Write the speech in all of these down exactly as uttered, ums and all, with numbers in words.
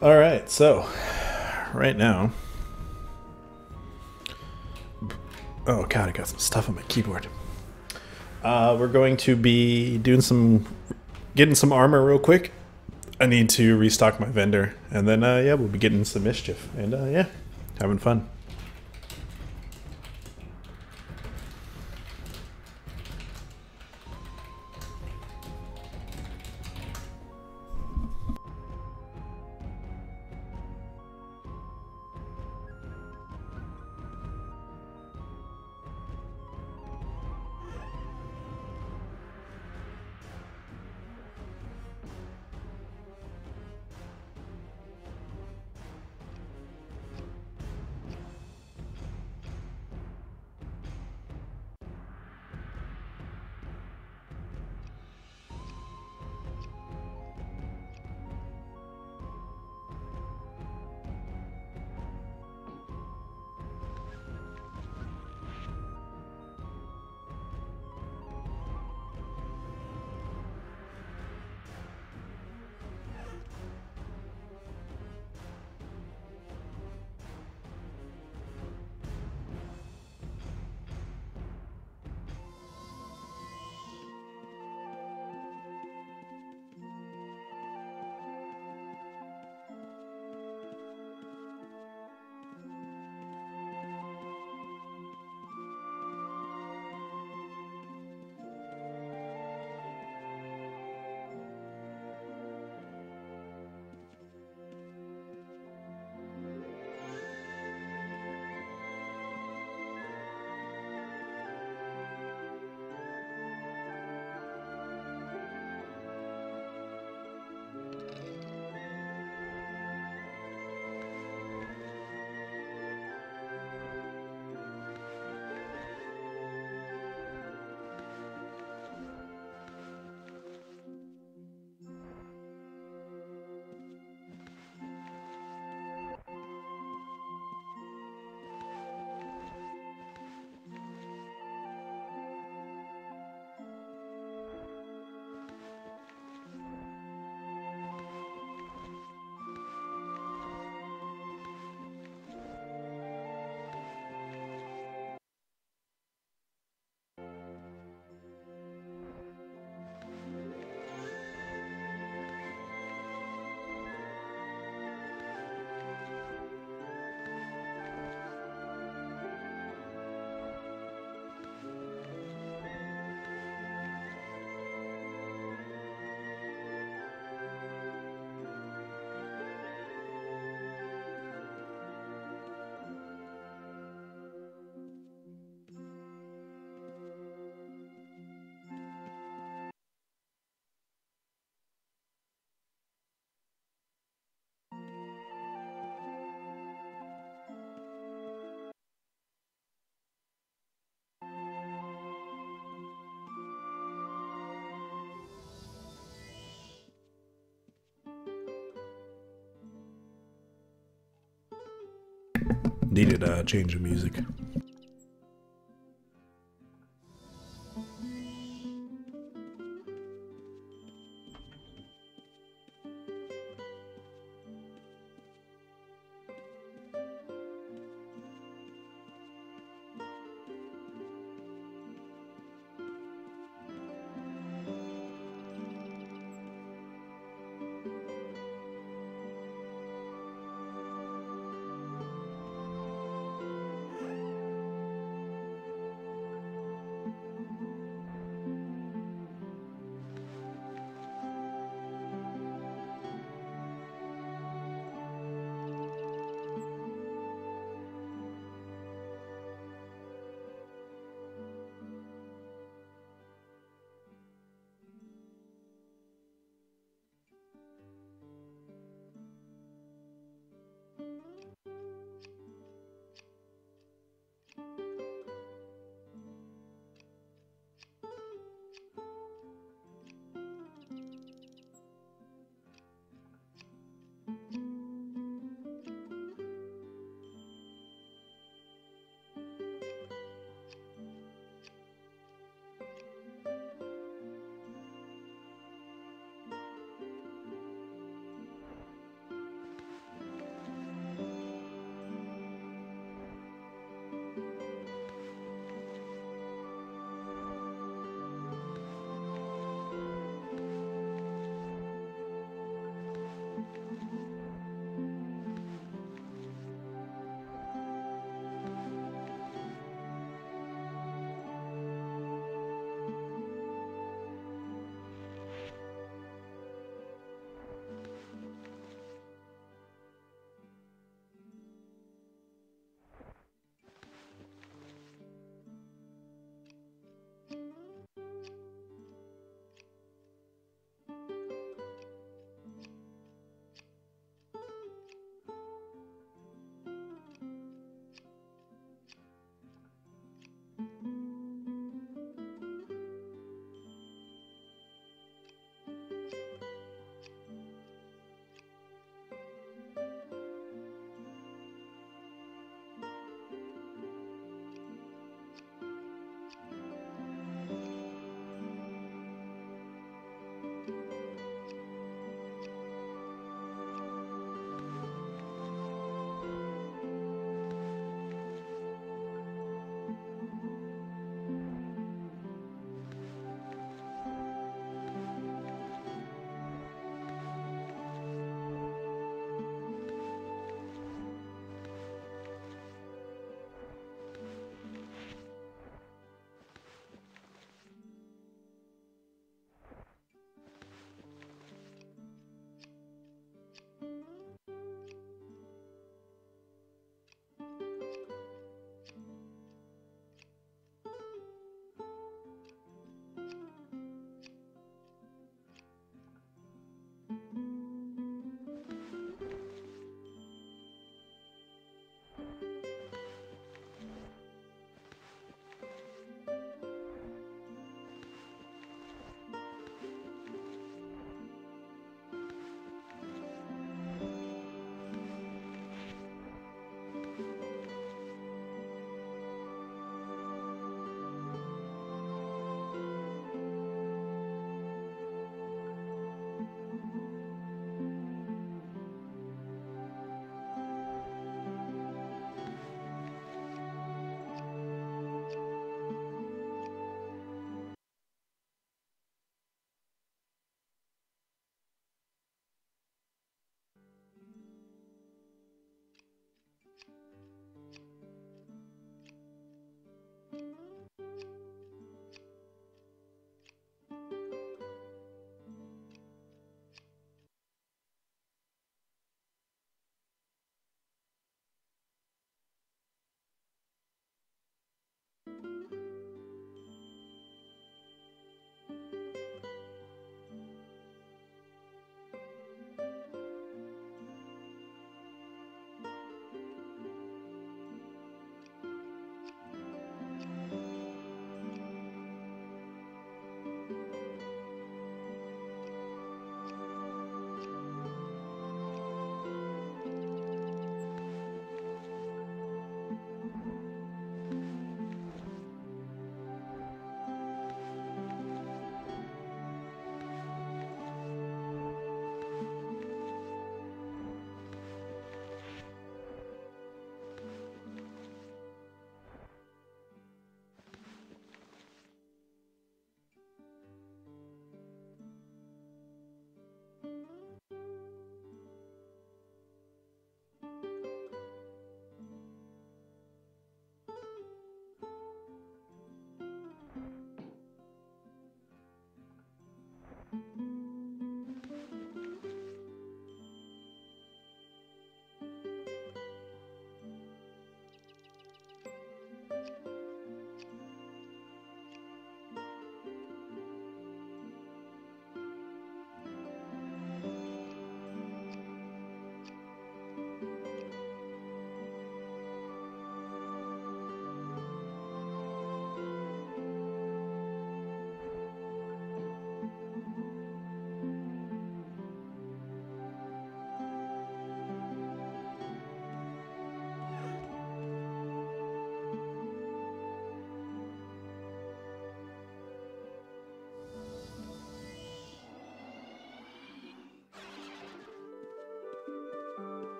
All right, so right now, oh god, I got some stuff on my keyboard. Uh, we're going to be doing some, getting some armor real quick. I need to restock my vendor, and then uh, yeah, we'll be getting some mischief, and uh, yeah, having fun. Needed a change of music.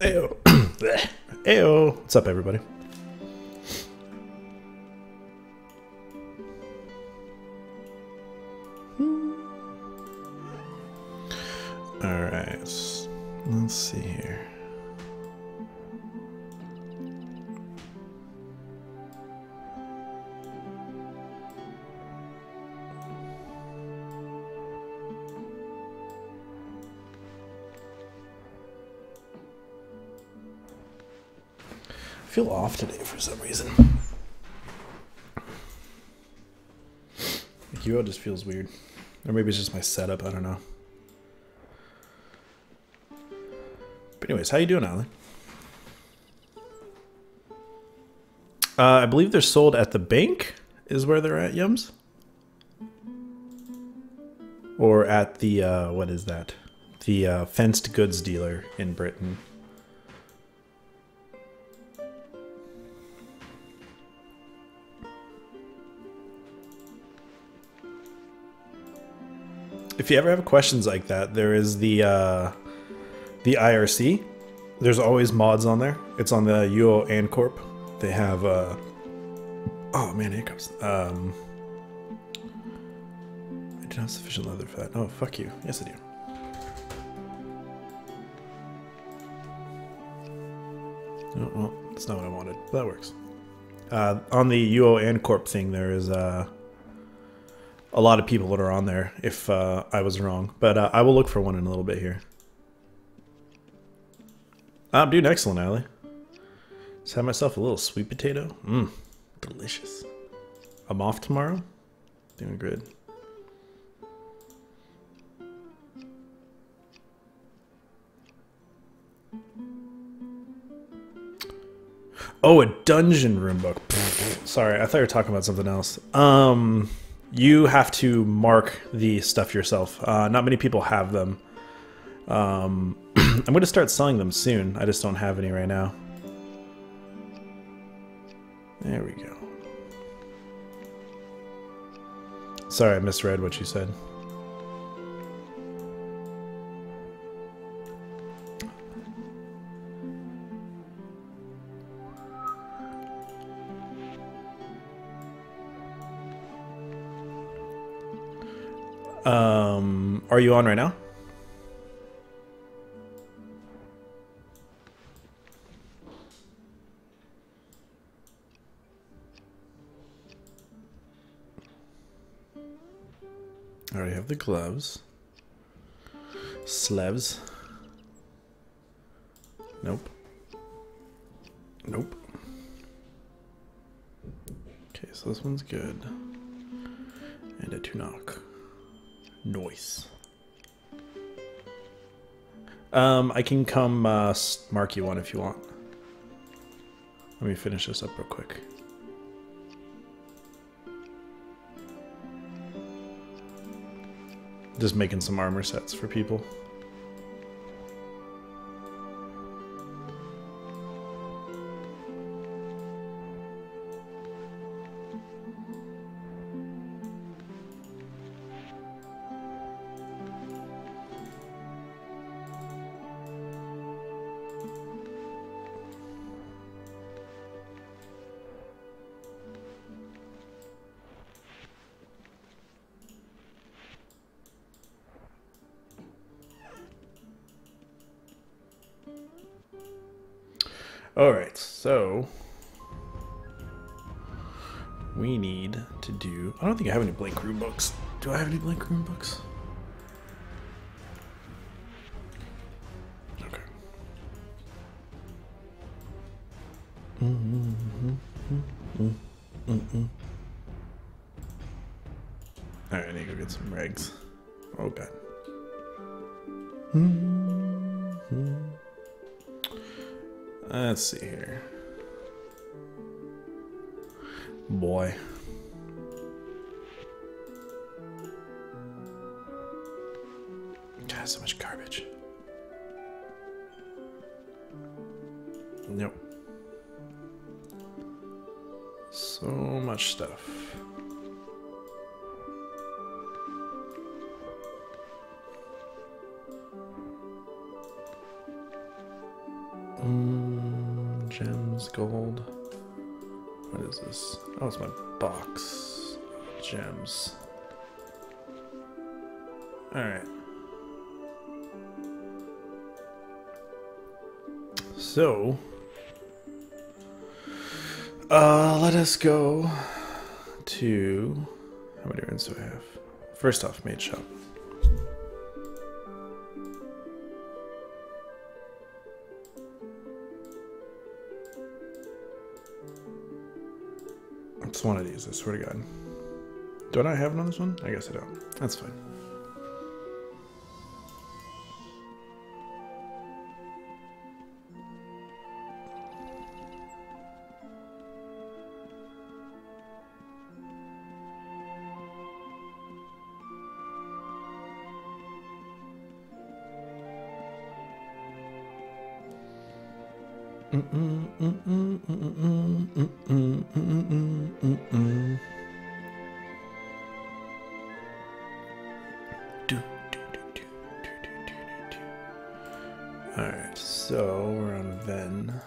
Ayo. Ayo. What's up, everybody? All right. Let's see here. I feel off today for some reason. The Q O just feels weird. Or maybe it's just my setup, I don't know. But anyways, how you doing, Alan? Uh, I believe they're sold at the bank, is where they're at, Yums? Or at the, uh, what is that? The uh, fenced goods dealer in Britain. If you ever have questions like that, there is the uh, the I R C. There's always mods on there. It's on the U O and Corp. They have uh, oh man, hiccups. Um, I don't have sufficient leather for that. Oh, fuck you. Yes, I do. Oh, well, that's not what I wanted. But that works. Uh, on the U O and Corp thing, there is uh. a lot of people that are on there, if uh, I was wrong. But uh, I will look for one in a little bit here. I'm doing excellent, Allie. Just had myself a little sweet potato. Mmm, delicious. I'm off tomorrow. Doing good. Oh, a dungeon room book. Sorry, I thought you were talking about something else. Um... You have to mark the stuff yourself. Uh, not many people have them. Um, I'm going to start selling them soon. I just don't have any right now. There we go. Sorry, I misread what you said. Um, are you on right now? I already have the gloves. Slevs. Nope. Nope. Okay, so this one's good. And a Tunok. Noise. Um, I can come uh, mark you one if you want. Let me finish this up real quick. Just making some armor sets for people. Alright, so we need to do... I don't think I have any blank room books. Do I have any blank room books? Okay. Mm-hmm, mm-hmm, mm-hmm. Alright, I need to go get some regs. Oh god. Mm-hmm. Let's see here. Boy. God, so much garbage. Nope. So much stuff. Mm, gems, gold. What is this? Oh, it's my box. Gems. Alright. So, uh, let us go to, how many runes do I have? First off, mage shop. I just wanted to use this, swear to God. Don't I have it on this one? I guess I don't. That's fine. Alright, so we're on Ven.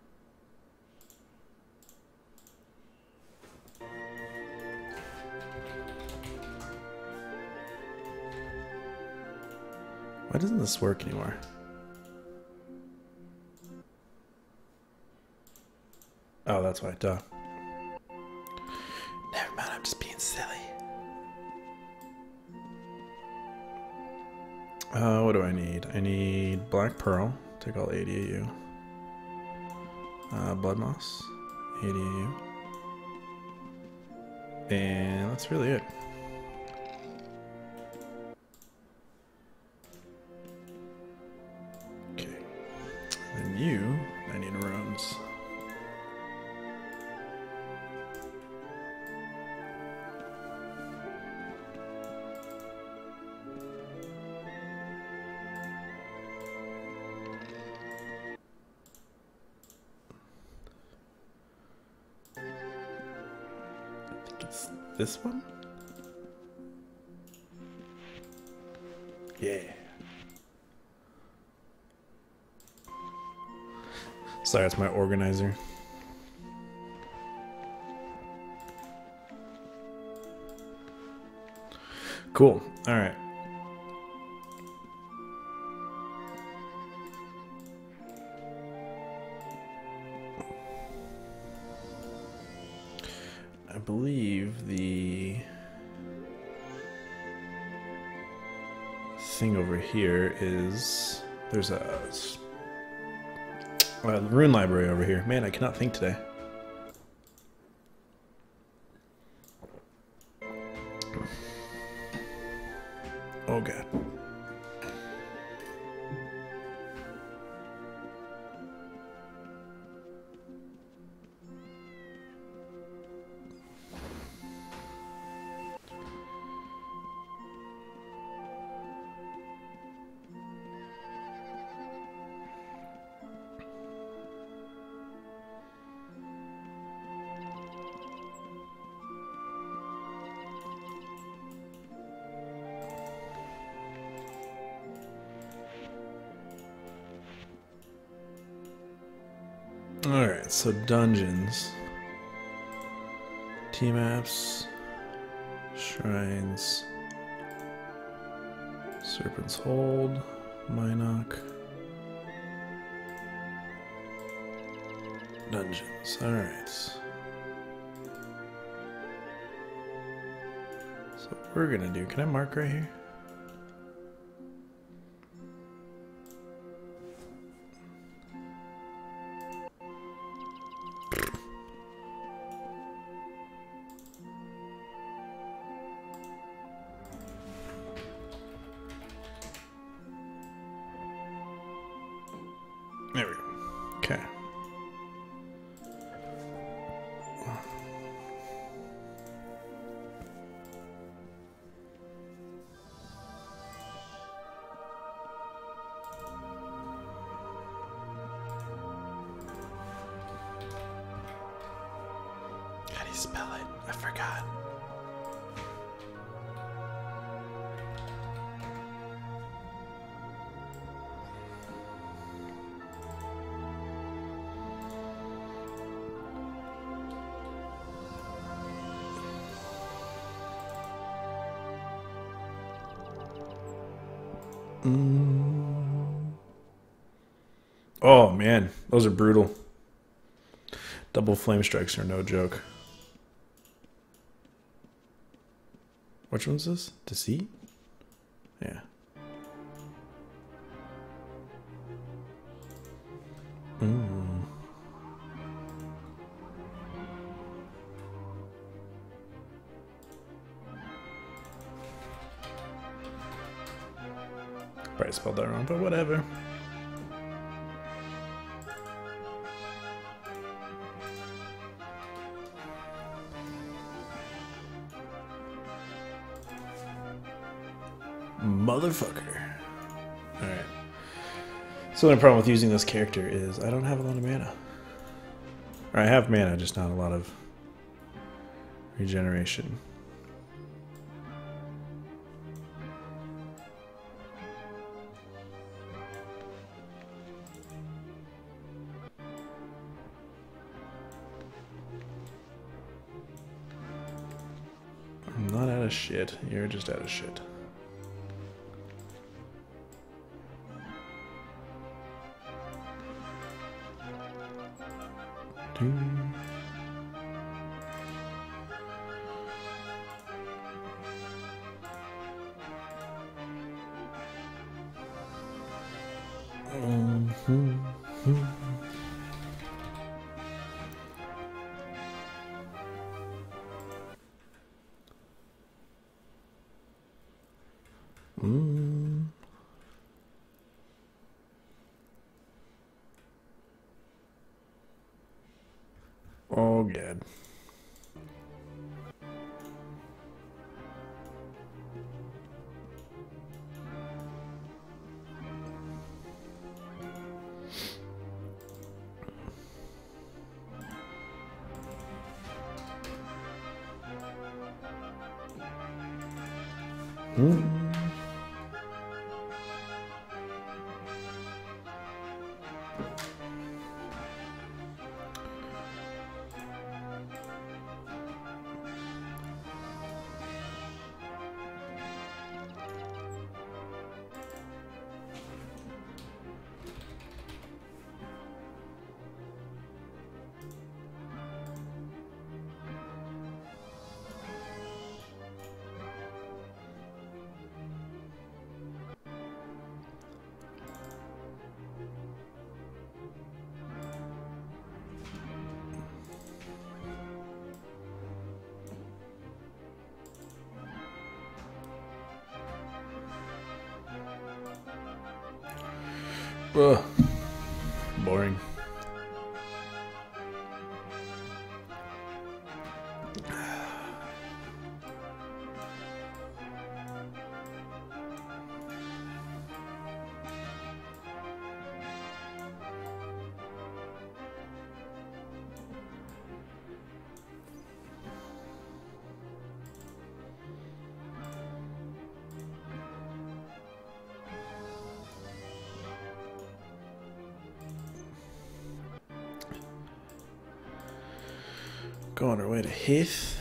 Why doesn't this work anymore? Oh, that's why, duh. Never mind, I'm just being silly. Uh, what do I need? I need Black Pearl. Take all eighty of you. Uh, Blood Moss. eighty of you. And that's really it. Okay. And you, I need runes. It's this one? Yeah. Sorry, it's my organizer. Cool. All right. I believe the thing over here is there's a, a rune library over here. Man, I cannot think today. Oh god. Alright, so dungeons. T-maps. Shrines. Serpent's Hold. Minoc. Dungeons. Alright. So what we're gonna do, can I mark right here? There we go. Okay. How do you spell it? I forgot. Mm. Oh man, those are brutal. Double flame strikes are no joke. Which one's this? Deceit? Yeah. Mm. Probably spelled that wrong, but whatever. Motherfucker. Alright. So the only problem with using this character is I don't have a lot of mana. Or I have mana, just not a lot of regeneration. I'm not out of shit. You're just out of shit. Mm. Oh, God. Mm. Ugh. Boring. Go on our way to Heath.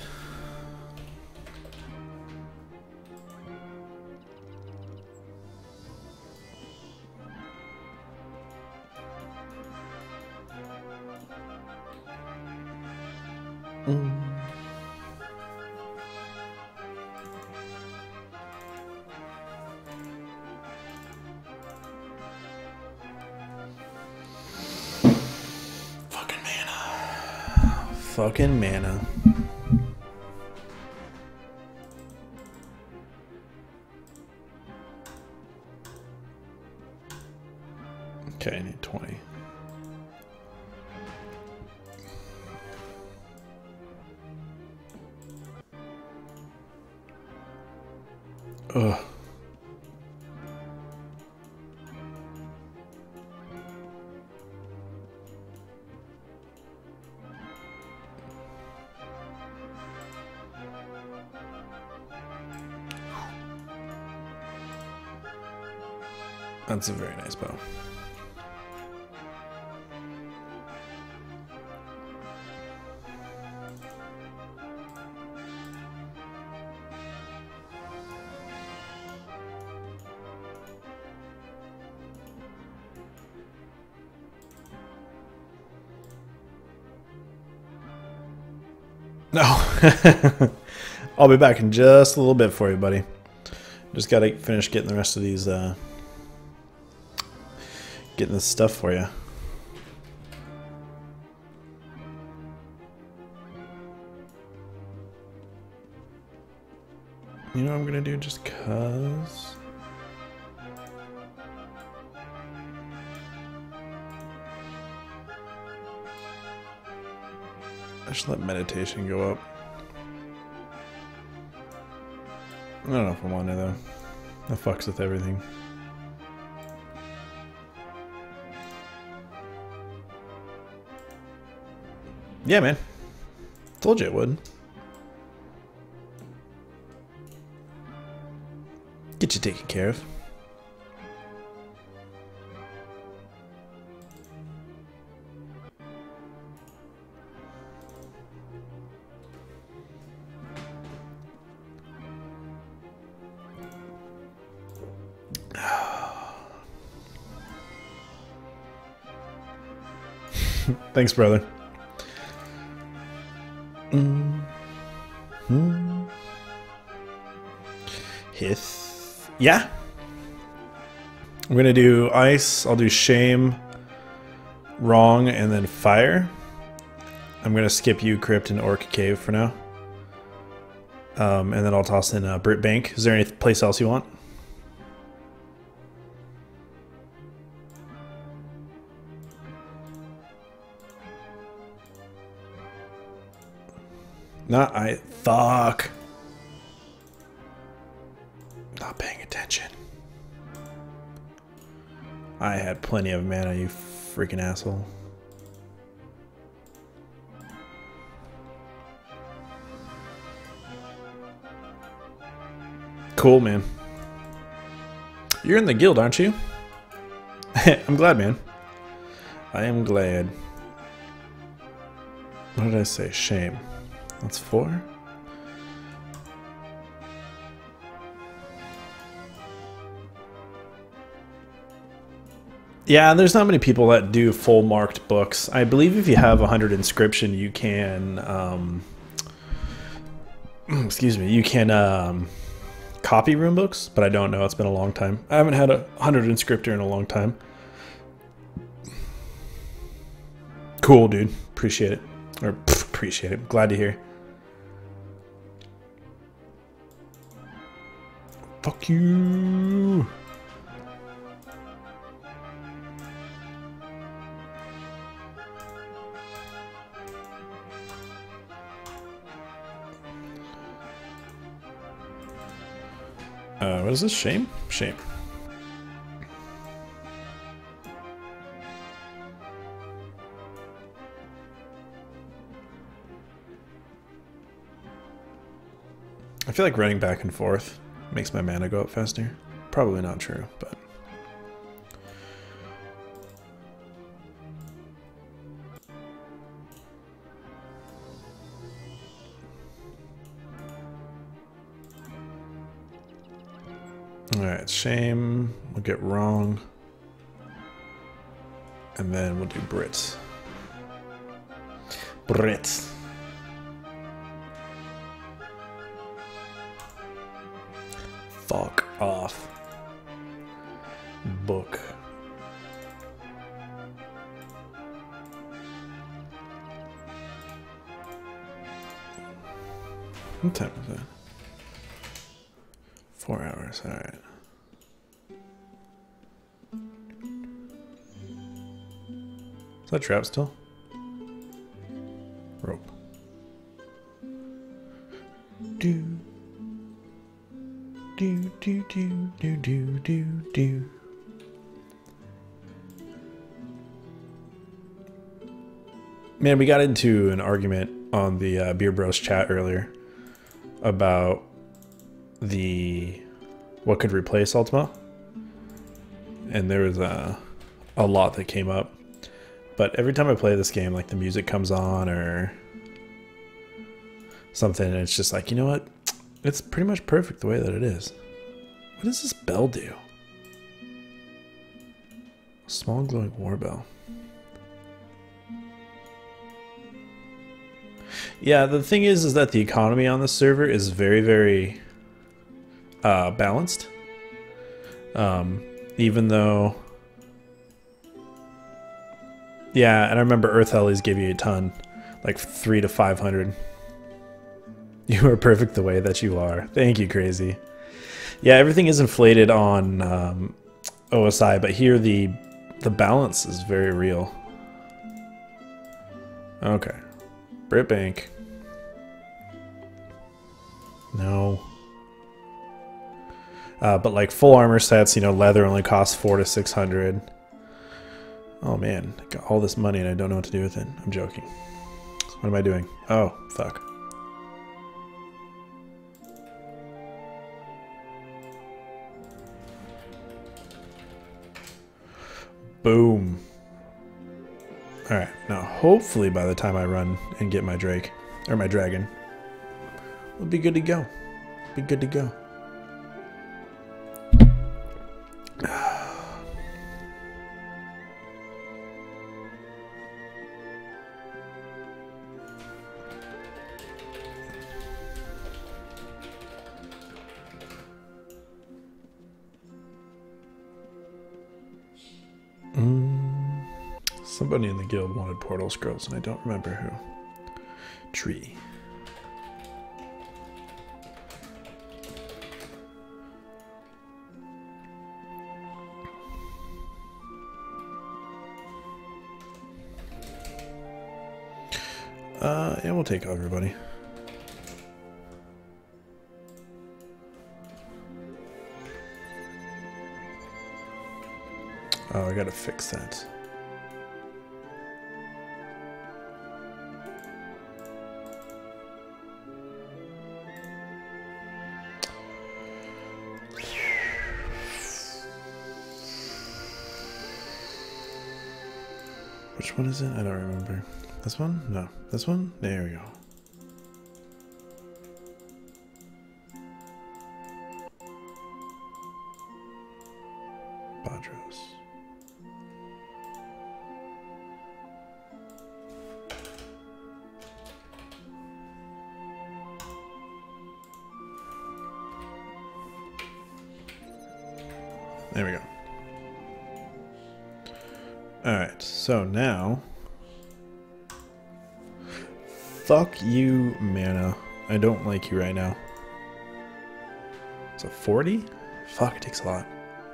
Mm. Fucking mana. Fucking mana. Okay, I need twenty. Ugh. That's a very nice bow. No. I'll be back in just a little bit for you, buddy. Just gotta finish getting the rest of these, uh, getting this stuff for you. You know what I'm gonna do just cause? I should let meditation go up. I don't know if I want to though. That fucks with everything. Yeah, man. Told you it would. Get you taken care of. Thanks, brother. Mm. Hmm. Hith. Yeah. I'm gonna do ice. I'll do shame, wrong, and then fire. I'm gonna skip you, crypt, and orc cave for now. Um, and then I'll toss in uh, Brit Bank. Is there any place else you want? Not I. Fuck. Not paying attention. I had plenty of mana, you freaking asshole. Cool, man. You're in the guild, aren't you? I'm glad, man. I am glad. What did I say? Shame. That's four. Yeah, there's not many people that do full marked books. I believe if you have one hundred inscription, you can, um, excuse me, you can um, copy rune books, but I don't know. It's been a long time. I haven't had a one hundred inscriptor in a long time. Cool, dude. Appreciate it. Or pff, appreciate it. Glad to hear. Fuck you. Uh, what is this? Shame? Shame. I feel like running back and forth makes my mana go up faster. Probably not true, but... Alright, shame. We'll get wrong. And then we'll do Brits. Brits. Fuck off. Book. What time is that? Four hours, alright. Is that trap still? Rope. Do. Do, do, do, do, do, do, do. Man, we got into an argument on the uh, Beer Bros chat earlier about the what could replace Ultima, and there was a, a lot that came up. But every time I play this game, like the music comes on or something, and it's just like, you know what? It's pretty much perfect the way that it is. What does this bell do? A small glowing war bell. Yeah, the thing is, is that the economy on this server is very, very uh, balanced. Um, even though, yeah, and I remember Earth Hellies give you a ton, like three to five hundred. You are perfect the way that you are. Thank you, Crazy. Yeah, everything is inflated on um, O S I, but here the the balance is very real. Okay, Brit Bank. No. Uh, but like full armor sets, you know, leather only costs four to six hundred. Oh man, I got all this money and I don't know what to do with it. I'm joking. What am I doing? Oh, fuck. Boom. Alright, now hopefully by the time I run and get my Drake, or my dragon, we'll be good to go. Be good to go. Mm, somebody in the guild wanted portal scrolls, and I don't remember who. Tree. Uh, yeah, we'll take everybody. Oh, I gotta fix that. Which one is it? I don't remember. This one? No. This one? There we go. Badros. There we go. Alright, so now... Fuck you, mana. I don't like you right now. It's a forty? Fuck, it takes a lot.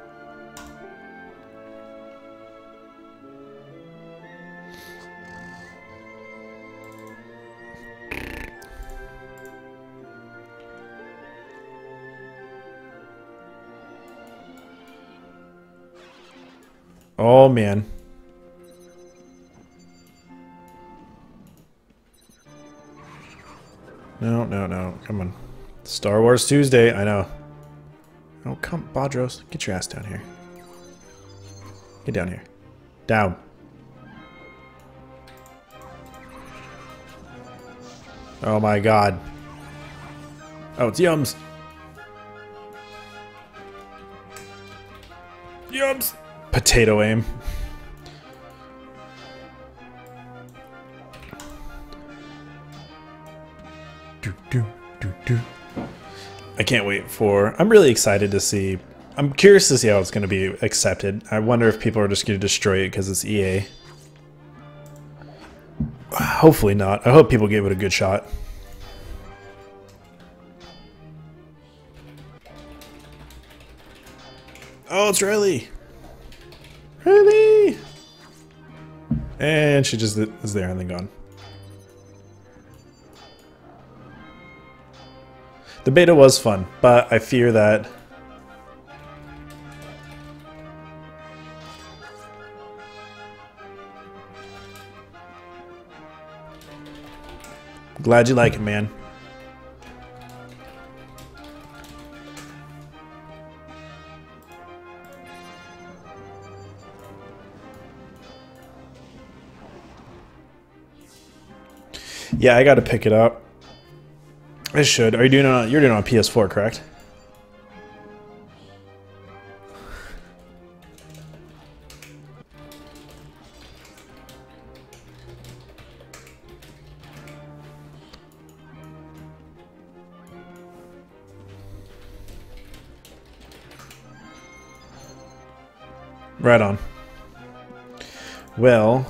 Oh, man. No, no, no. Come on. Star Wars Tuesday. I know. Oh, come. Badros, get your ass down here. Get down here. Down. Oh, my God. Oh, it's Yums. Yums. Potato aim. Do, do, do, do. I can't wait for... I'm really excited to see... I'm curious to see how it's going to be accepted. I wonder if people are just going to destroy it because it's E A. Hopefully not. I hope people give it a good shot. Oh, it's Riley! Riley! And she just is there and then gone. The beta was fun, but I fear that... Glad you like it, man. Yeah, I gotta pick it up. I should. Are you doing it on, you're doing it on P S four, correct? Right on. Well.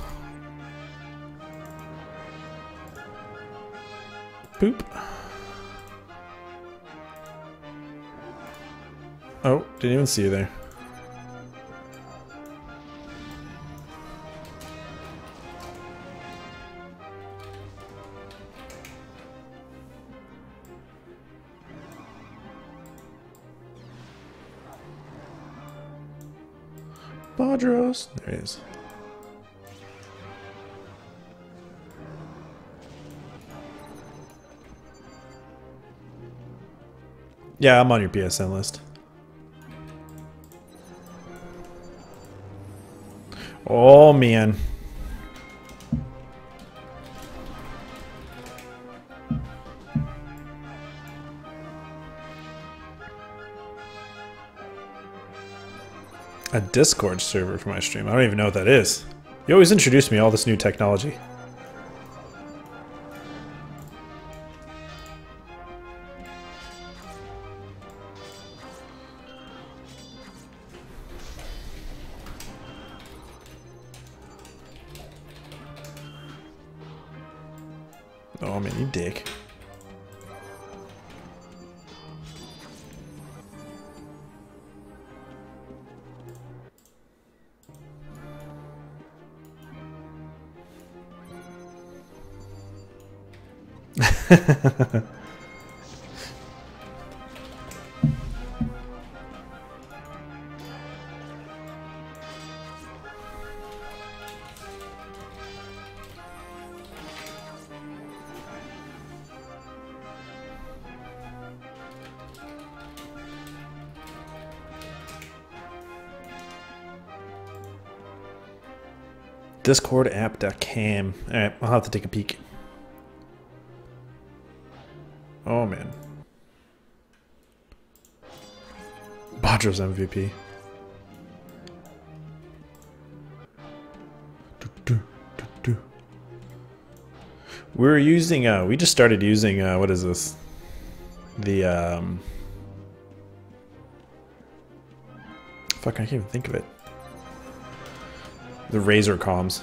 Boop. Oh, didn't even see you there. Badros. There he is. Yeah, I'm on your P S N list. Oh, man. A Discord server for my stream. I don't even know what that is. You always introduce me to all this new technology. Oh man, you dick. Discord app dot cam. Alright, I'll have to take a peek. Oh man. Badros M V P. We're using, uh, we just started using, uh, what is this? The, um... fuck, I can't even think of it. The Razer comms.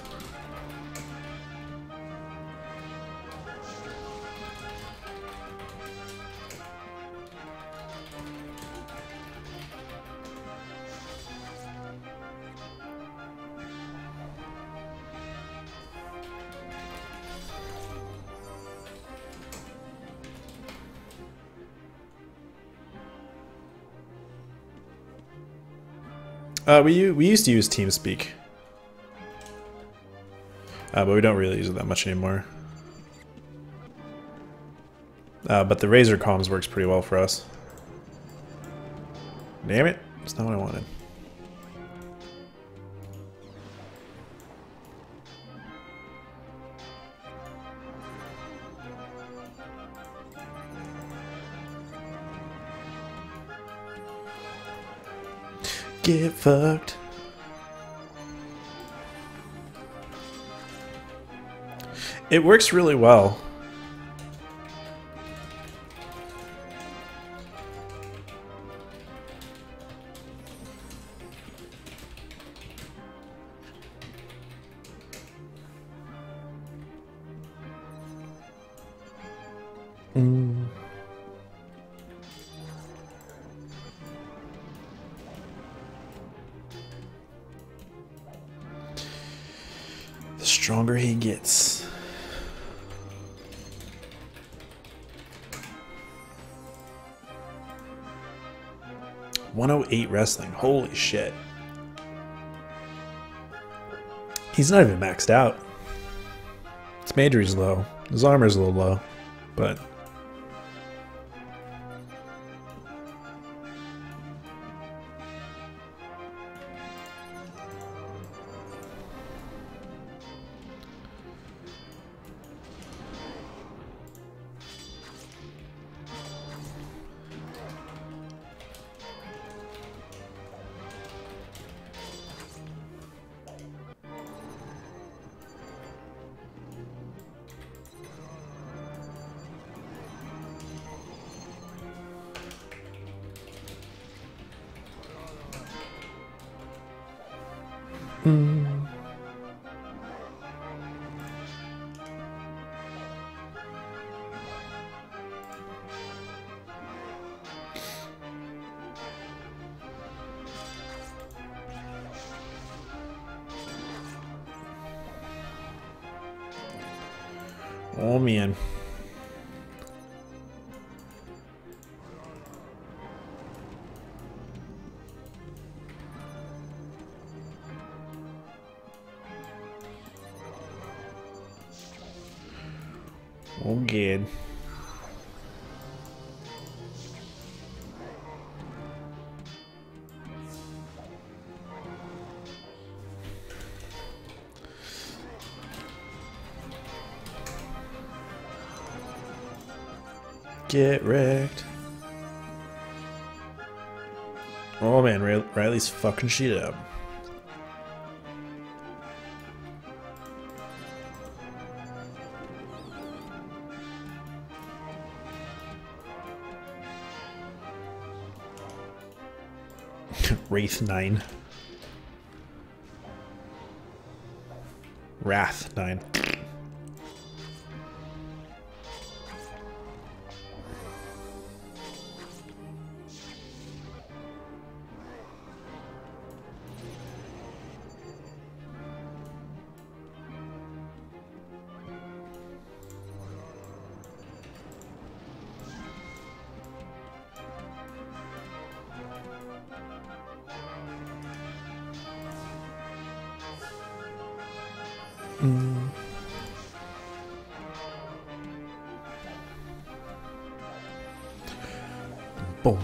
Uh, we we used to use TeamSpeak. Uh, but we don't really use it that much anymore. Uh, but the Razer comms works pretty well for us. Damn it, that's not what I wanted. Get fucked. It works really well. Mm. The stronger he gets. one oh eight wrestling. Holy shit. He's not even maxed out. His major's low. His armor's a little low, but Mm. Oh man. Oh good. Get wrecked. Oh man, Riley's fucking shit up. Wraith nine. Wrath nine. Mm. Boom.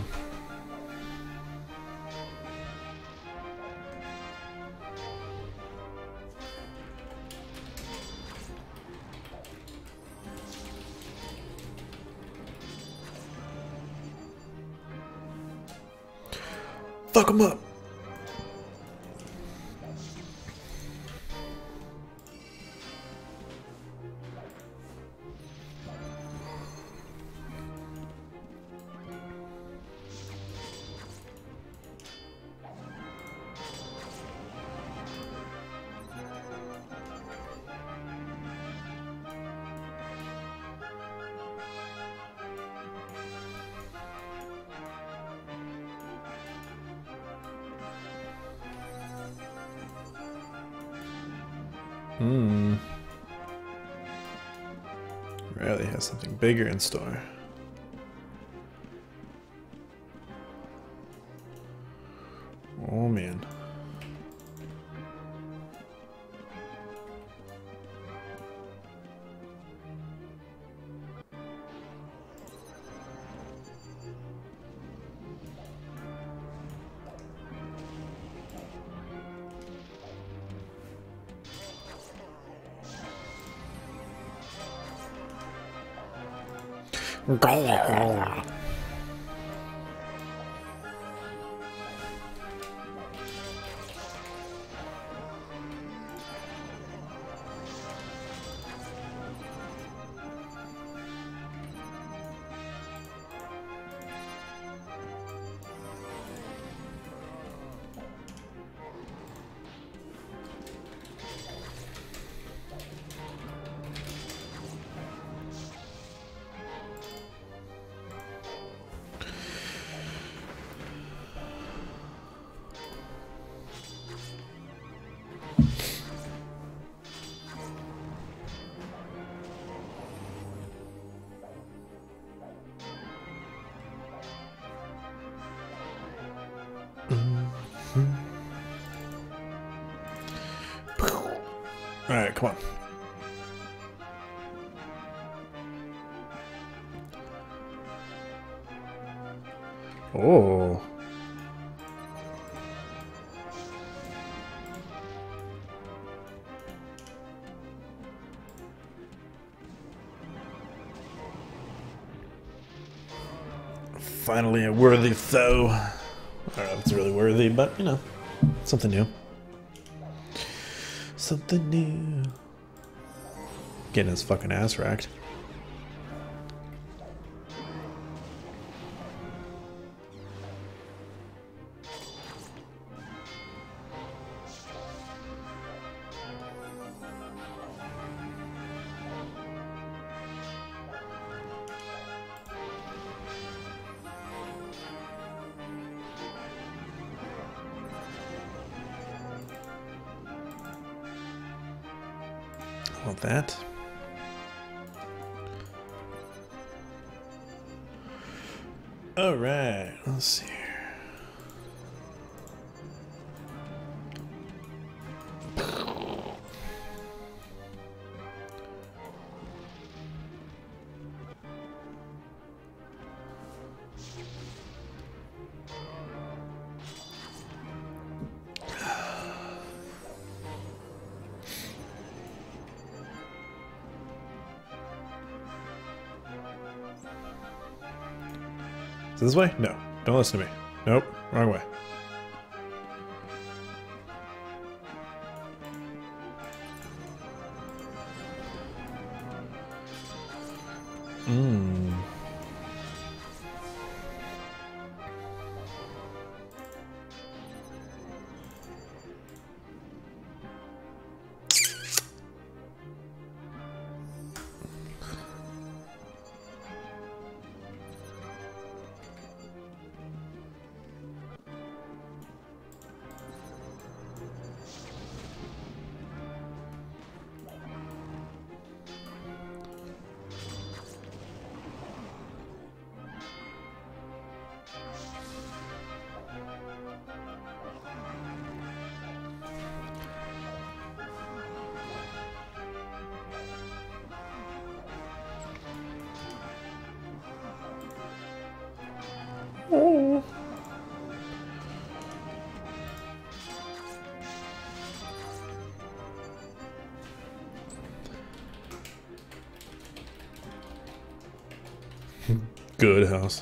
Fuck him up. Hmm. Riley has something bigger in store. Oh man. All right, come on. Oh. Finally a worthy foe. I don't know if it's really worthy, but you know, something new. Something new. Getting his fucking ass racked. I want that. All right, let's see here. Is this way? No. Don't listen to me. Nope. Wrong way. Mmm. Oh. Good house.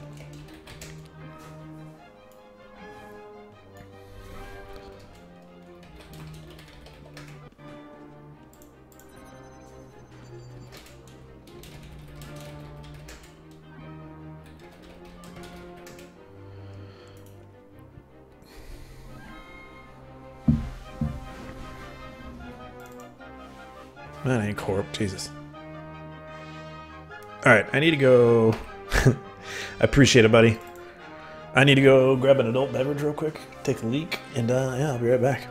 That ain't corp, Jesus. Alright, I need to go... I appreciate it, buddy. I need to go grab an adult beverage real quick, take a leak, and uh, yeah, I'll be right back.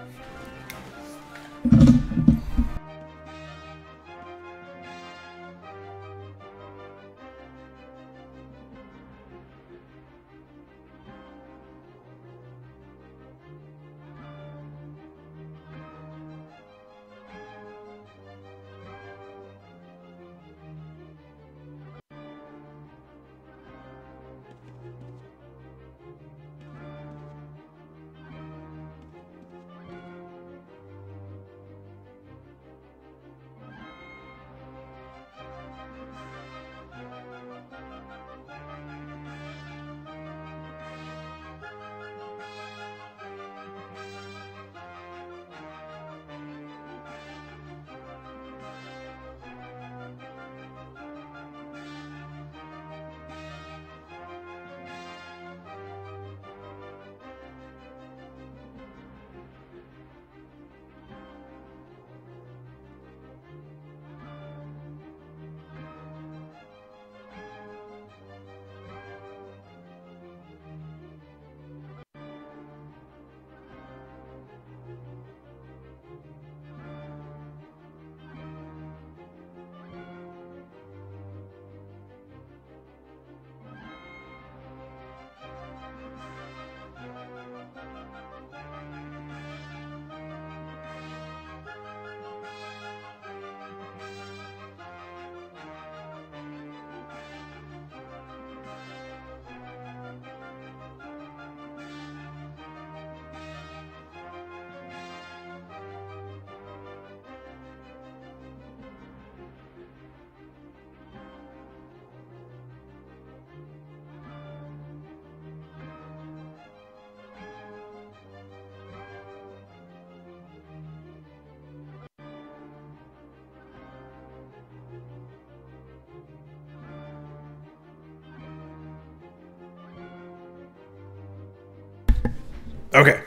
Okay.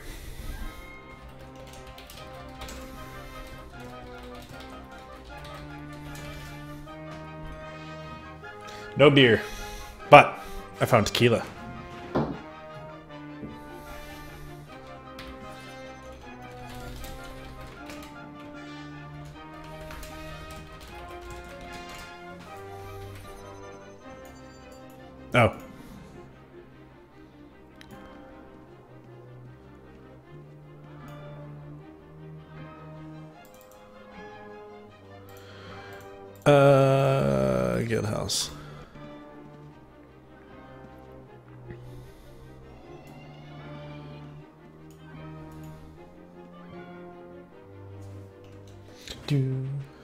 No beer, but I found tequila. Oh. Uh, guild house. Do.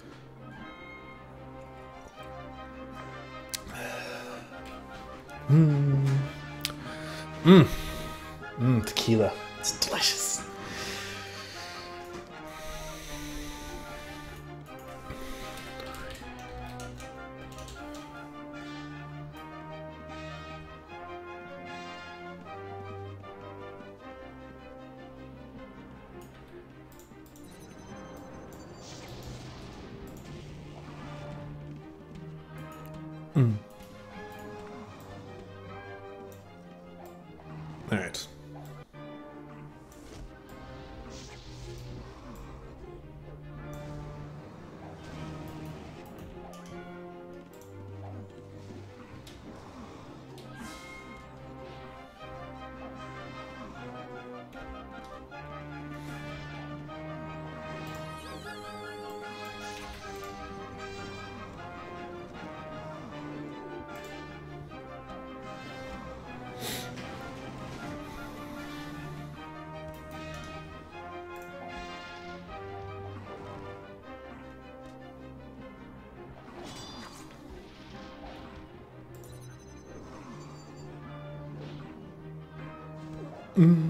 Mmm. Mmm. Mmm, tequila. It's delicious. Mm. All right. Mm.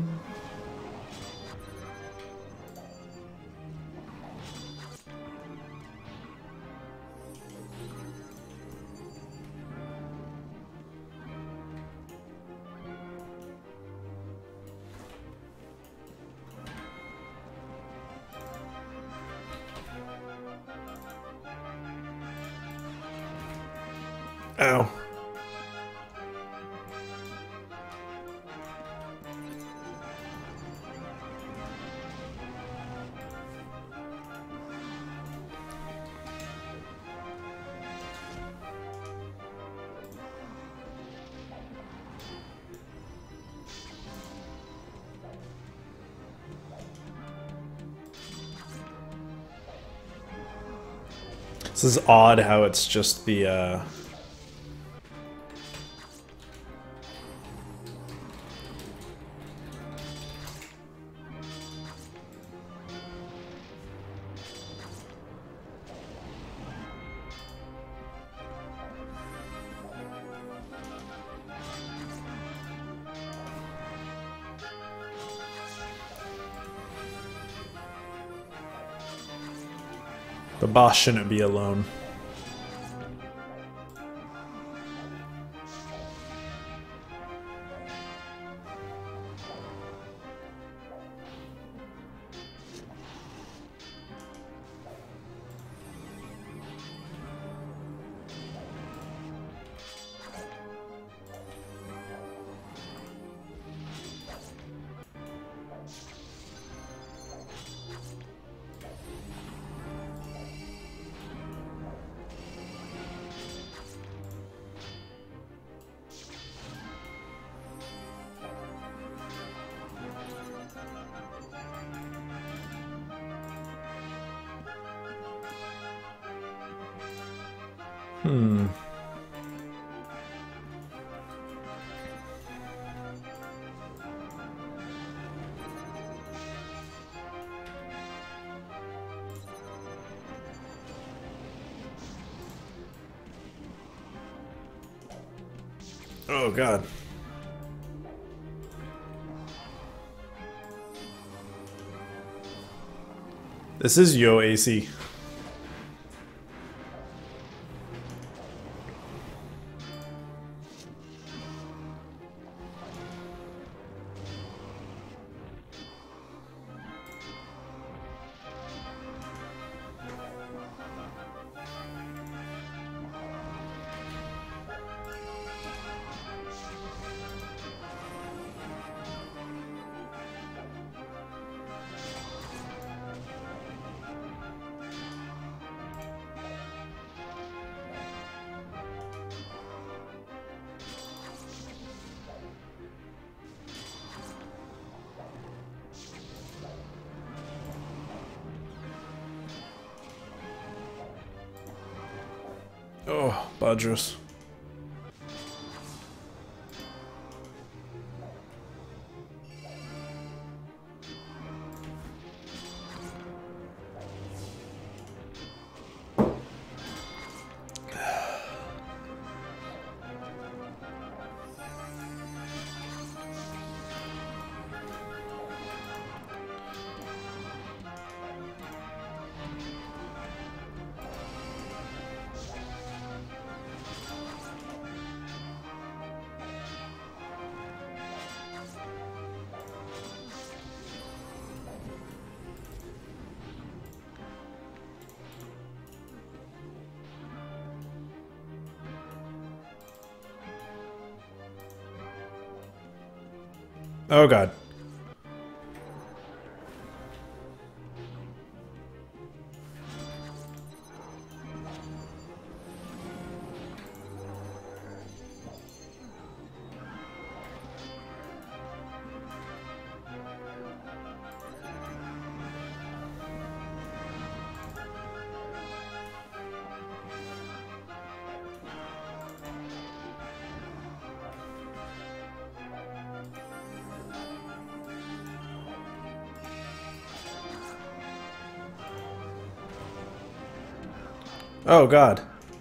Ow. This is odd how it's just the, uh... the boss shouldn't be alone. Hmm. Oh, God. This is Yo A C. Oh, Badros. Oh god. Oh god.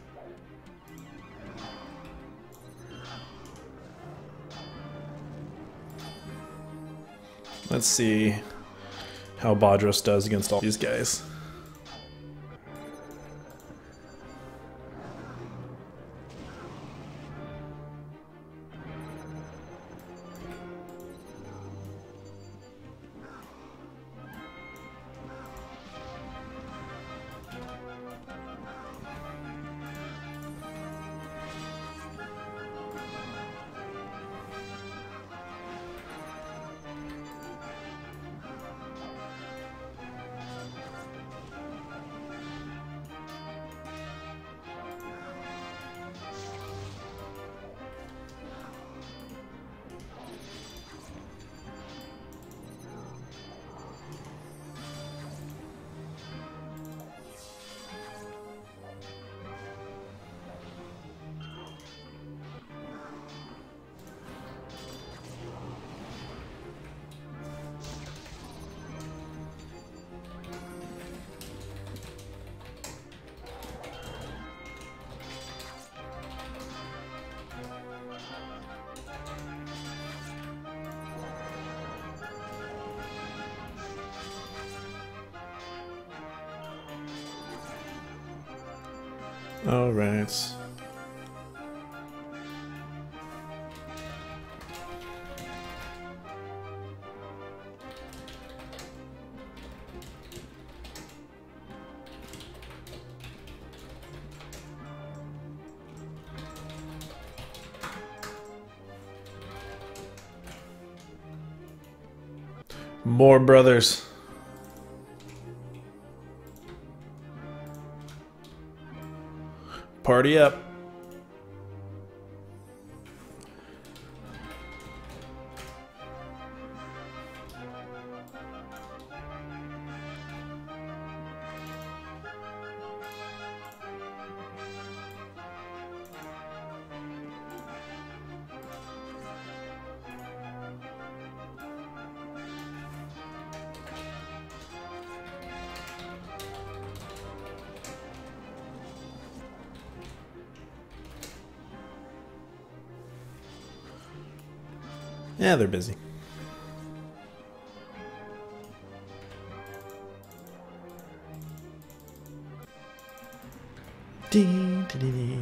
Let's see how Badros does against all these guys. All right. More brothers. Party up. Yeah, they're busy. Dee, dee, dee, dee.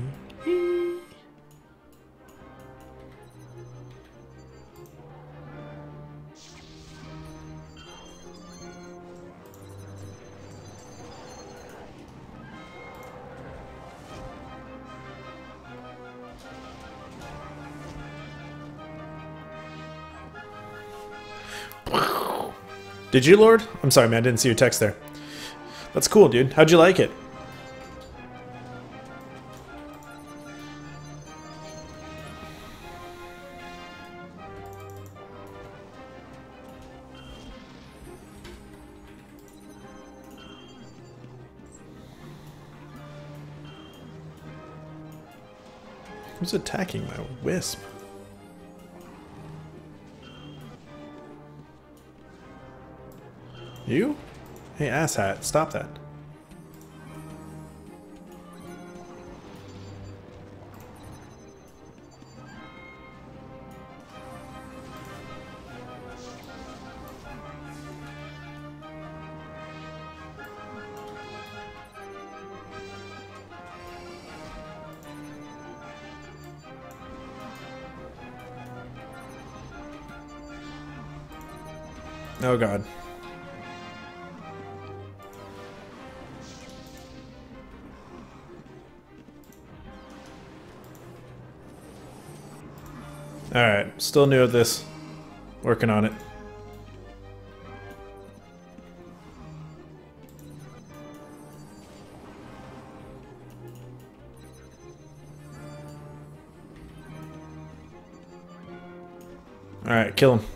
Did you, Lord? I'm sorry, man. I didn't see your text there. That's cool, dude. How'd you like it? Who's attacking my wisp? You? Hey, asshat, stop that. Oh god. Alright, still new at this. Working on it. Alright, kill him.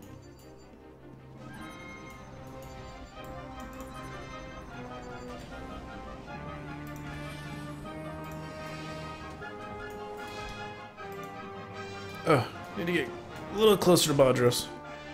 Oh, need to get a little closer to Bodros.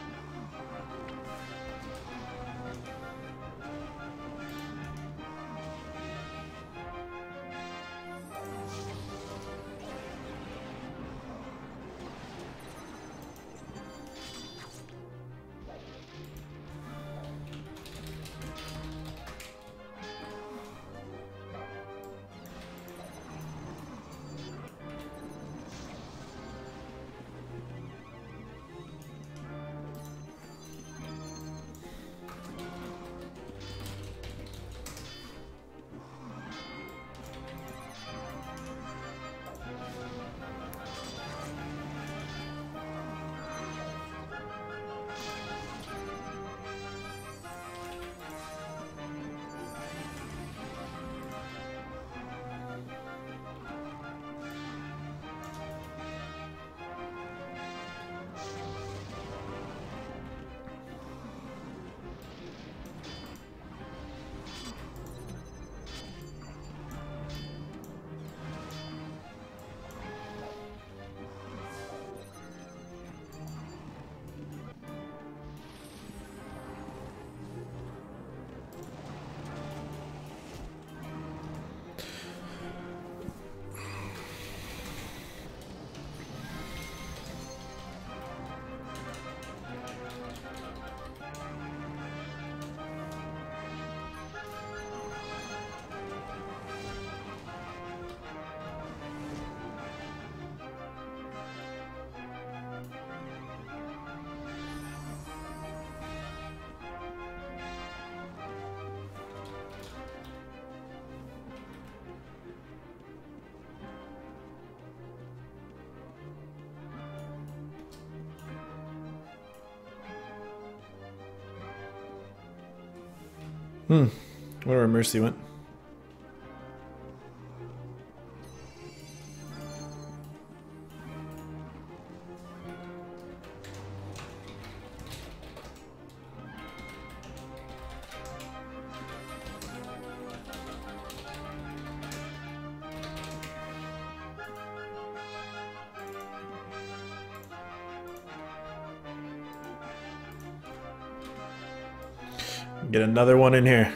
Hmm. Wonder where Mercy went. Get another one in here.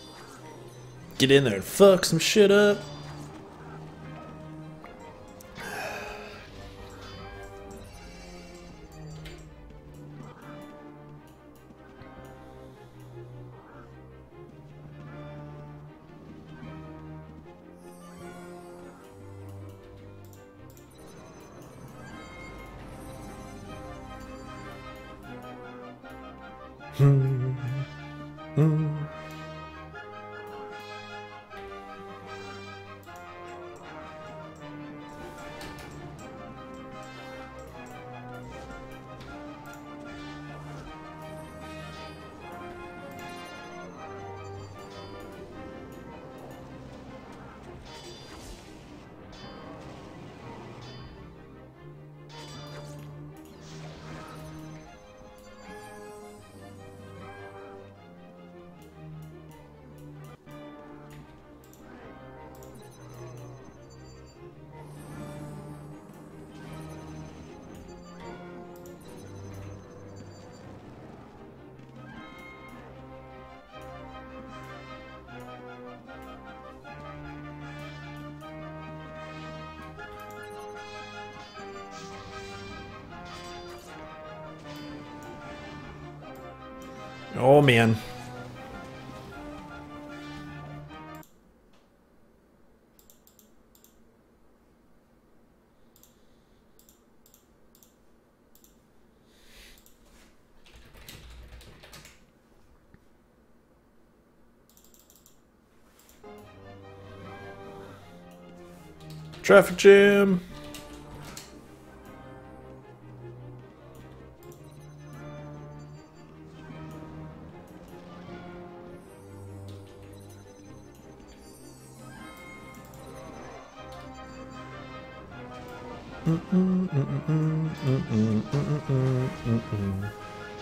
Get in there and fuck some shit up. Hmm. Hmm. Oh man. Traffic jam. Mm-mm, mm-mm, mm-mm, mm-mm, mm-mm.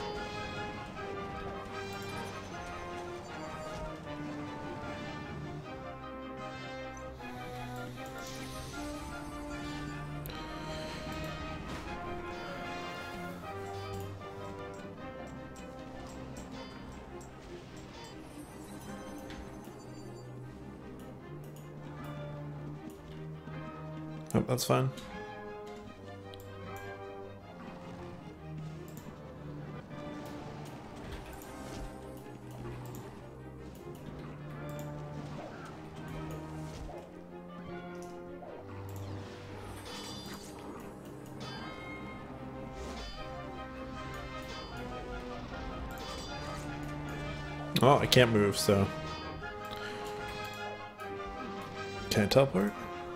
Oh, that's fine. Oh, I can't move, so... Can I teleport?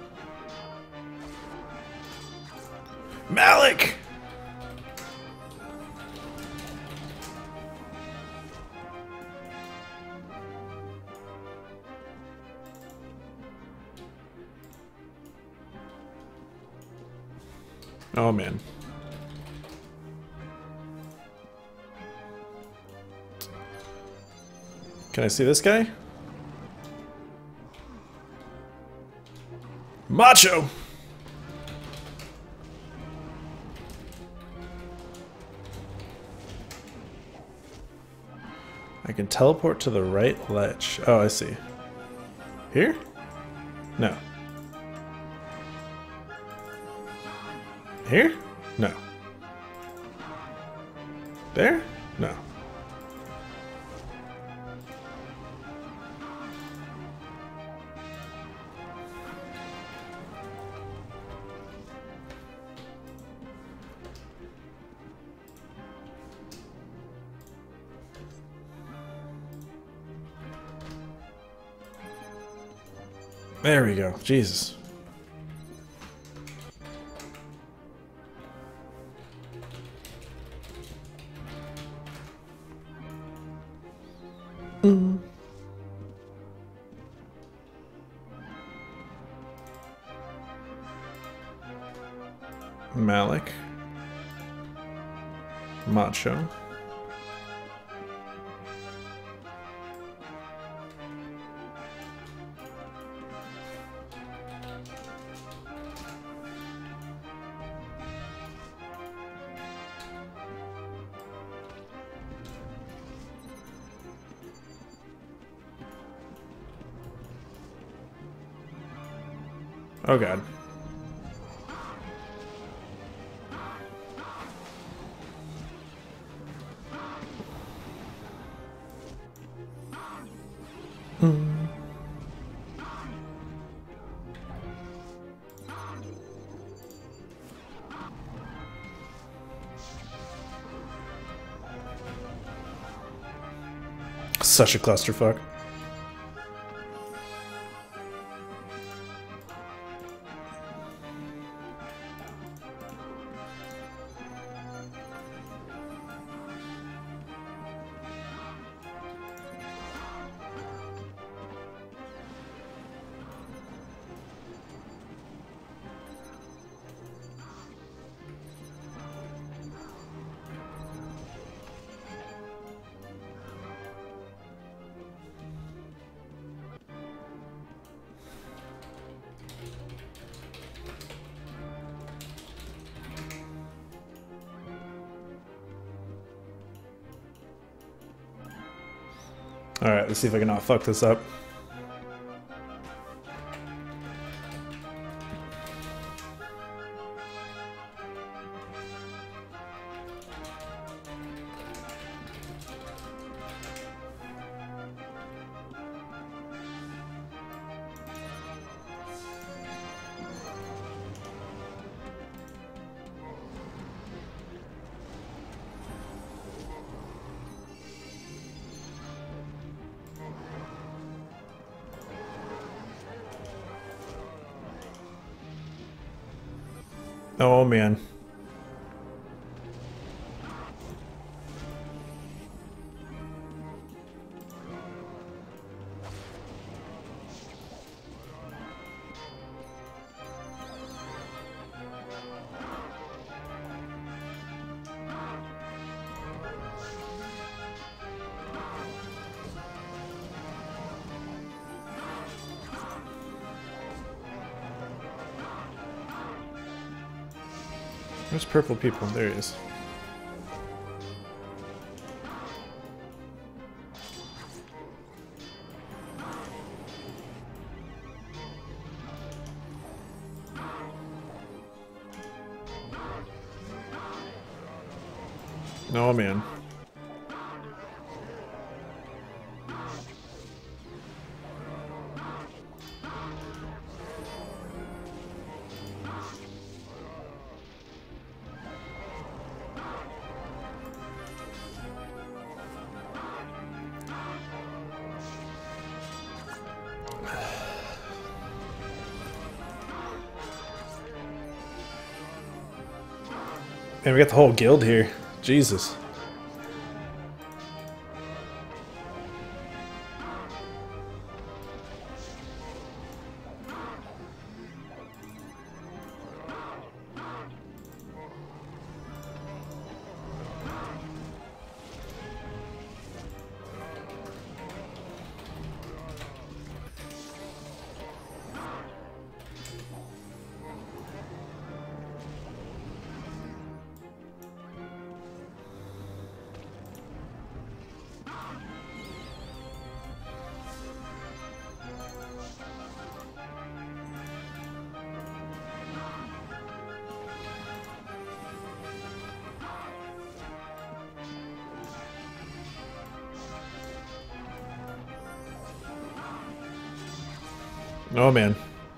Malik! Oh man. Can I see this guy? Macho! I can teleport to the right ledge. Oh, I see. Here? No. Here? No. There? No. There we go. Jesus. Mm. Malik. Macho. Oh god. Mm. such a clusterfuck. Alright, let's see if I can not fuck this up. Oh man. There's purple people. There he is. Oh man. And we got the whole guild here. Jesus. Oh man.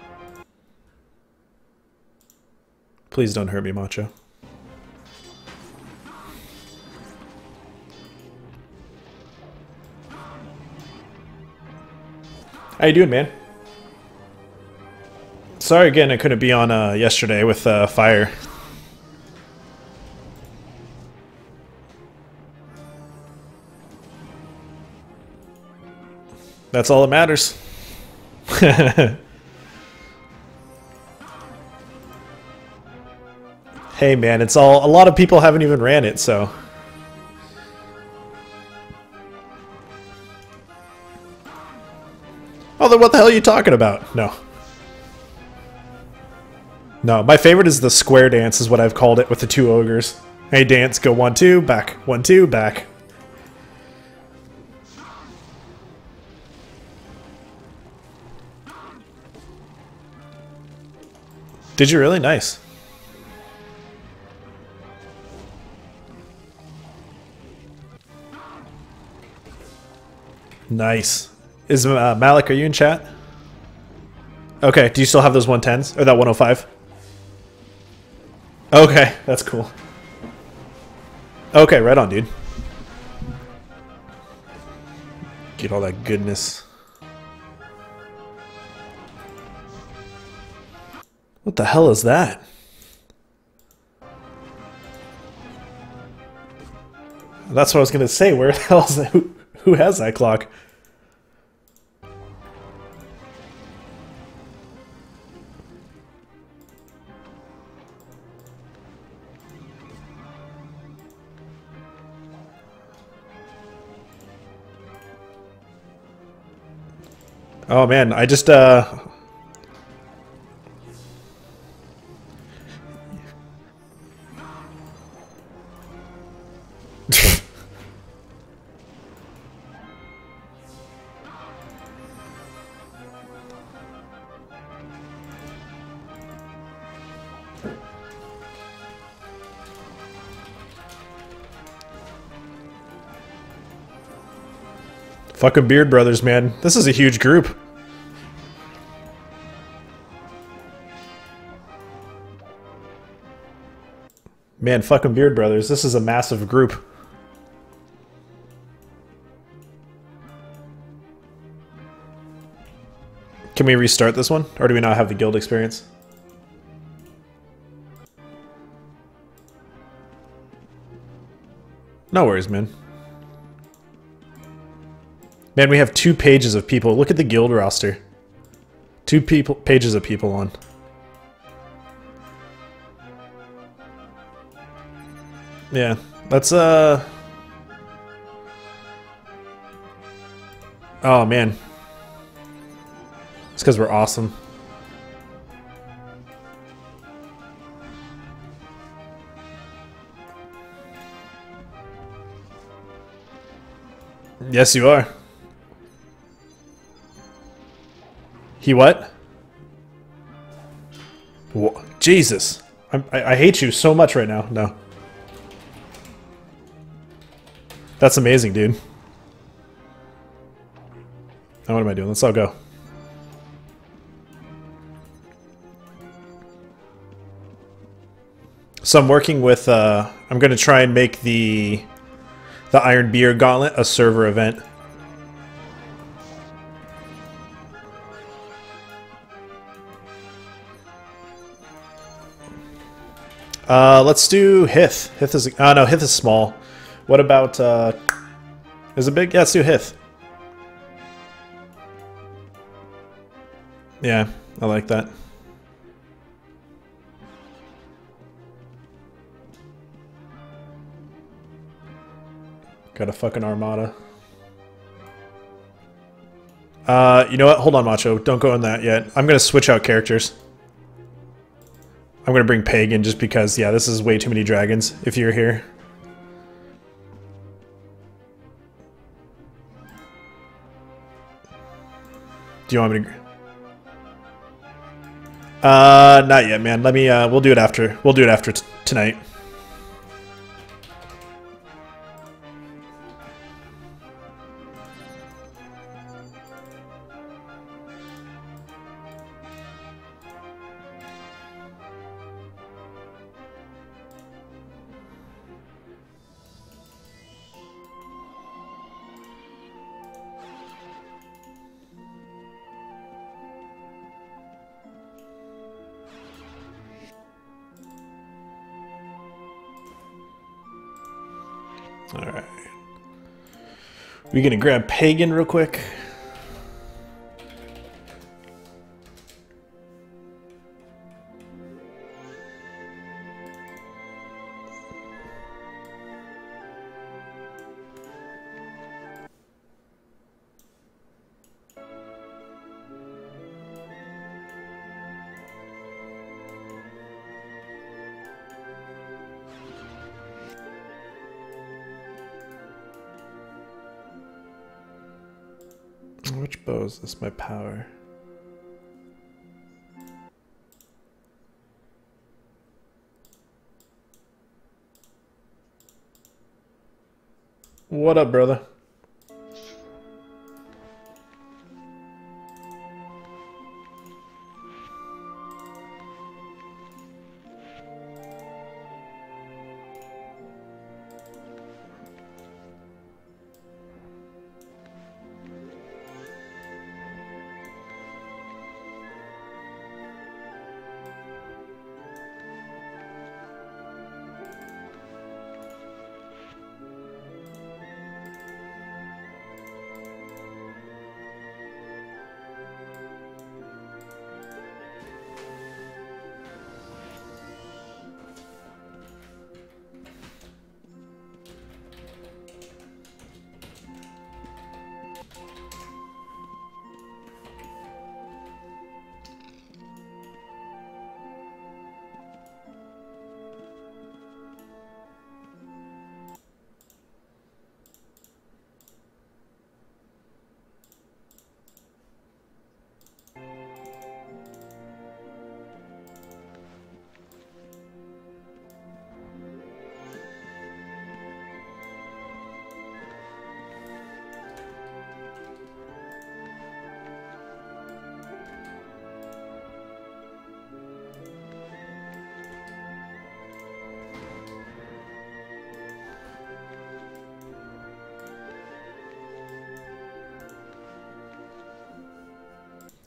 Please don't hurt me, Macho. How you doing, man? Sorry again I couldn't be on uh, yesterday with uh, fire. That's all that matters. Hey man, it's all, a lot of people haven't even ran it, so. Oh, then what the hell are you talking about? No. No, my favorite is the square dance is what I've called it with the two ogres. Hey dance, go one, two, back, one, two, back. Did you really? Nice. Nice. Is uh, Malik, are you in chat? Okay, do you still have those one tens? Or that one oh five? Okay, that's cool. Okay, right on, dude. Get all that goodness. What the hell is that? That's what I was gonna say. Where the hell is that? Who, who has that clock? Oh man, I just uh fucking Beard Brothers, man. This is a huge group. Man, fucking Beard Brothers. This is a massive group. Can we restart this one? Or do we not have the guild experience? No worries, man. Man, we have two pages of people. Look at the guild roster. Two people, pages of people on. Yeah, let's, uh... oh, man. It's because we're awesome. Yes, you are. He what? Whoa, Jesus. I'm, I, I hate you so much right now. No. That's amazing, dude. Now what am I doing? Let's all go. So I'm working with, uh, I'm going to try and make the, the Iron Beer Gauntlet a server event. Uh, let's do Hith. Hith is, oh no, Hith is small. What about, uh, is it big? Yeah, let's do Hith. Yeah, I like that. Got a fucking armada. Uh, you know what? Hold on, Macho. Don't go on that yet. I'm gonna switch out characters. I'm gonna bring Pagan just because, yeah, this is way too many dragons if you're here. Do you want me to... Uh, not yet, man. Let me, uh, we'll do it after. We'll do it after t tonight. Alright. We gonna grab Pagan real quick? Which bow is this? My power. What up, brother?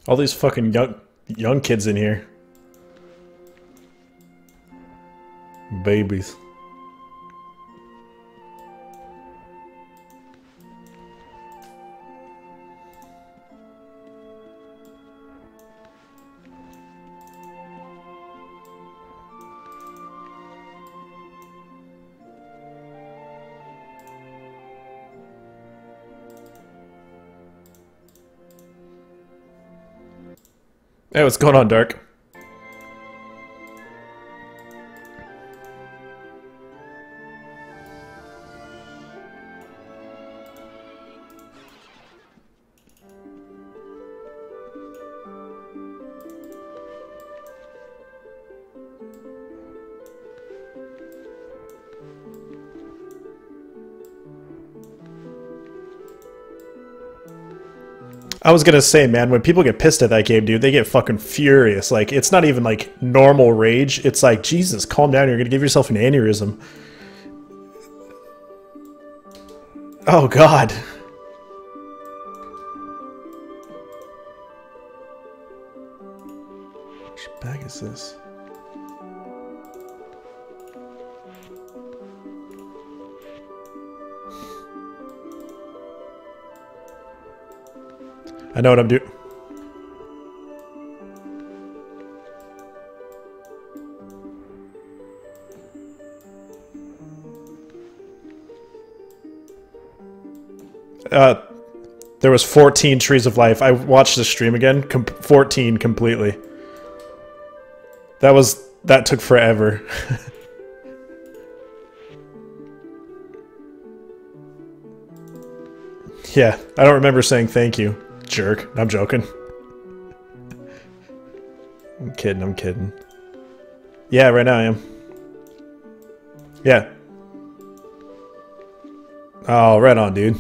All these fucking young young kids in here. Babies. Hey, what's going on, Dark? I was gonna say, man, when people get pissed at that game, dude, they get fucking furious. Like, it's not even like normal rage. It's like, Jesus, calm down. You're gonna give yourself an aneurysm. Oh, God. Which bag is this? I know what I'm doing. Uh, there was fourteen trees of life. I watched the stream again. Com fourteen completely. That was that took forever. Yeah, I don't remember saying thank you. Jerk. I'm joking. I'm kidding, I'm kidding. Yeah, right now I am. Yeah. Oh, right on, dude.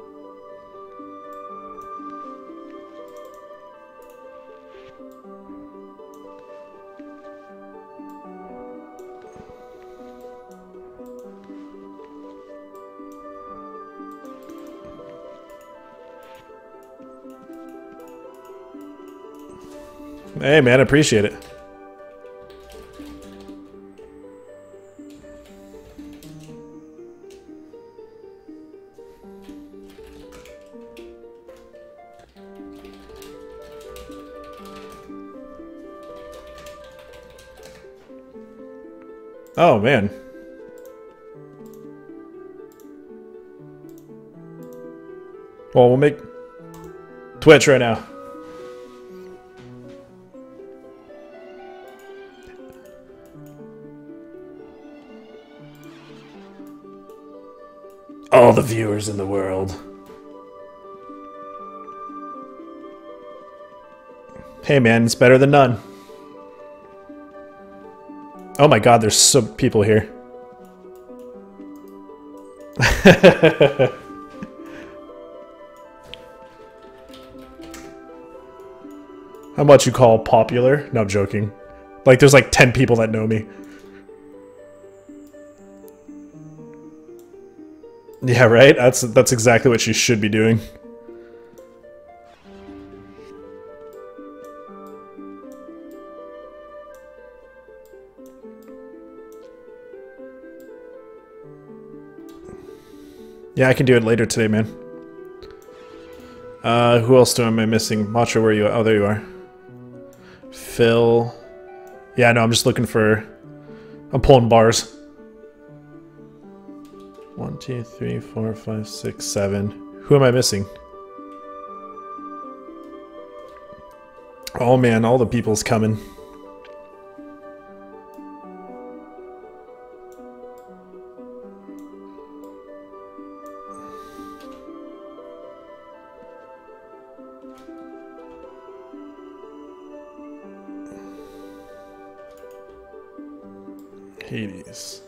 Hey, man, I appreciate it. Oh, man. Well, we'll make Twitch right now. All the viewers in the world. Hey man, it's better than none. Oh my god, there's some people here. How much you call popular? No, I'm joking. Like, there's like ten people that know me. Yeah, right? That's that's exactly what you should be doing. Yeah, I can do it later today, man. Uh, who else do am I missing? Macho, where are you? Oh, there you are. Phil. Yeah, no, I'm just looking for... I'm pulling bars. One, two, three, four, five, six, seven. Who am I missing? Oh man, all the people's coming. Hades.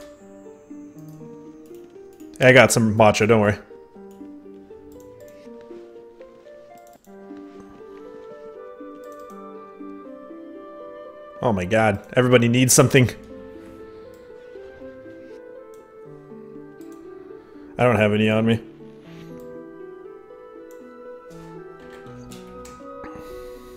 I got some matcha, don't worry. Oh my god, everybody needs something. I don't have any on me.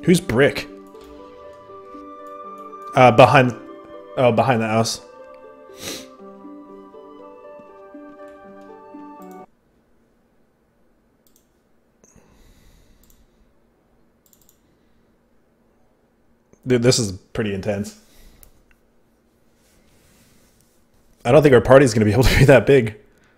Who's Brick? Uh, behind... Oh, behind the house. Dude, this is pretty intense. I don't think our party's going to be able to be that big.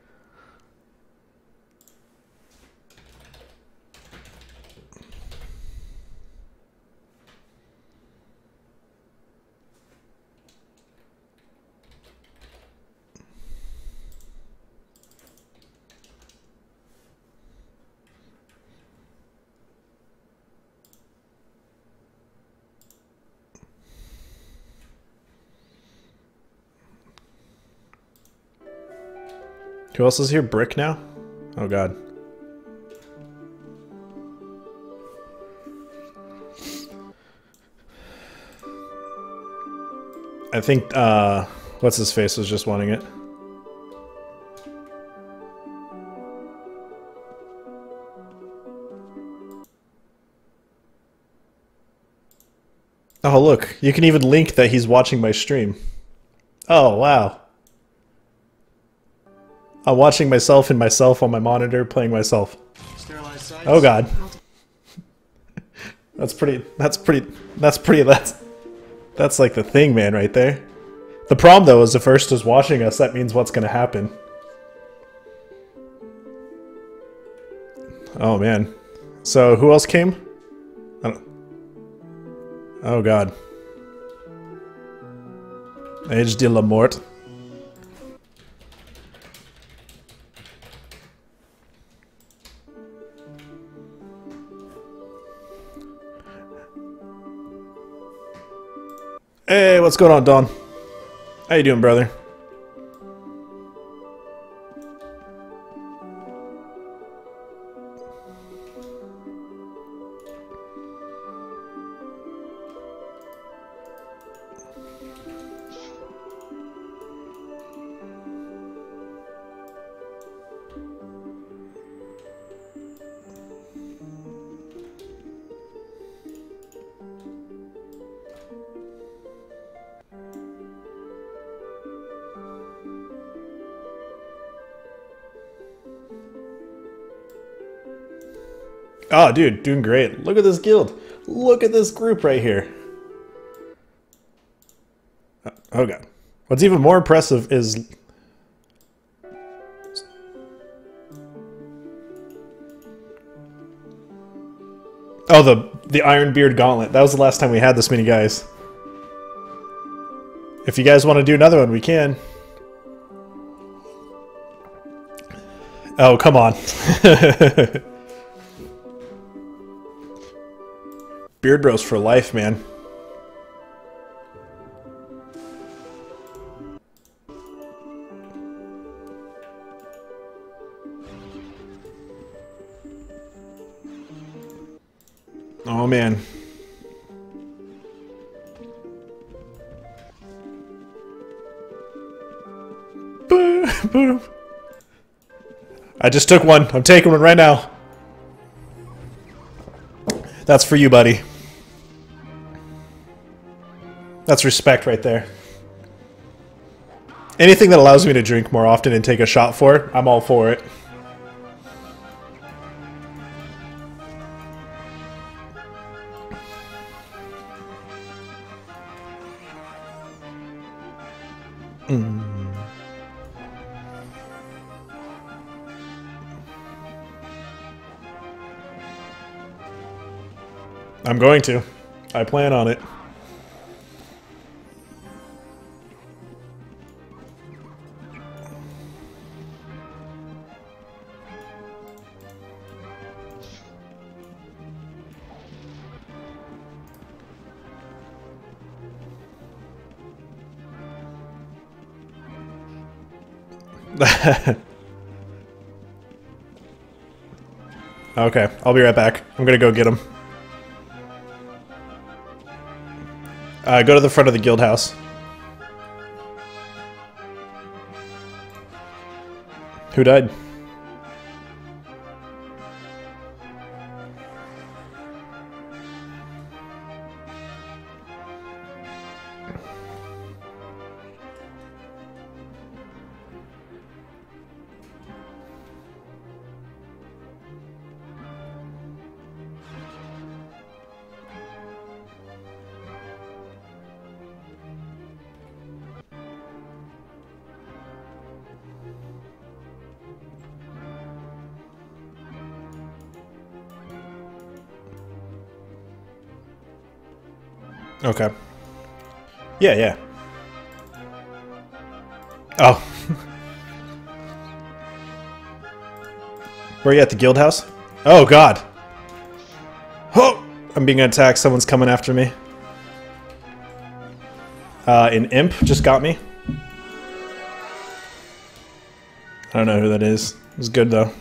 Who else is here? Brick now? Oh god. I think, uh, what's his face was just wanting it. Oh look, you can even link that he's watching my stream. Oh wow. I'm watching myself and myself on my monitor, playing myself. Oh god. That's pretty, that's pretty, that's pretty, that's, that's like the thing, man, right there. The problem, though, is if First is watching us, that means what's gonna happen. Oh, man. So, who else came? I don't... Oh god. Age de la Mort. Hey, what's going on, Don? How you doing, brother? Oh, dude, doing great. Look at this guild. Look at this group right here. Oh, god. What's even more impressive is... Oh, the, the Ironbeard Gauntlet. That was the last time we had this many guys. If you guys want to do another one, we can. Oh, come on. Beard Bros for life, man. Oh, man. Boom, boom. I just took one. I'm taking one right now. That's for you, buddy. That's respect right there. Anything that allows me to drink more often and take a shot for it, I'm all for it. Mm. I'm going to. I plan on it. Okay, I'll be right back. I'm gonna go get him. Uh, go to the front of the guild house. Who died? Okay. Yeah, yeah. Oh. Were you at the guild house? Oh, God. Oh! I'm being attacked. Someone's coming after me. Uh, an imp just got me. I don't know who that is. It was good, though.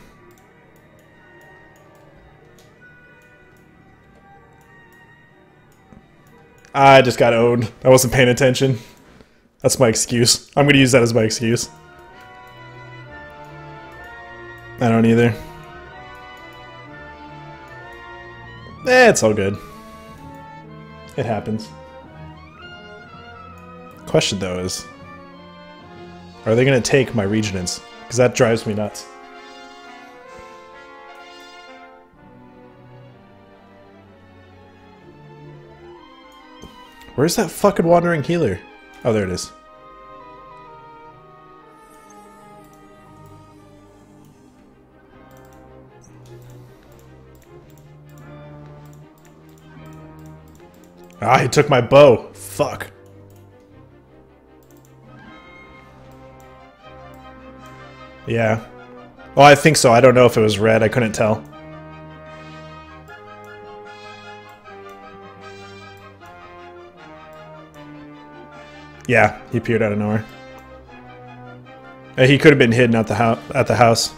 I just got owned. I wasn't paying attention. That's my excuse. I'm gonna use that as my excuse. I don't either. Eh, it's all good. It happens. Question, though, is... are they gonna take my Regents? Because that drives me nuts. Where's that fucking wandering healer? Oh, there it is. Ah, he took my bow. Fuck. Yeah. Oh, I think so. I don't know if it was red. I couldn't tell. Yeah, he appeared out of nowhere. Uh, He could have been hidden at the house. At the house.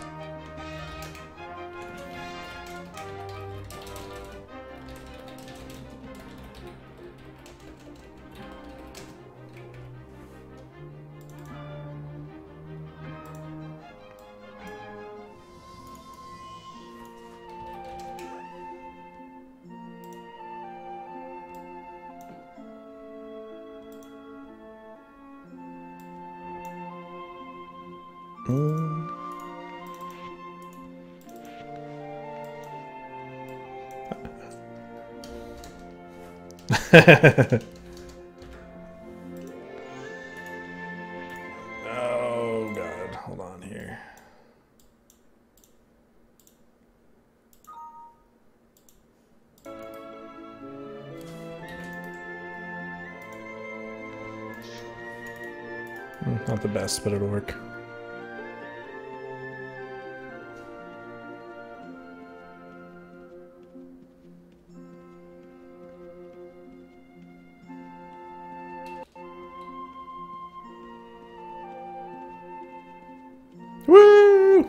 Mm. Oh god, hold on here. Mm, Not the best, but it'll work. Woo!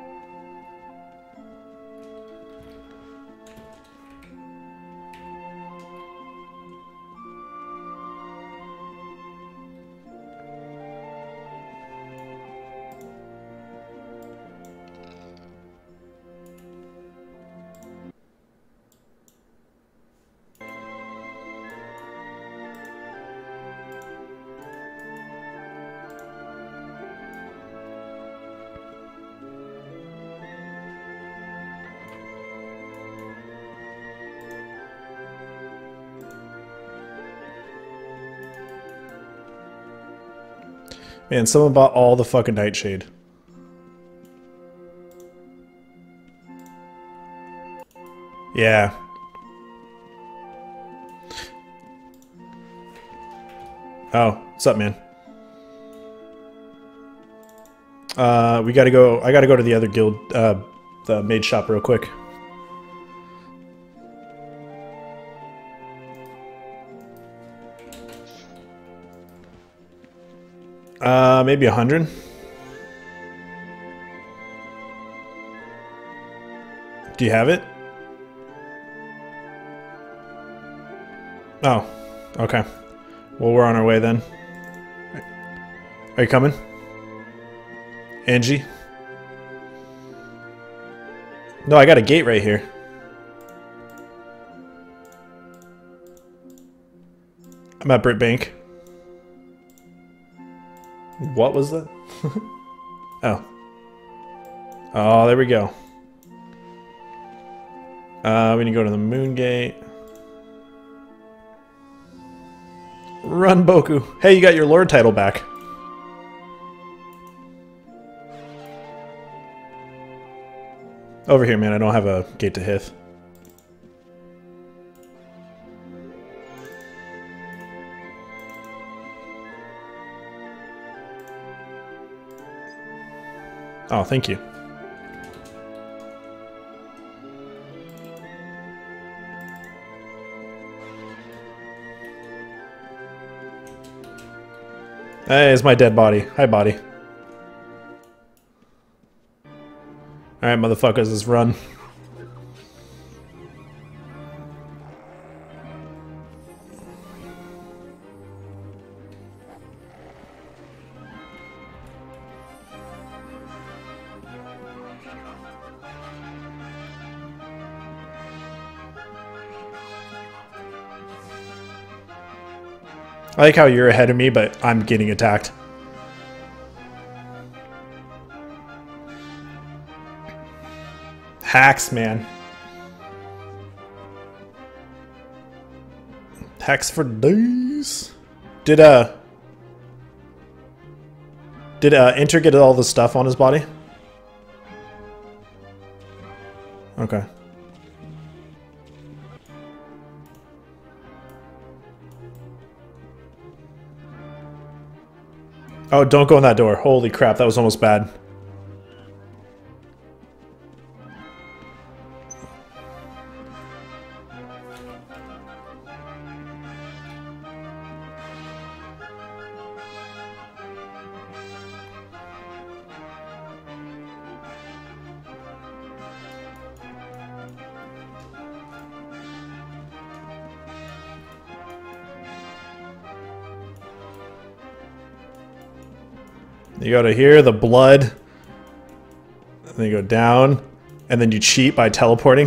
Man, someone bought all the fucking Nightshade. Yeah. Oh, what's up, man? Uh, we gotta go. I gotta go to the other guild, uh, the maid shop real quick. Uh, maybe a hundred. Do you have it? Oh, okay. Well, we're on our way then. Are you coming? Angie? No, I got a gate right here. I'm at Brit Bank. What was that? Oh. Oh, there we go. Uh, we need to go to the Moon Gate. Run, Boku. Hey, you got your Lord title back. Over here, man. I don't have a gate to Hith. Oh, thank you. Hey, it's my dead body. Hi, body. Alright, motherfuckers, let's run. I like how you're ahead of me, but I'm getting attacked. Hacks, man. Hacks for days. Did uh Did uh Enter get all the stuff on his body? Okay. Oh, don't go in that door. Holy crap, that was almost bad. You go to here, the blood, and then you go down, and then you cheat by teleporting.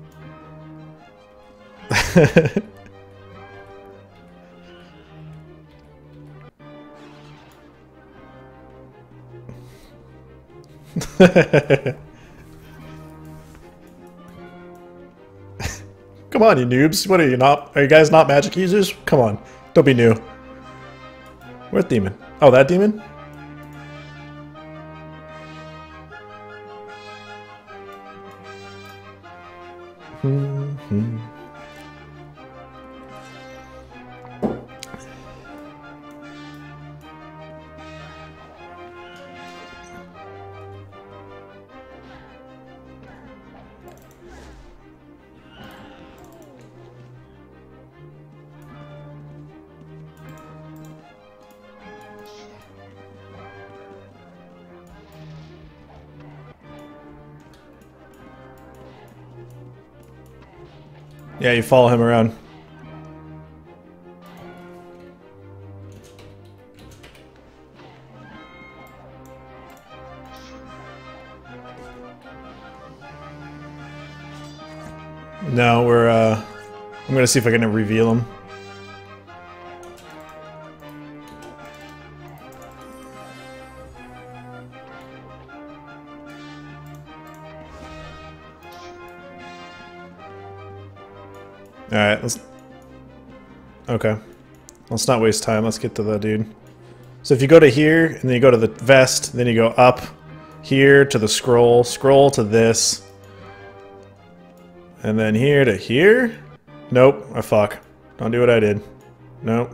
Come on, you noobs. What are you not? Are you guys not magic users? Come on. Don't be new. Where's demon? Oh, that demon? Mm-hmm. Yeah, you follow him around. No, we're, uh... I'm gonna see if I can reveal him. Alright, let's... Okay. Let's not waste time. Let's get to the dude. So if you go to here, and then you go to the vest, then you go up here to the scroll, scroll to this, and then here to here? Nope. I fuck. Don't do what I did. Nope.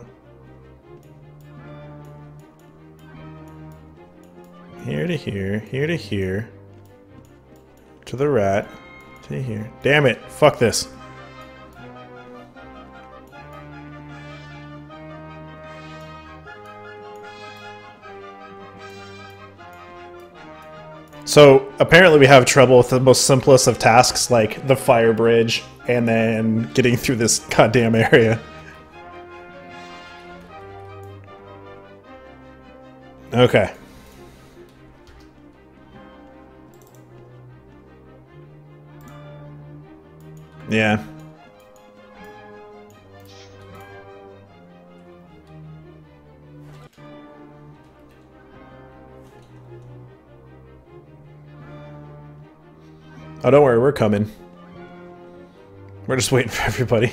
Here to here, here to here, to the rat, to here. Damn it. Fuck this. So apparently we have trouble with the most simplest of tasks, like the fire bridge, and then getting through this goddamn area. Okay. Yeah. Oh, don't worry, we're coming. We're just waiting for everybody.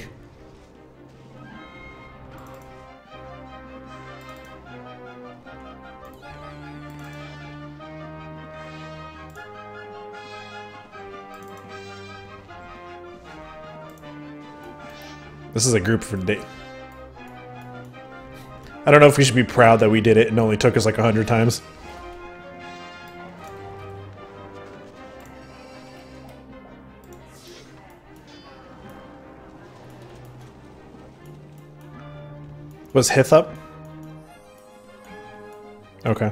This is a group for day. I don't know if we should be proud that we did it and it only took us like a hundred times. Was Hith up? Okay.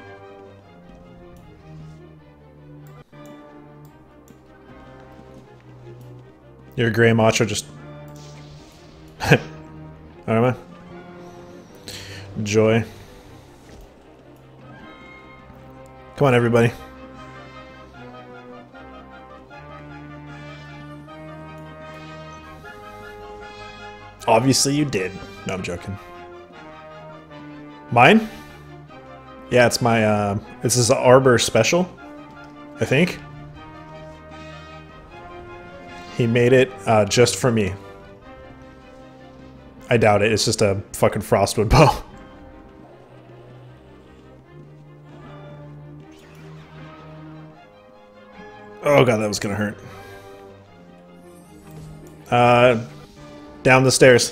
Your gray macho just... Alright, man. Joy. Come on, everybody. Obviously you did. No, I'm joking. Mine? Yeah, it's my, uh... This is an Arbor special, I think. He made it uh, just for me. I doubt it. It's just a fucking Frostwood bow. Oh god, that was gonna hurt. Uh, down the stairs.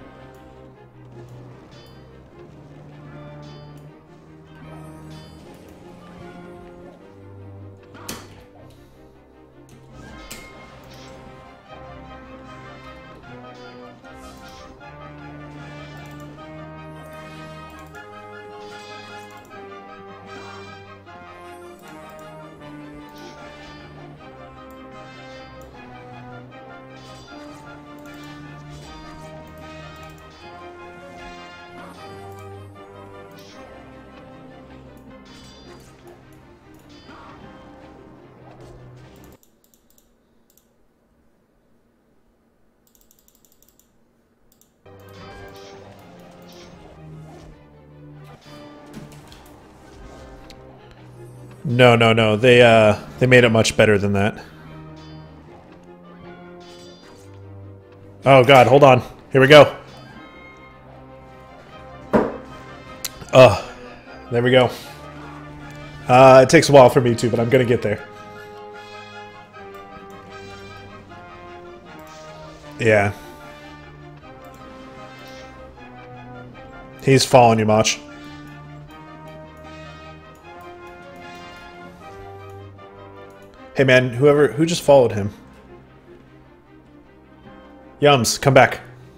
No, no, no. They uh they made it much better than that. Oh god, hold on. Here we go. Oh, there we go. Uh, it takes a while for me too, but I'm gonna get there. Yeah. He's following you, Mach. Hey man, whoever who just followed him. Yums, come back.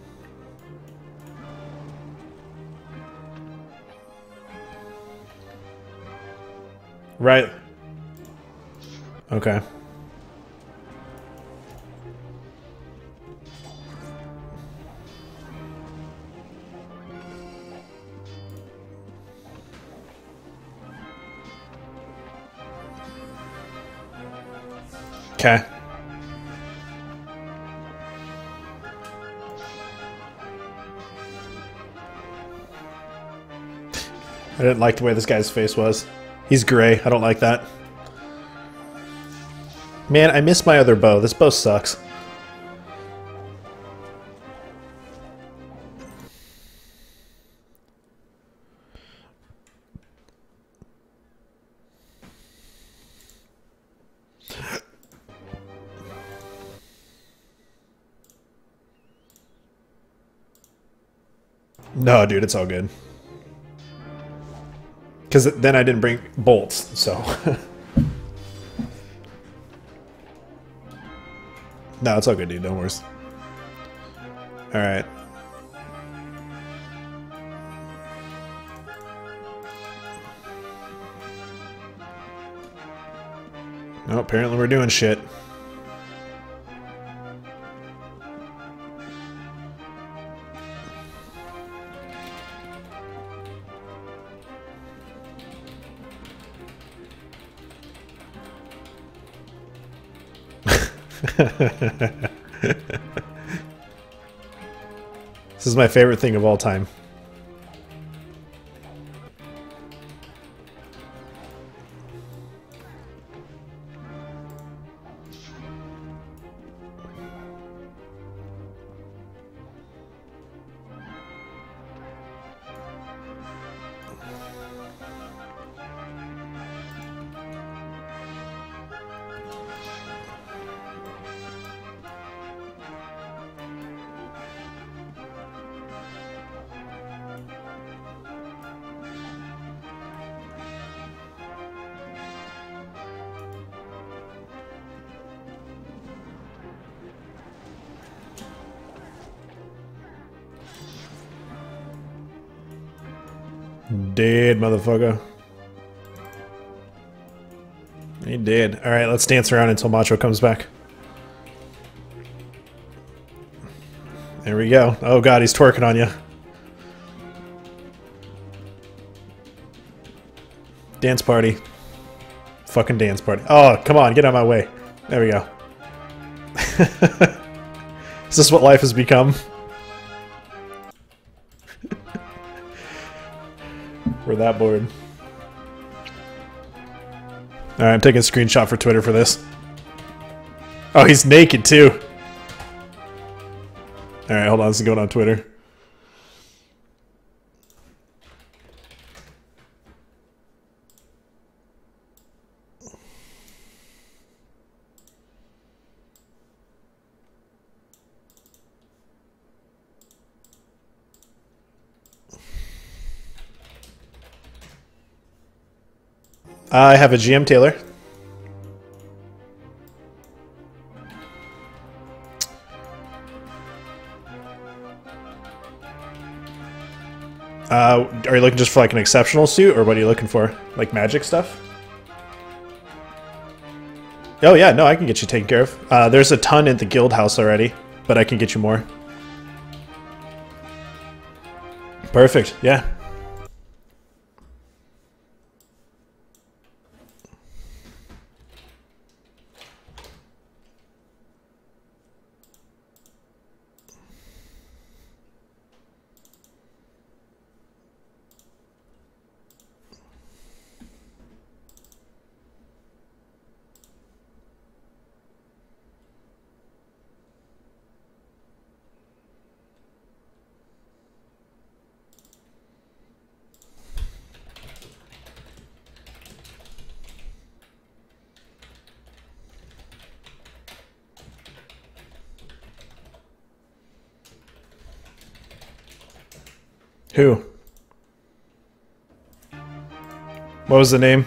Right. Okay. Okay. I didn't like the way this guy's face was. He's gray. I don't like that. Man, I miss my other bow. This bow sucks. No, dude, it's all good. Because then I didn't bring bolts, so... No, it's all good, dude. Don't worry. Alright. No, apparently we're doing shit. This is my favorite thing of all time. Dead, motherfucker. He did. Alright, let's dance around until Macho comes back. There we go. Oh god, he's twerking on you. Dance party. Fucking dance party. Oh, come on, get out of my way. There we go. Is this what life has become? We're that bored. Alright, I'm taking a screenshot for Twitter for this. Oh, he's naked too. Alright, hold on, this is going on Twitter. I have a G M Taylor. Uh, are you looking just for like an exceptional suit, or what are you looking for? Like magic stuff? Oh yeah, no, I can get you taken care of. Uh, there's a ton at the guild house already, but I can get you more. Perfect, yeah. Who? What was the name?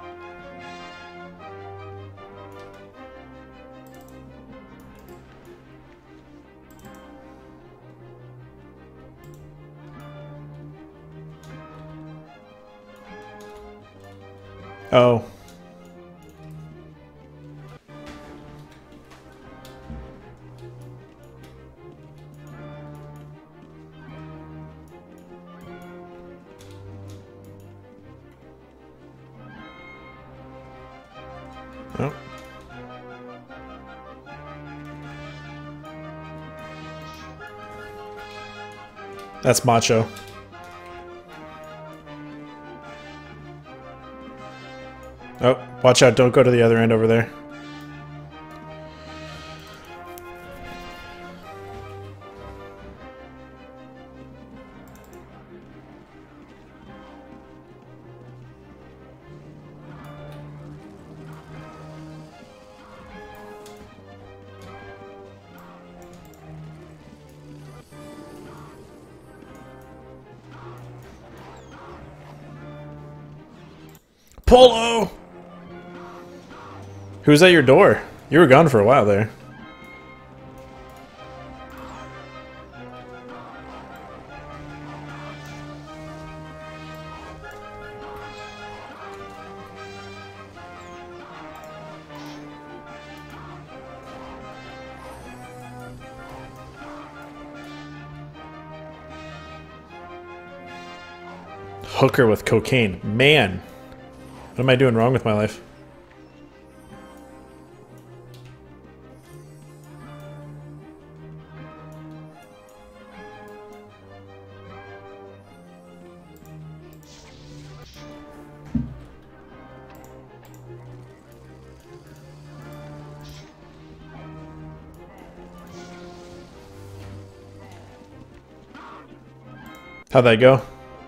Oh. Oh. That's Macho. Oh, watch out, don't go to the other end over there. Polo! Who's at your door? You were gone for a while there. Hooker with cocaine. Man! What am I doing wrong with my life? How'd that go?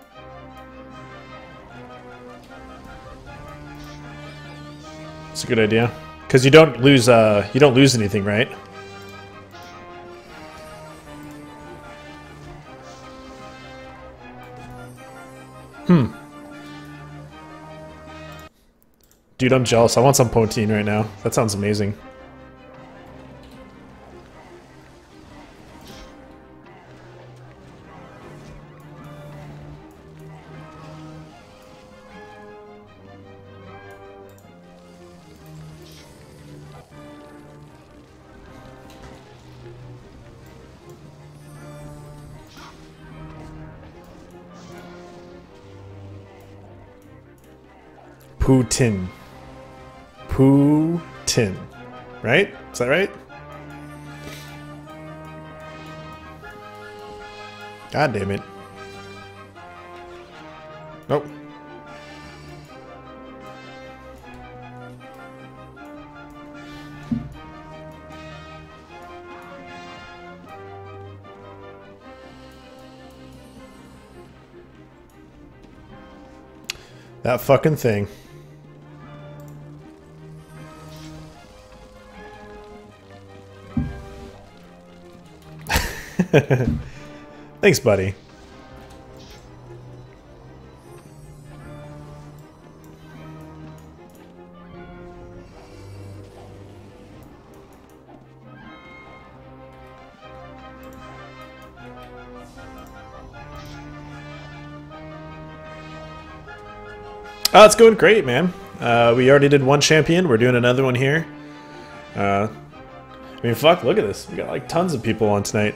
It's a good idea. Because you don't lose uh you don't lose anything, right? Hmm. Dude, I'm jealous. I want some poutine right now. That sounds amazing. Putin. Putin. Right? Is that right? God damn it. Nope. That fucking thing. Thanks, buddy. Oh, it's going great, man. Uh, we already did one champion. We're doing another one here. Uh, I mean, fuck, look at this. We got like tons of people on tonight.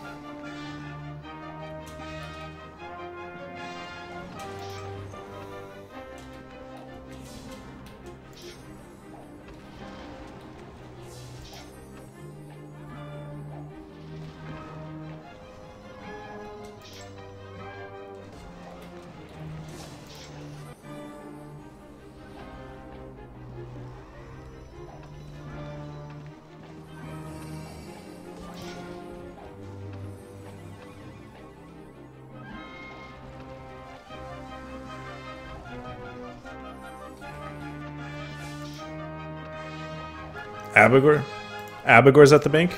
Abigor? Abigor's at the bank?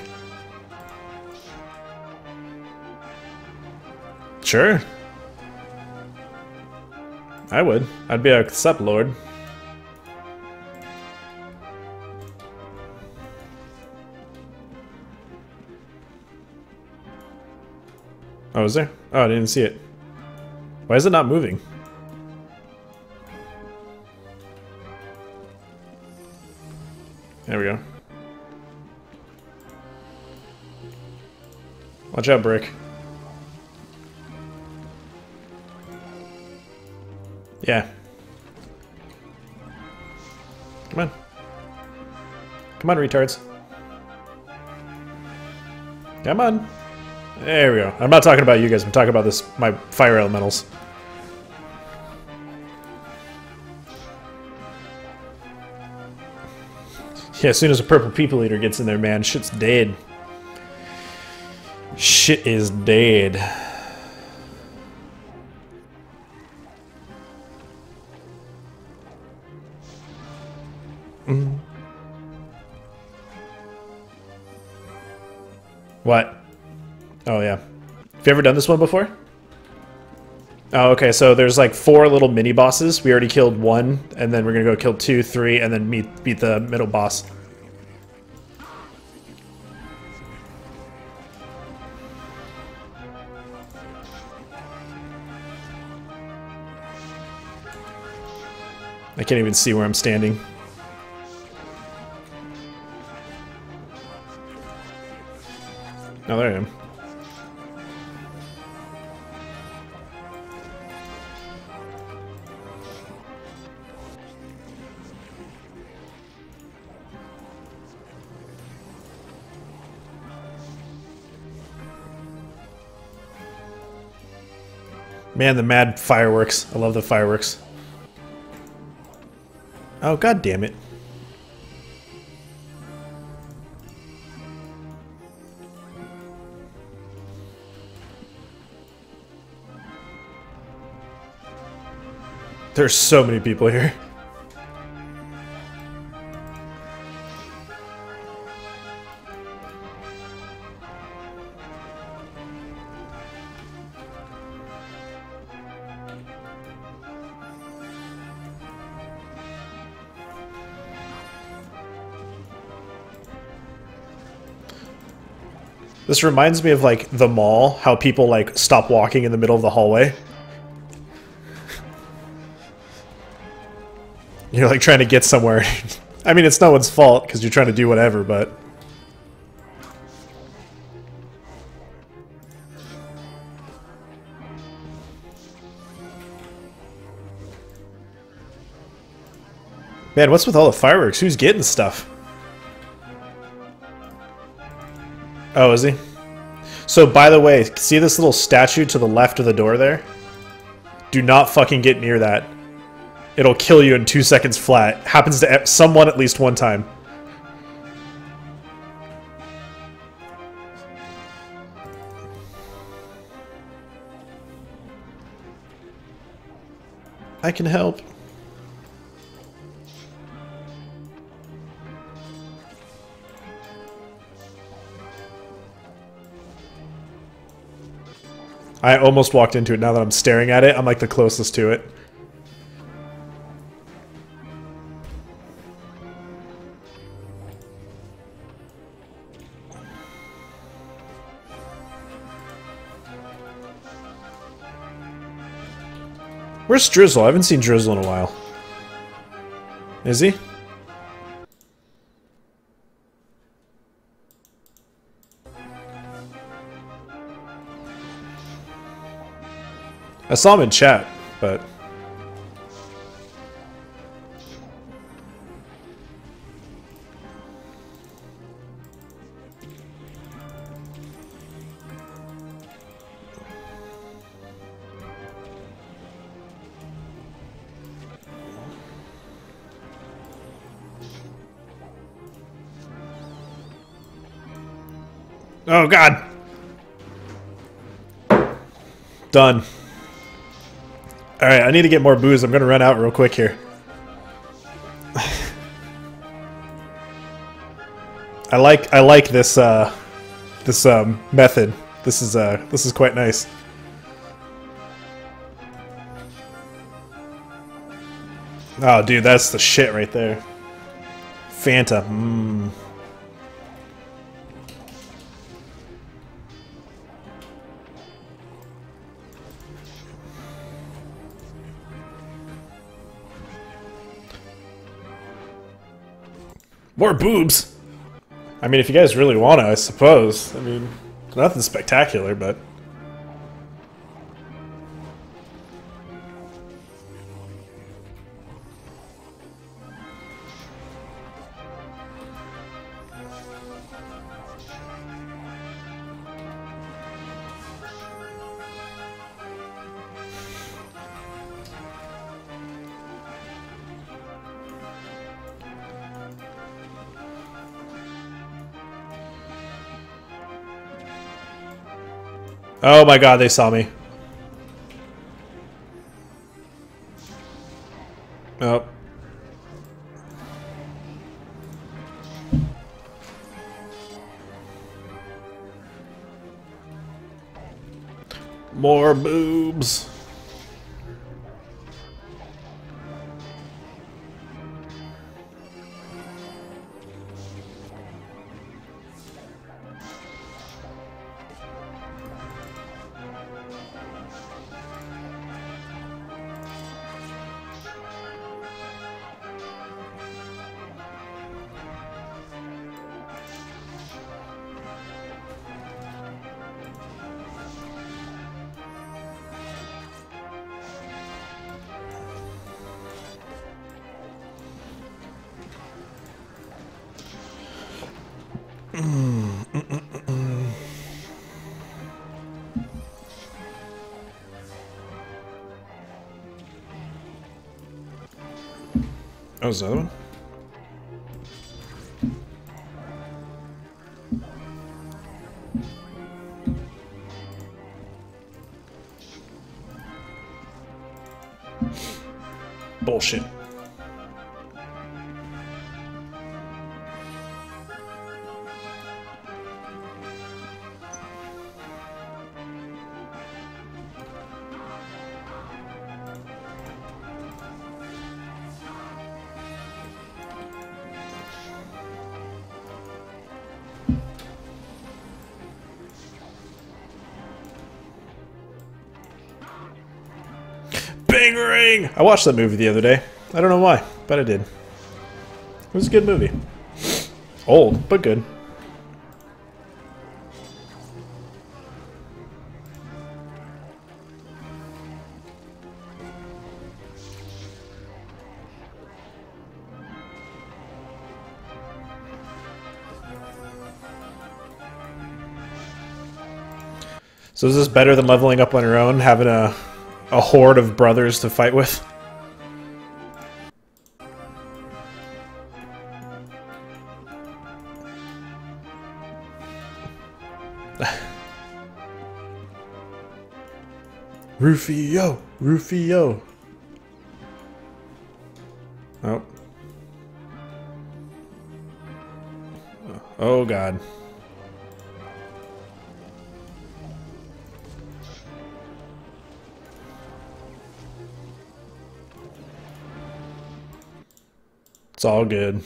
Sure. I would. I'd be a sup lord. Oh, is there? Oh, I didn't see it. Why is it not moving? There we go. Watch out, Brick. Yeah. Come on. Come on, retards. Come on. There we go. I'm not talking about you guys. I'm talking about this, my fire elementals. Yeah, as soon as a purple people eater gets in there, man, shit's dead. Shit is dead. Mm. What? Oh, yeah. Have you ever done this one before? Oh, okay, so there's like four little mini bosses. We already killed one, and then we're gonna go kill two, three, and then meet beat the middle boss. I can't even see where I'm standing. Oh, there I am. Man, the mad fireworks. I love the fireworks. Oh, god damn it. There's so many people here. This reminds me of like the mall, how people like stop walking in the middle of the hallway. You're like trying to get somewhere. I mean, it's no one's fault because you're trying to do whatever, but... Man, what's with all the fireworks? Who's getting stuff? Oh, is he? So, by the way, see this little statue to the left of the door there? Do not fucking get near that. It'll kill you in two seconds flat. Happens to someone at least one time. I can help. I almost walked into it. Now that I'm staring at it, I'm like the closest to it. Where's Drizzle? I haven't seen Drizzle in a while. Is he? I saw him in chat, but... Oh god! Done. Alright, I need to get more booze. I'm gonna run out real quick here. I like I like this uh this um method. This is uh this is quite nice. Oh dude, that's the shit right there. Fanta. Mmm. More boobs! I mean, if you guys really want to, I suppose. I mean, nothing spectacular, but... Oh my god, they saw me. Oh. More boobs. Mm, mm, mm, mm. Oh, is that one? Bullshit. Bang Ring! I watched that movie the other day. I don't know why, but I did. It was a good movie. Old, but good. So is this better than leveling up on your own, having a, a horde of brothers to fight with? Rufio! Rufio! Oh. Oh god. It's all good.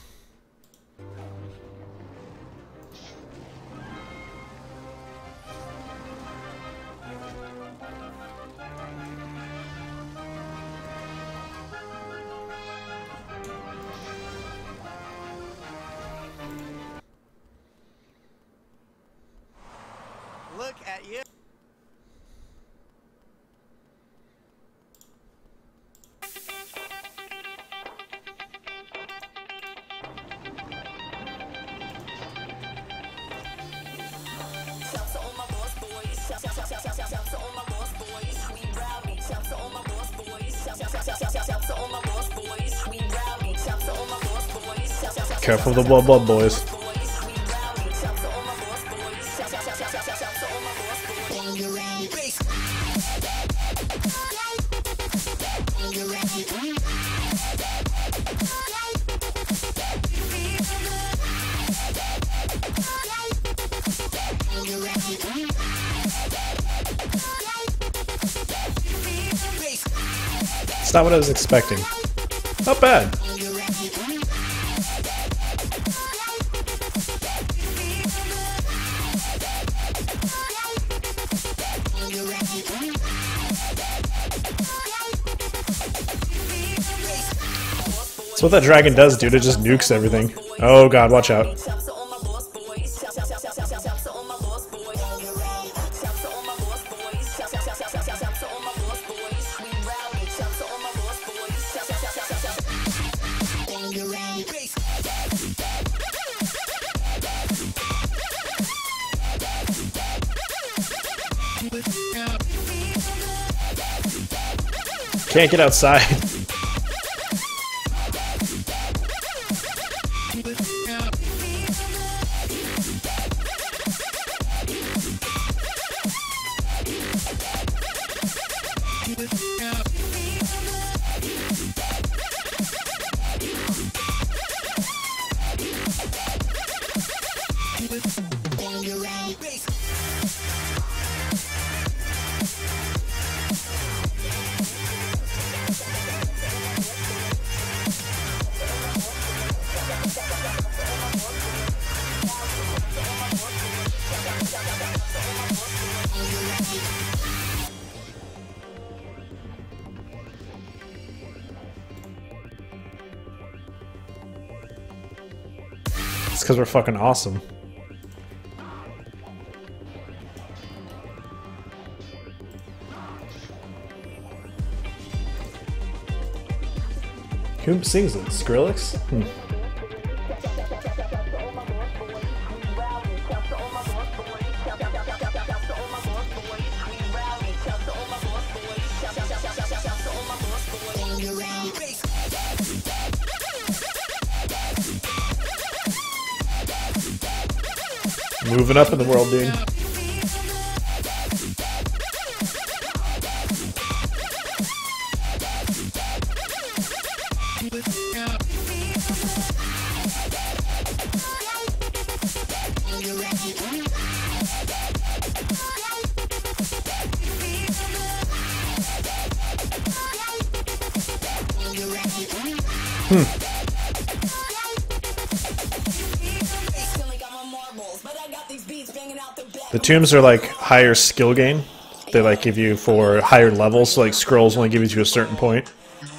Look at you. Careful of the blood blood boys. It's not what I was expecting. Not bad. That's what that dragon does, dude. It just nukes everything. Oh god, watch out. Can't get outside. It's because we're fucking awesome. Who sings it? Skrillex? Hmm. Moving up in the world, dude. Hmm. The tombs are like higher skill gain. They like give you for higher levels, so like scrolls only give you to a certain point.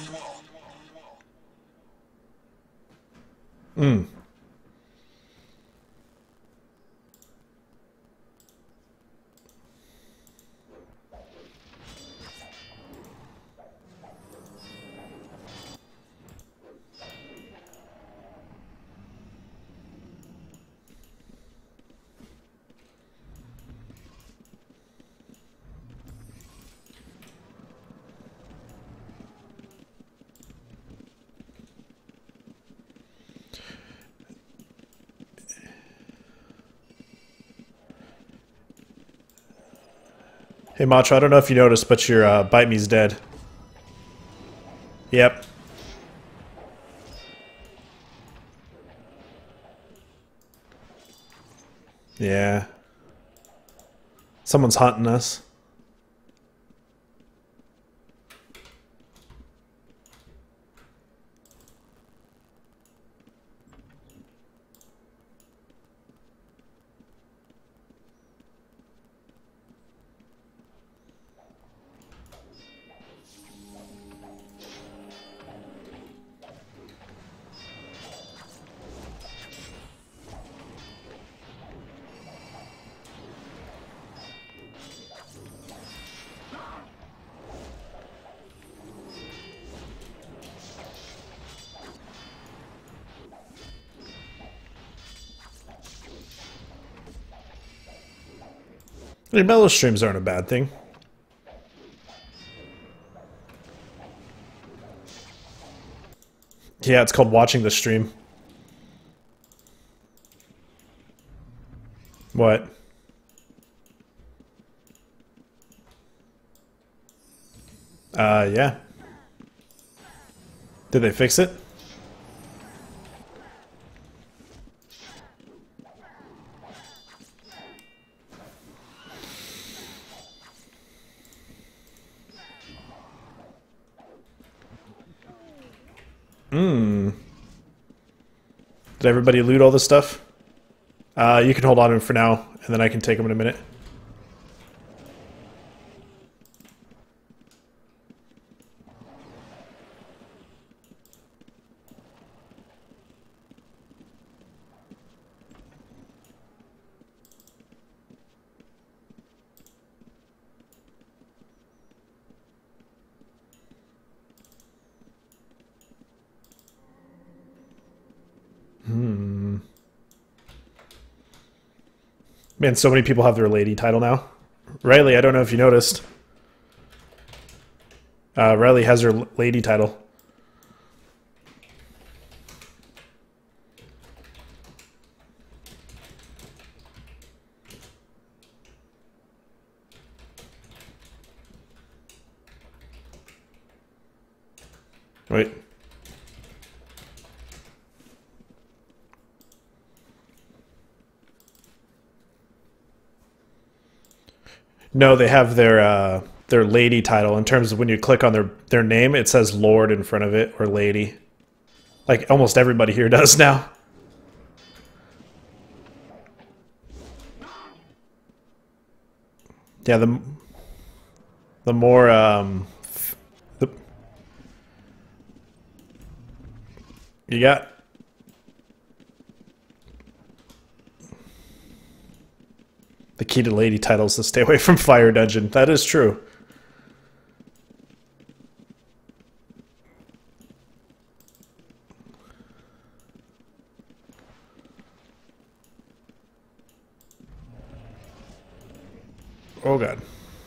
Hmm. Hey, Macho, I don't know if you noticed, but your uh, Bite Me's dead. Yep. Yeah. Someone's hunting us. I mean, mellow streams aren't a bad thing. Yeah, it's called watching the stream. What? Uh, yeah. Did they fix it? Hmm. Did everybody loot all the stuff? Uh, you can hold on to them for now, and then I can take them in a minute. Hmm. Man, so many people have their lady title now. Riley, I don't know if you noticed. Uh, Riley has her lady title. Wait. No, they have their uh, their lady title. In terms of when you click on their their name, it says Lord in front of it or Lady. Like almost everybody here does now. Yeah, the the more um, the you got. The key to lady titles is to stay away from Fire Dungeon. That is true. Oh god.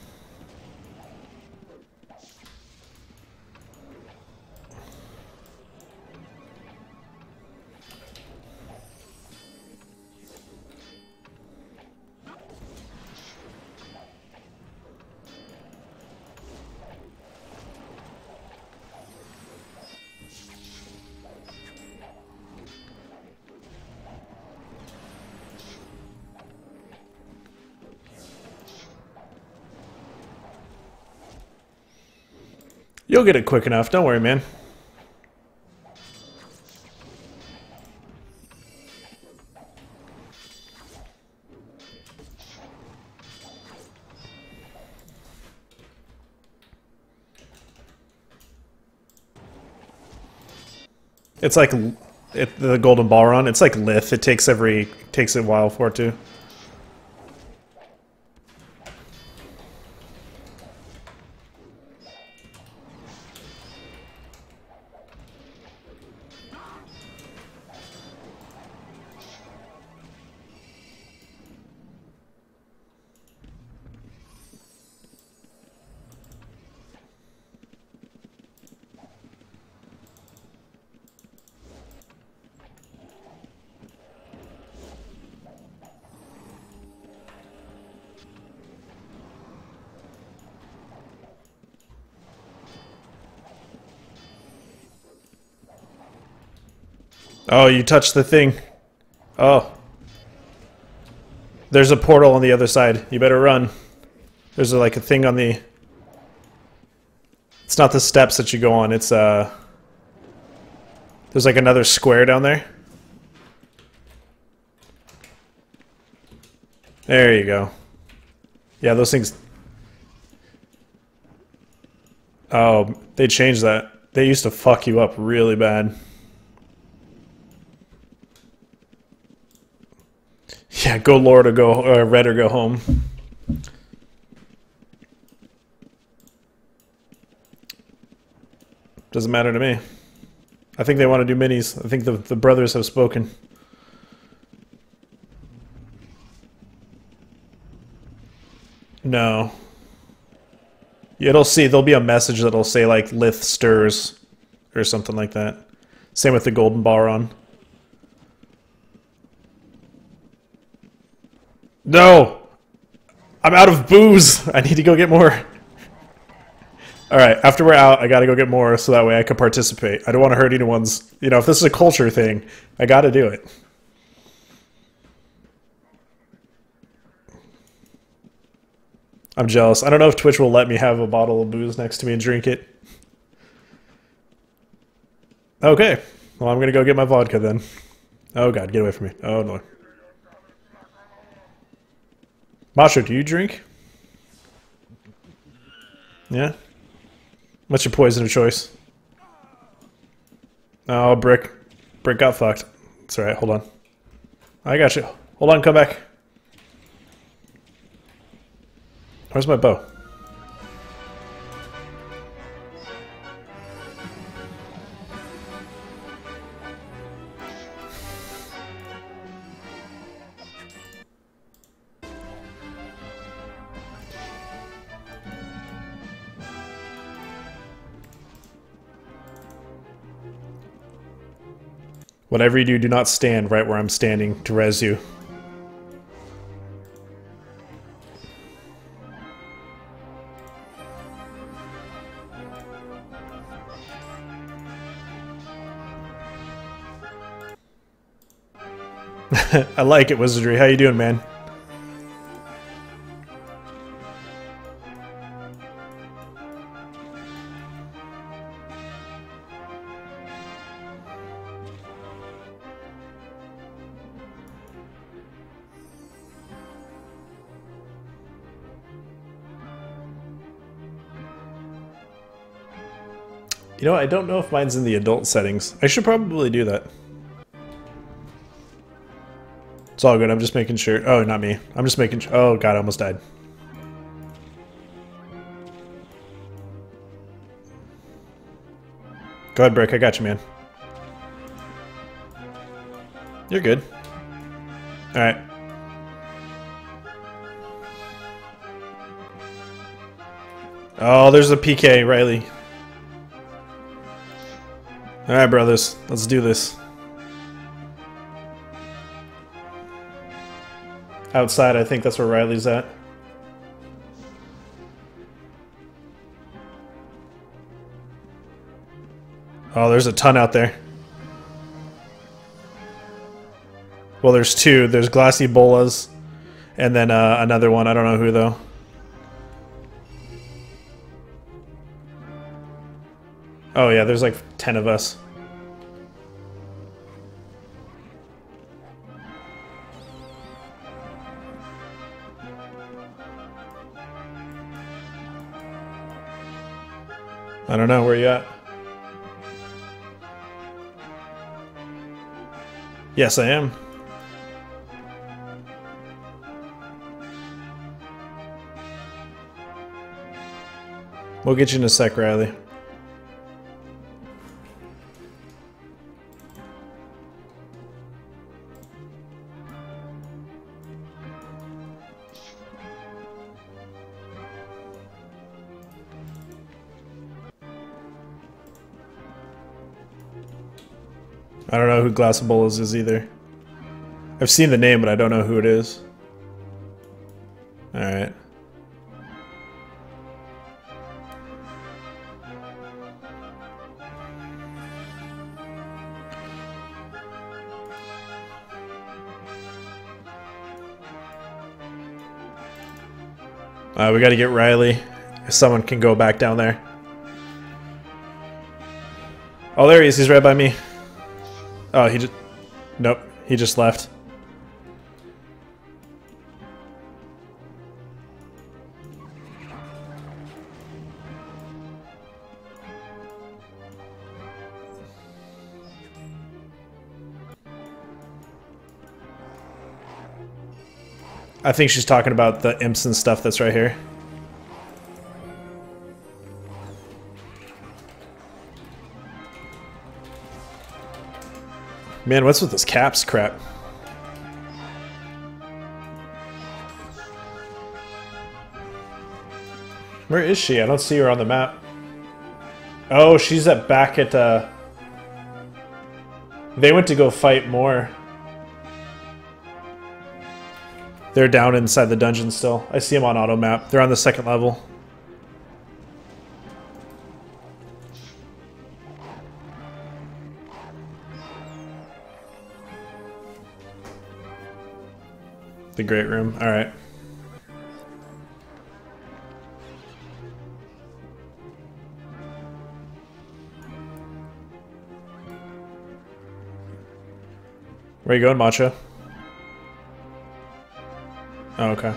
You'll get it quick enough. Don't worry, man. It's like it, the golden ball run. It's like Lith. It takes every takes a while for it to. Oh, you touched the thing. Oh. There's a portal on the other side. You better run. There's a, like a thing on the... It's not the steps that you go on. It's uh... There's like another square down there. There you go. Yeah, those things... Oh, they changed that. They used to fuck you up really bad. Yeah, go Lord or go uh, red or go home. Doesn't matter to me. I think they want to do minis. I think the, the brothers have spoken. No. It'll see, there'll be a message that'll say like Lith stirs or something like that. Same with the golden Baron. No! I'm out of booze! I need to go get more. Alright, after we're out, I gotta go get more so that way I can participate. I don't want to hurt anyone's... You know, if this is a culture thing, I gotta do it. I'm jealous. I don't know if Twitch will let me have a bottle of booze next to me and drink it. Okay. Well, I'm gonna go get my vodka then. Oh god, get away from me. Oh no. Macho, do you drink? Yeah? What's your poison of choice? Oh, Brick. Brick got fucked. It's alright, hold on. I got you. Hold on, come back. Where's my bow? Whatever you do, do not stand right where I'm standing to res you. I like it, Wizardry. How you doing, man? You know, I don't know if mine's in the adult settings. I should probably do that. It's all good, I'm just making sure. Oh, not me. I'm just making sure. Oh god, I almost died. Go ahead, Brick, I got you, man. You're good. Alright. Oh, there's a P K, Riley. Alright, brothers. Let's do this. Outside, I think that's where Riley's at. Oh, there's a ton out there. Well, there's two. There's Glassy Bolas, and then uh, another one. I don't know who, though. Oh, yeah, there's like ten of us. I don't know, where you at? Yes, I am. We'll get you in a sec, Riley. I don't know who Glassabola's is either. I've seen the name, but I don't know who it is. Alright. Uh, we got to get Riley. If someone can go back down there. Oh, there he is. He's right by me. Oh, he just... Nope. He just left. I think she's talking about the imps and stuff that's right here. Man, what's with this caps crap? Where is she? I don't see her on the map. Oh, she's at back at uh they went to go fight more. They're down inside the dungeon still. I see them on auto map. They're on the second level. The great room. All right. Where you going, Matcha? Oh, okay.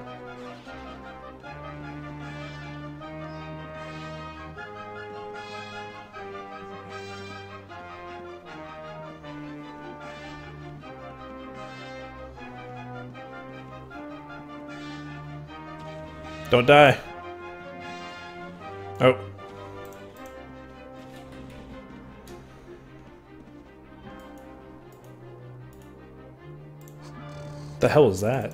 Don't die. Oh. The hell is that?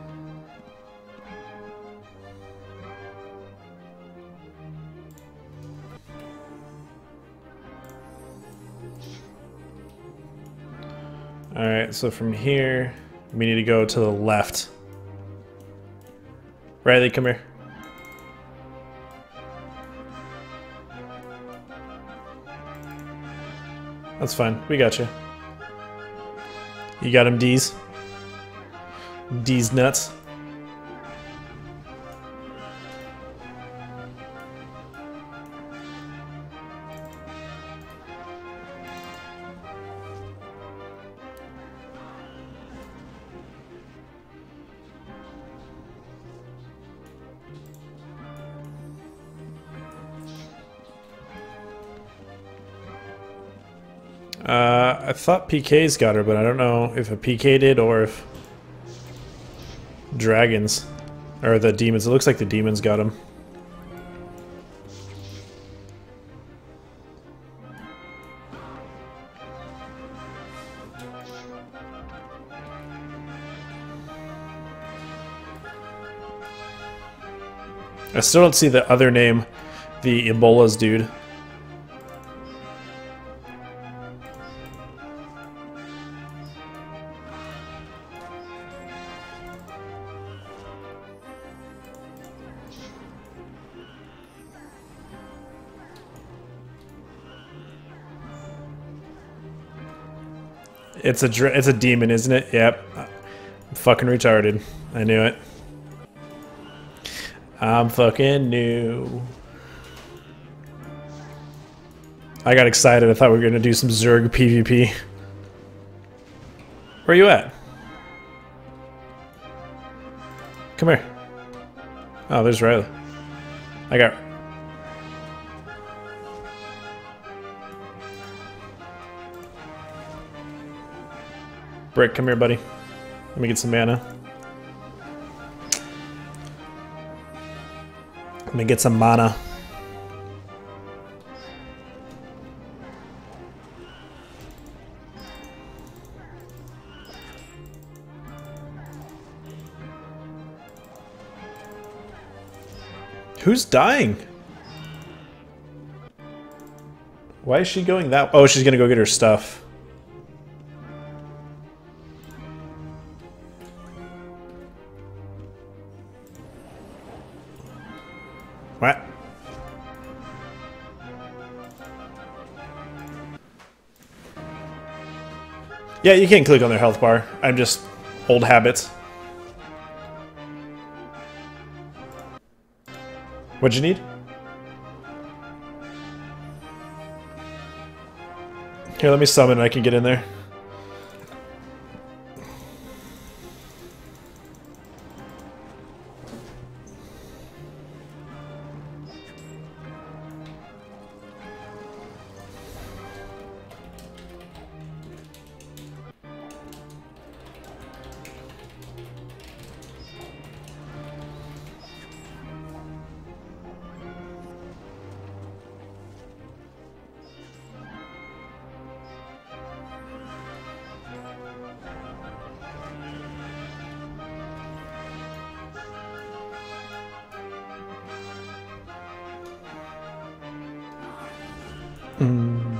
Alright, so from here, we need to go to the left. Riley, come here. That's fine. We got you. You got him, D's. D's nuts. Uh, I thought P K's got her, but I don't know if a P K did or if dragons or the demons. It looks like the demons got him. I still don't see the other name, the Ebola's dude. It's a dr it's a demon, isn't it? Yep. I'm fucking retarded. I knew it. I'm fucking new. I got excited. I thought we were gonna do some Zerg PvP. Where are you at? Come here. Oh, there's Riley. I got. Brick, come here, buddy. Let me get some mana. Let me get some mana. Who's dying? Why is she going that? Oh, she's gonna go get her stuff. What? Yeah, you can click on their health bar. I'm just old habits. What'd you need? Here, let me summon and I can get in there. Mm.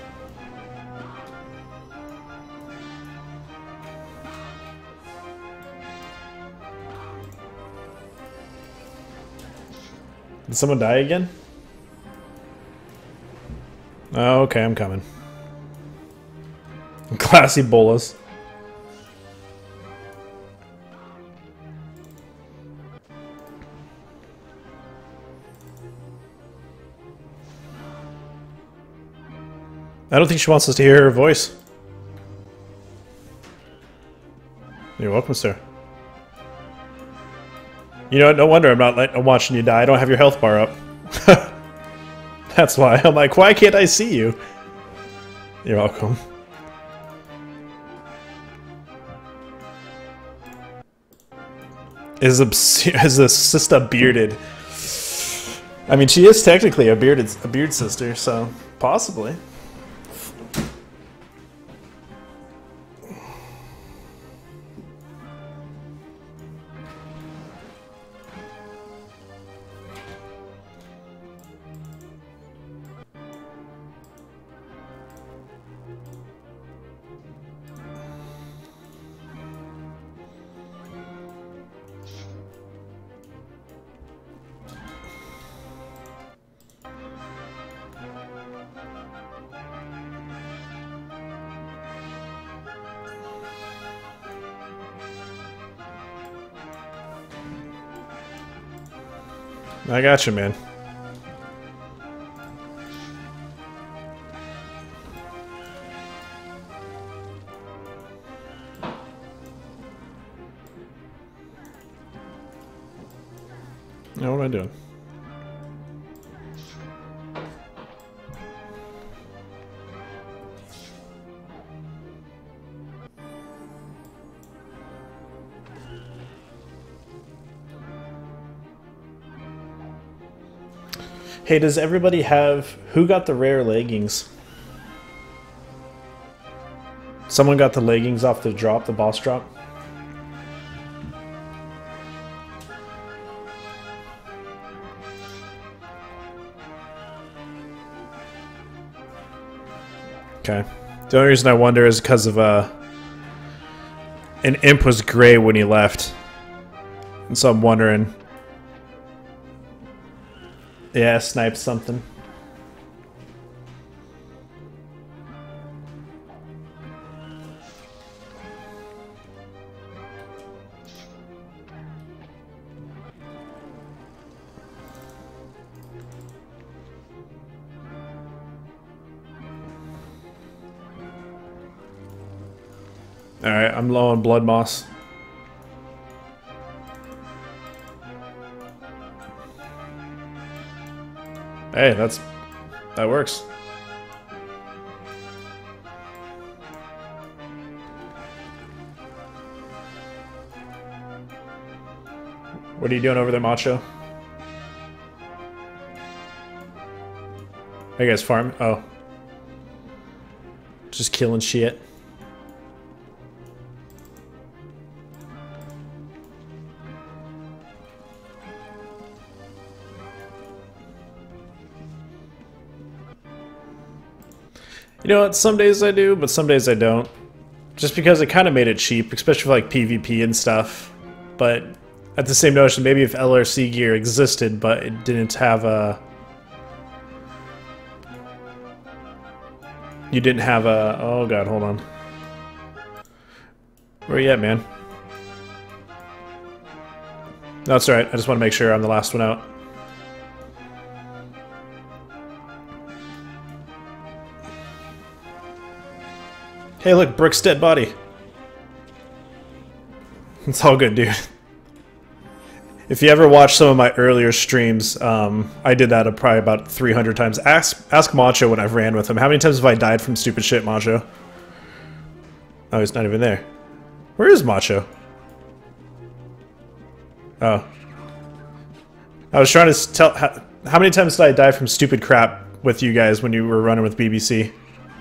Did someone die again? Oh, okay, I'm coming. Classy bolas. I don't think she wants us to hear her voice. You're welcome, sir. You know what? No wonder I'm not let I'm watching you die. I don't have your health bar up. That's why. I'm like, why can't I see you? You're welcome. Is a is the sister bearded? I mean, she is technically a bearded a beard sister, so possibly. I got you, man. Now what am I doing? Hey, does everybody have... Who got the rare leggings? Someone got the leggings off the drop, the boss drop? Okay. The only reason I wonder is because of, uh... an imp was gray when he left. And so I'm wondering... Yeah, snipe something. Alright, I'm low on blood moss. Hey, that's... that works. What are you doing over there, Macho? Are you guys farm? Oh. Just killing shit. You know what, some days I do, but some days I don't. Just because it kind of made it cheap, especially for like PvP and stuff. But at the same notion, maybe if L R C gear existed, but it didn't have a... You didn't have a... Oh god, hold on. Where you at, man? No, that's alright, I just want to make sure I'm the last one out. Hey, look, Brooke's dead body. It's all good, dude. If you ever watch some of my earlier streams, um, I did that probably about three hundred times. Ask ask Macho when I've ran with him. How many times have I died from stupid shit, Macho? Oh, he's not even there. Where is Macho? Oh. I was trying to tell... How, how many times did I die from stupid crap with you guys when you were running with B B C?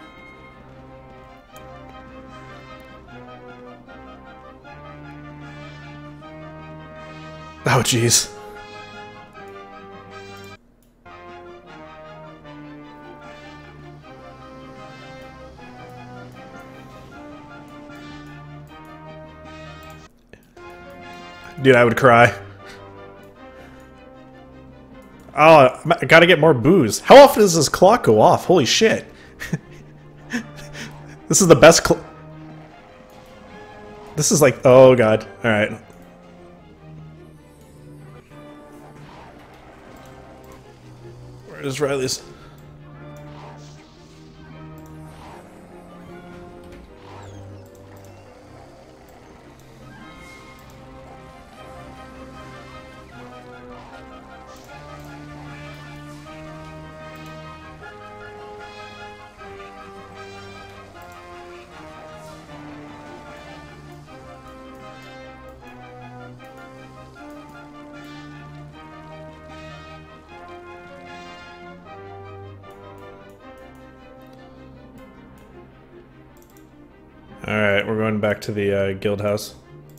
Oh, jeez. Dude, I would cry. Oh, I gotta get more booze. How often does this clock go off? Holy shit. This is the best cl- This is like, oh god. Alright. Where is Riley's? Alright, we're going back to the uh, guild house.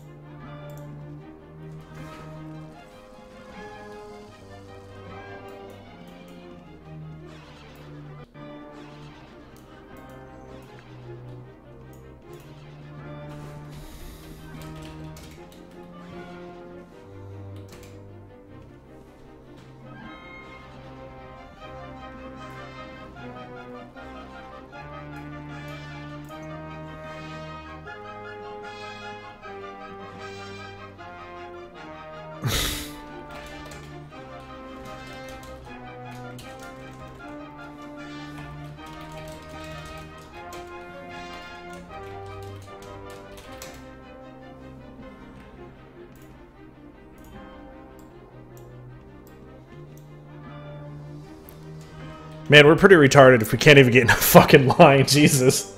Man, we're pretty retarded if we can't even get in a fucking line, Jesus.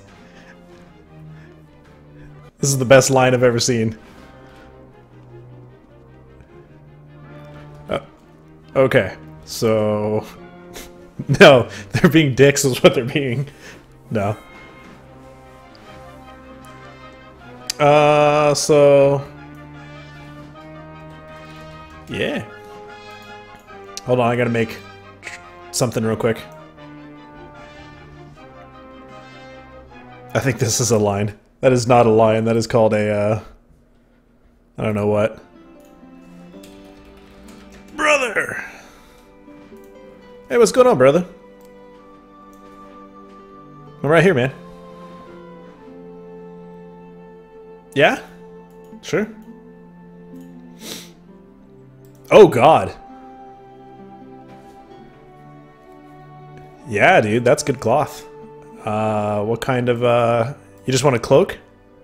This is the best line I've ever seen. Uh, okay, so... No, they're being dicks is what they're being. No. Uh, so... Yeah. Hold on, I gotta make something real quick. I think this is a line. That is not a line, that is called a, uh... I don't know what. Brother! Hey, what's going on, brother? I'm right here, man. Yeah? Sure. Oh, God. Yeah, dude, that's good cloth. Uh, what kind of, uh... You just want a cloak?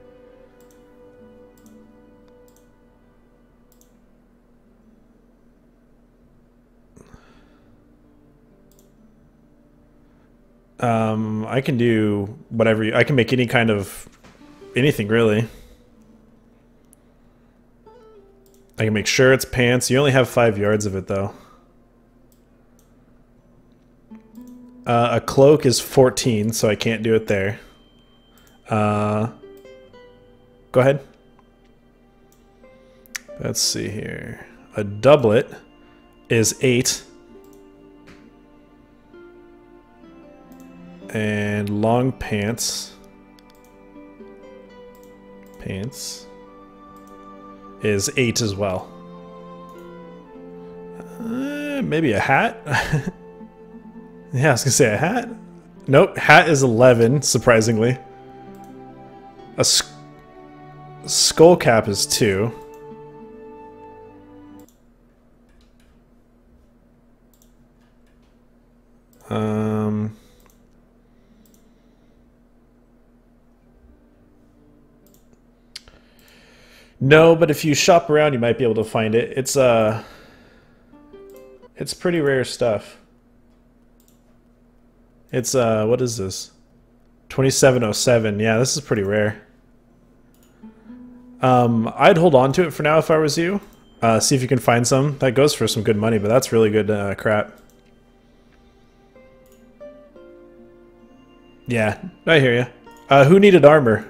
Um, I can do whatever you, I can make any kind of anything really. I can make shirts, pants. You only have five yards of it though. Uh, a cloak is fourteen, so I can't do it there. Uh, go ahead. Let's see here. A doublet is eight. And long pants. Pants is eight as well. Uh, maybe a hat? Yeah, I was gonna say a hat. Nope, hat is eleven, surprisingly. A sk skull cap is two. Um... No, but if you shop around, you might be able to find it. It's uh, it's pretty rare stuff. It's uh, what is this? twenty-seven oh seven. Yeah, this is pretty rare. Um, I'd hold on to it for now if I was you. Uh, see if you can find some. That goes for some good money, but that's really good uh, crap. Yeah, I hear you. Uh, who needed armor?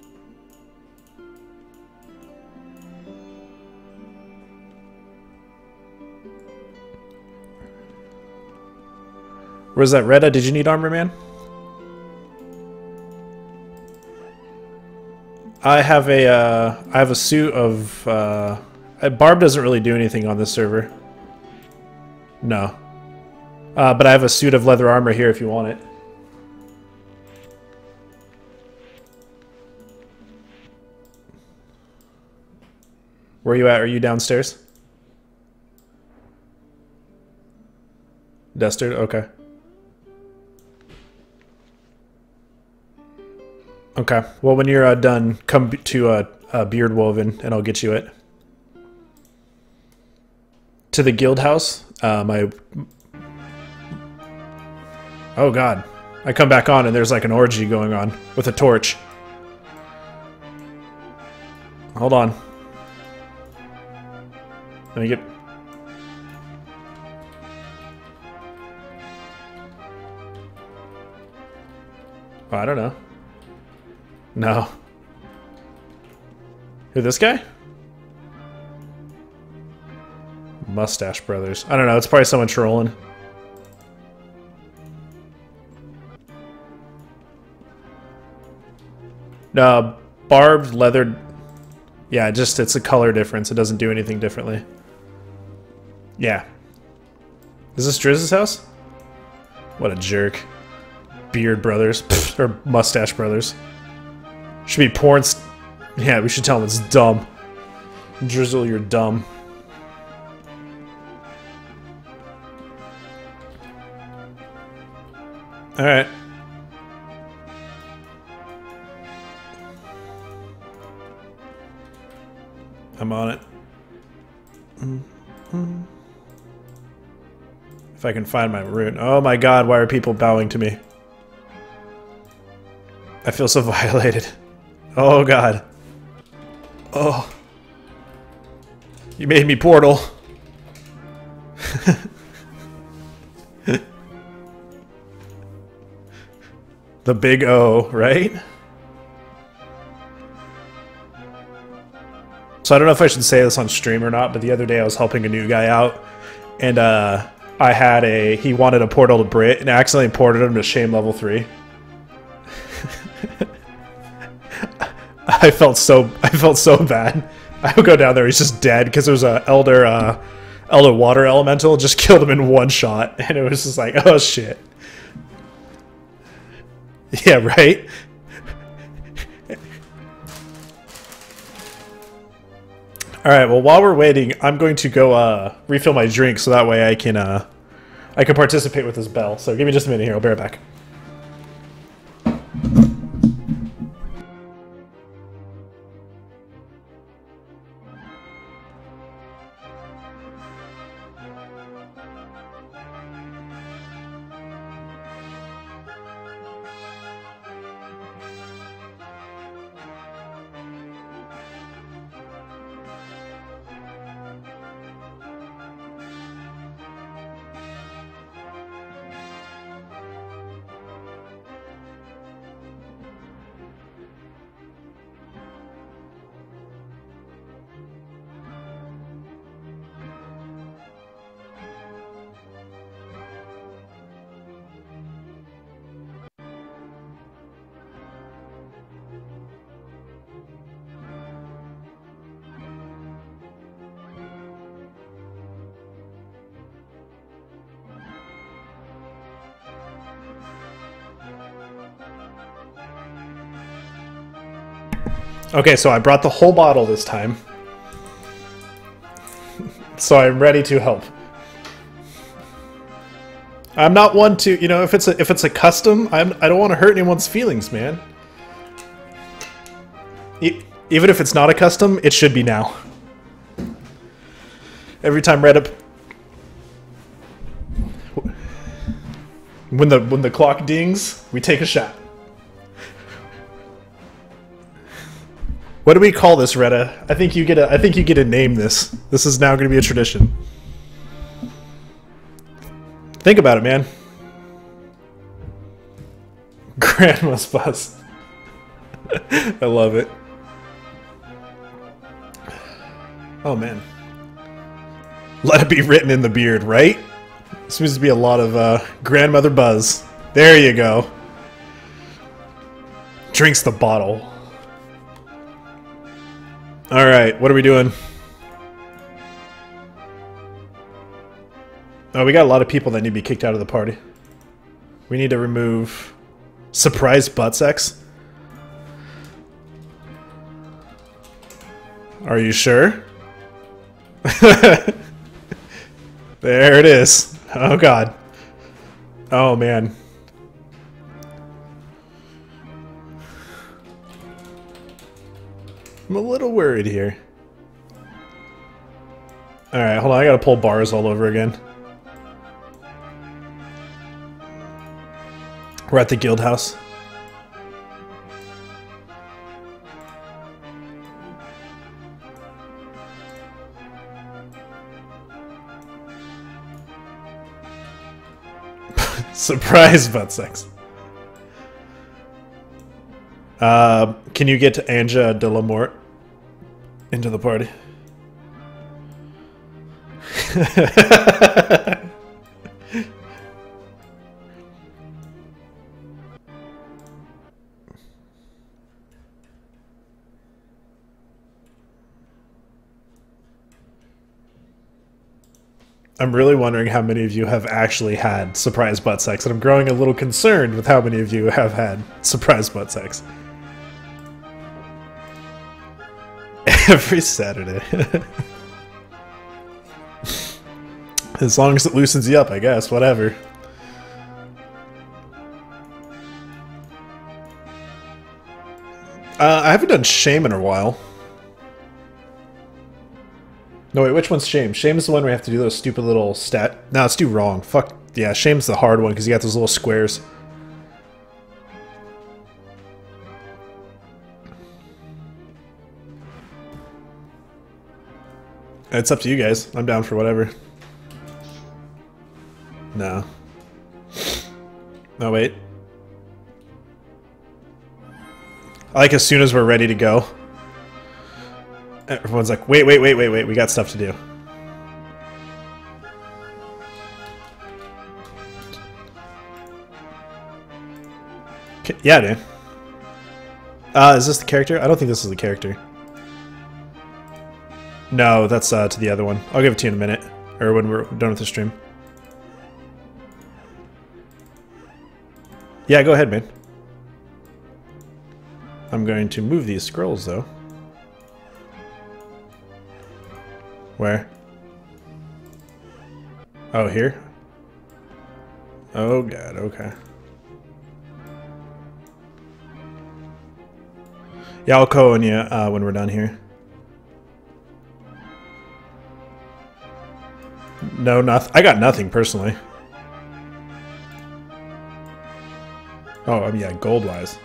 Where's that Retta? Did you need armor, man? I have a uh, I have a suit of uh, Barb doesn't really do anything on this server. No, uh, but I have a suit of leather armor here if you want it. Where are you at? Are you downstairs? Duster? Okay. Okay. Well, when you're uh, done, come to uh, uh, Beard Woven, and I'll get you it. To the guild house. Um, I. Oh God! I come back on, and there's like an orgy going on with a torch. Hold on. Let me get. Oh, I don't know. No. Who, this guy? Mustache Brothers. I don't know, it's probably someone trolling. No, barbed leather. Yeah, just it's a color difference. It doesn't do anything differently. Yeah. Is this Drizz's house? What a jerk. Beard Brothers. Pfft, or Mustache Brothers. Should be porn st yeah, we should tell him it's dumb. Drizzle, you're dumb. Alright. I'm on it. Mm-hmm. If I can find my rune. Oh my God, why are people bowing to me? I feel so violated. Oh God. Oh. You made me Portal. The big O, right? So I don't know if I should say this on stream or not, but the other day I was helping a new guy out, and uh, I had a, he wanted a portal to Brit, and I accidentally ported him to shame level three. I felt so, I felt so bad. I would go down there, he's just dead, because there was a elder, uh, elder water elemental, just killed him in one shot, and it was just like, oh shit. Yeah, right? Alright, well while we're waiting, I'm going to go uh, refill my drink so that way I can uh, I can participate with this bell. So give me just a minute here, I'll be right back. Okay, so I brought the whole bottle this time. So I'm ready to help. I'm not one to, you know, if it's a if it's a custom, I'm I don't want to hurt anyone's feelings, man. You, Even if it's not a custom, it should be now. Every time Reddit... When the, when the clock dings, we take a shot. What do we call this, Retta? I think you get a I think you get to name this. This is now going to be a tradition. Think about it, man. Grandma's buzz. I love it. Oh man. Let it be written in the beard, right? Seems to be a lot of uh, grandmother buzz. There you go. Drinks the bottle. Alright, what are we doing? Oh, we got a lot of people that need to be kicked out of the party. We need to remove surprise butt sex. Are you sure? There it is. Oh god. Oh man. I'm a little worried here. Alright, hold on, I gotta pull bars all over again. We're at the guild house. Surprise butt sex. Uh, can you get Anja de la Mort into the party? I'm really wondering how many of you have actually had surprise butt sex, and I'm growing a little concerned with how many of you have had surprise butt sex. Every Saturday. As long as it loosens you up, I guess. Whatever. Uh, I haven't done shame in a while. No, wait, which one's shame? Shame is the one where we have to do those stupid little stat... No, let's do wrong. Fuck. Yeah, shame's the hard one because you got those little squares. It's up to you guys. I'm down for whatever. No. No, wait. I like as soon as we're ready to go. Everyone's like, wait, wait, wait, wait, wait, we got stuff to do. Okay, yeah, dude. Uh, is this the character? I don't think this is the character. No, that's uh, to the other one. I'll give it to you in a minute. Or when we're done with the stream. Yeah, go ahead, man. I'm going to move these scrolls, though. Where? Oh, here? Oh god, okay. Yeah, I'll call on you uh, when we're done here. No, nothing. I got nothing, personally. Oh, I mean, yeah, gold-wise.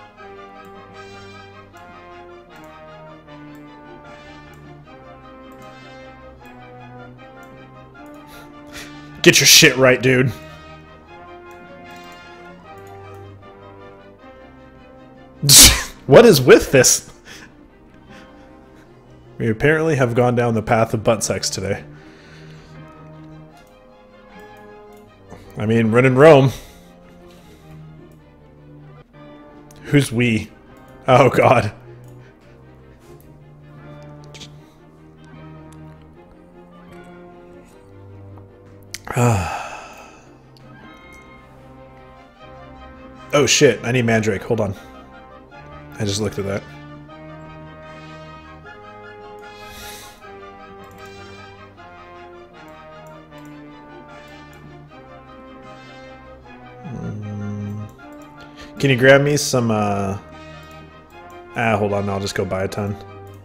Get your shit right, dude. What is with this? We apparently have gone down the path of butt sex today. I mean, run in Rome. Who's we? Oh, God. Oh shit, I need Mandrake, hold on. I just looked at that. Mm. Can you grab me some, uh... Ah, hold on, I'll just go buy a ton.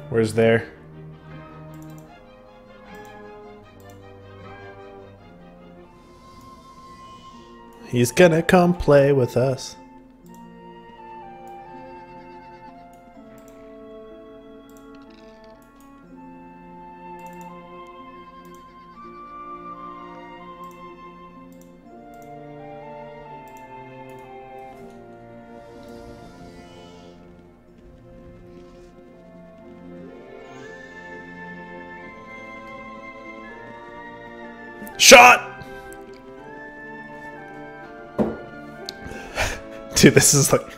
Where's there? He's gonna come play with us. Shot! Dude, this is like...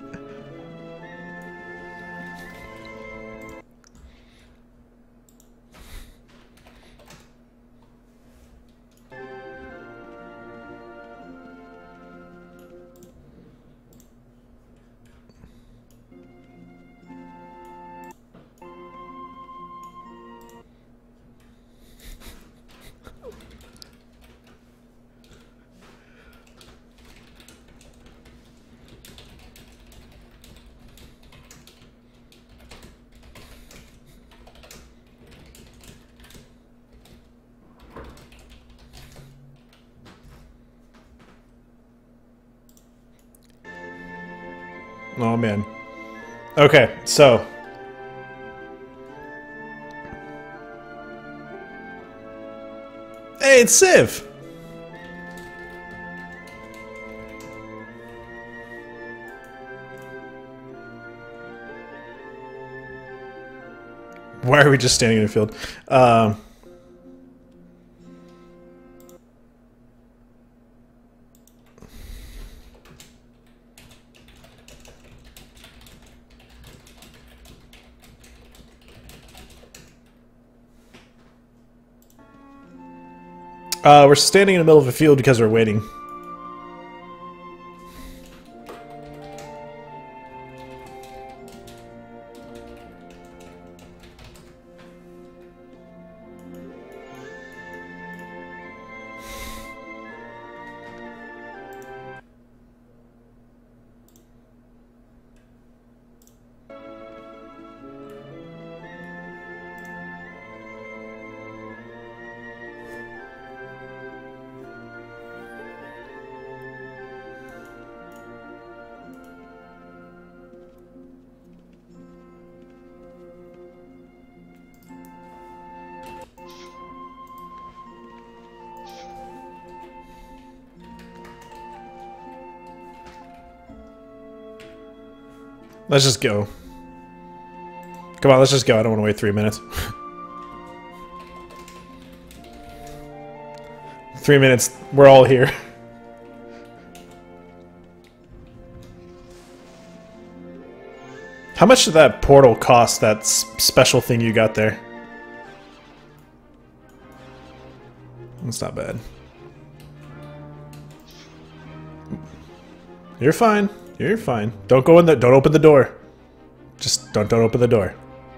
Oh man. Okay, so hey, it's Civ. Why are we just standing in a field? Um Uh, we're standing in the middle of a field because we're waiting. Let's just go. Come on, let's just go. I don't want to wait three minutes. Three minutes. We're all here. How much did that portal cost, that s special thing you got there? That's not bad. You're fine. You're fine. Don't go in the- don't open the door. Just don't- don't open the door.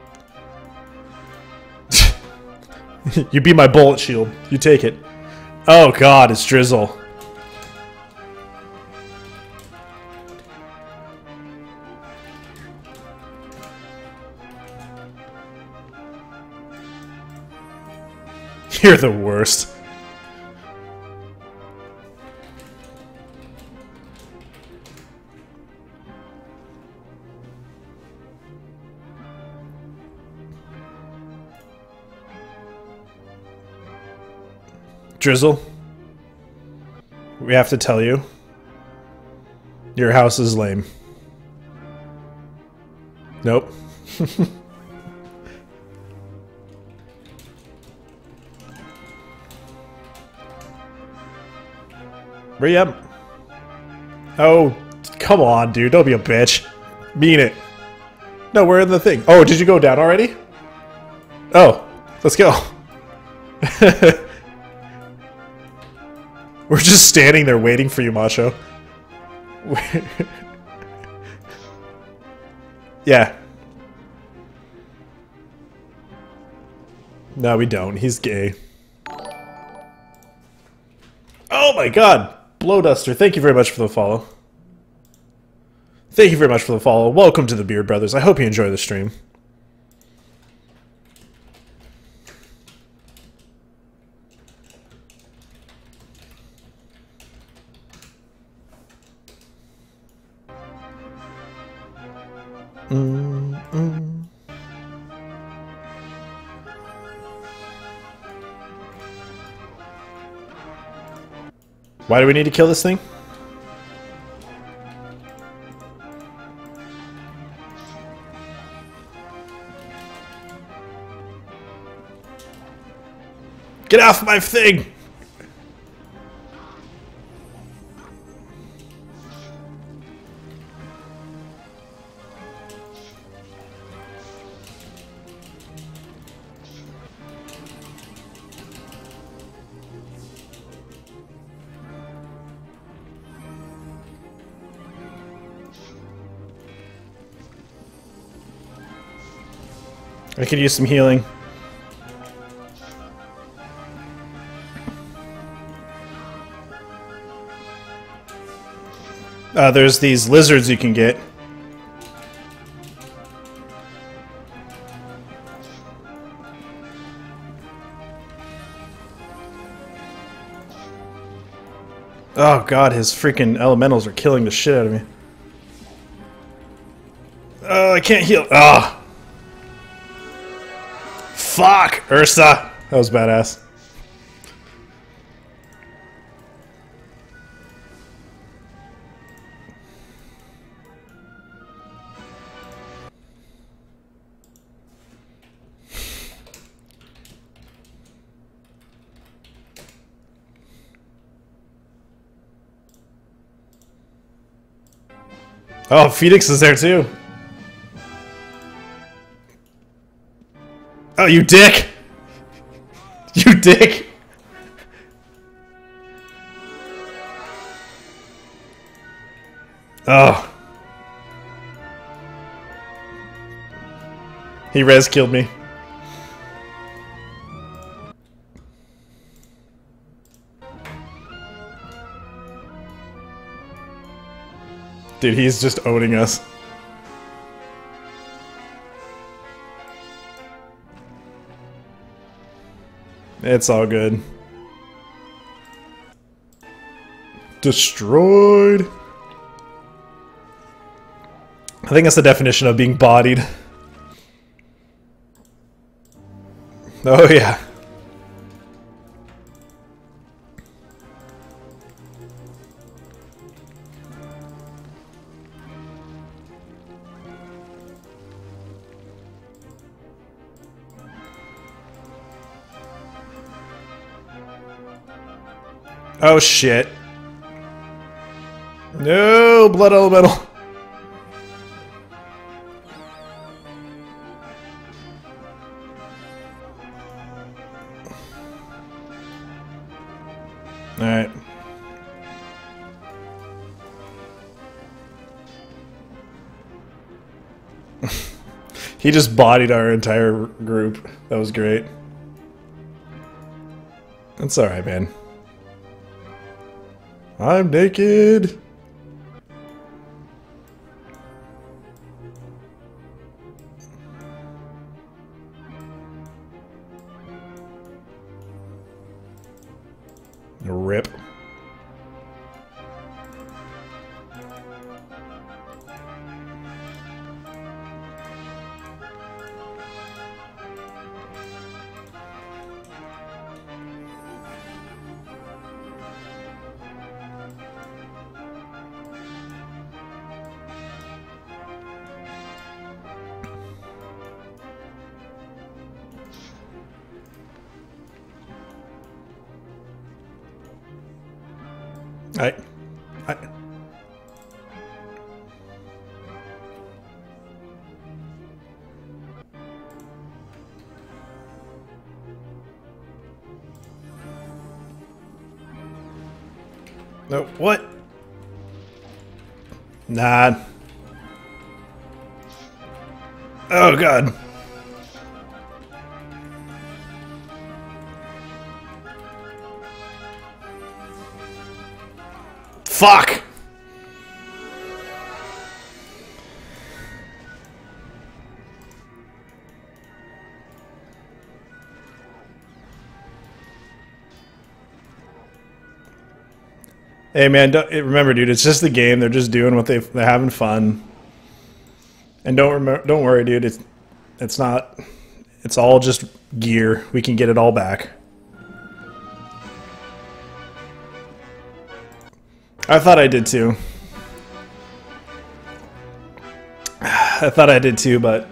You be my bullet shield. You take it. Oh god, it's Drizzle. You're the worst. Drizzle, we have to tell you, your house is lame. Nope. Hurry up. Oh, come on, dude. Don't be a bitch. Mean it. No, we're in the thing. Oh, did you go down already? Oh, let's go. We're just standing there waiting for you, Macho. Yeah. No, we don't. He's gay. Oh my god! Blowduster, thank you very much for the follow. Thank you very much for the follow. Welcome to the Beard Brothers. I hope you enjoy the stream. Mm, mm. Why do we need to kill this thing? Get off my thing! I could use some healing. Uh, there's these lizards you can get. Oh god, his freaking elementals are killing the shit out of me. Oh, I can't heal. Ah. Oh. Fuck, Ursa. That was badass. Oh, Phoenix is there too. Oh, you dick! You dick! Oh. He res killed me. Dude, he's just owning us. It's all good. Destroyed. I think that's the definition of being bodied. Oh yeah. Oh shit. No, blood elemental. Alright. He just bodied our entire group. That was great. That's alright, man. I'm naked! Rip. I, I, no, what? Nah. Oh god. Fuck! Hey man, don't, remember dude, it's just the game. They're just doing what they they're having fun. And don't remember, don't worry, dude. It's it's not. It's all just gear. We can get it all back. I thought I did too. I thought I did too, but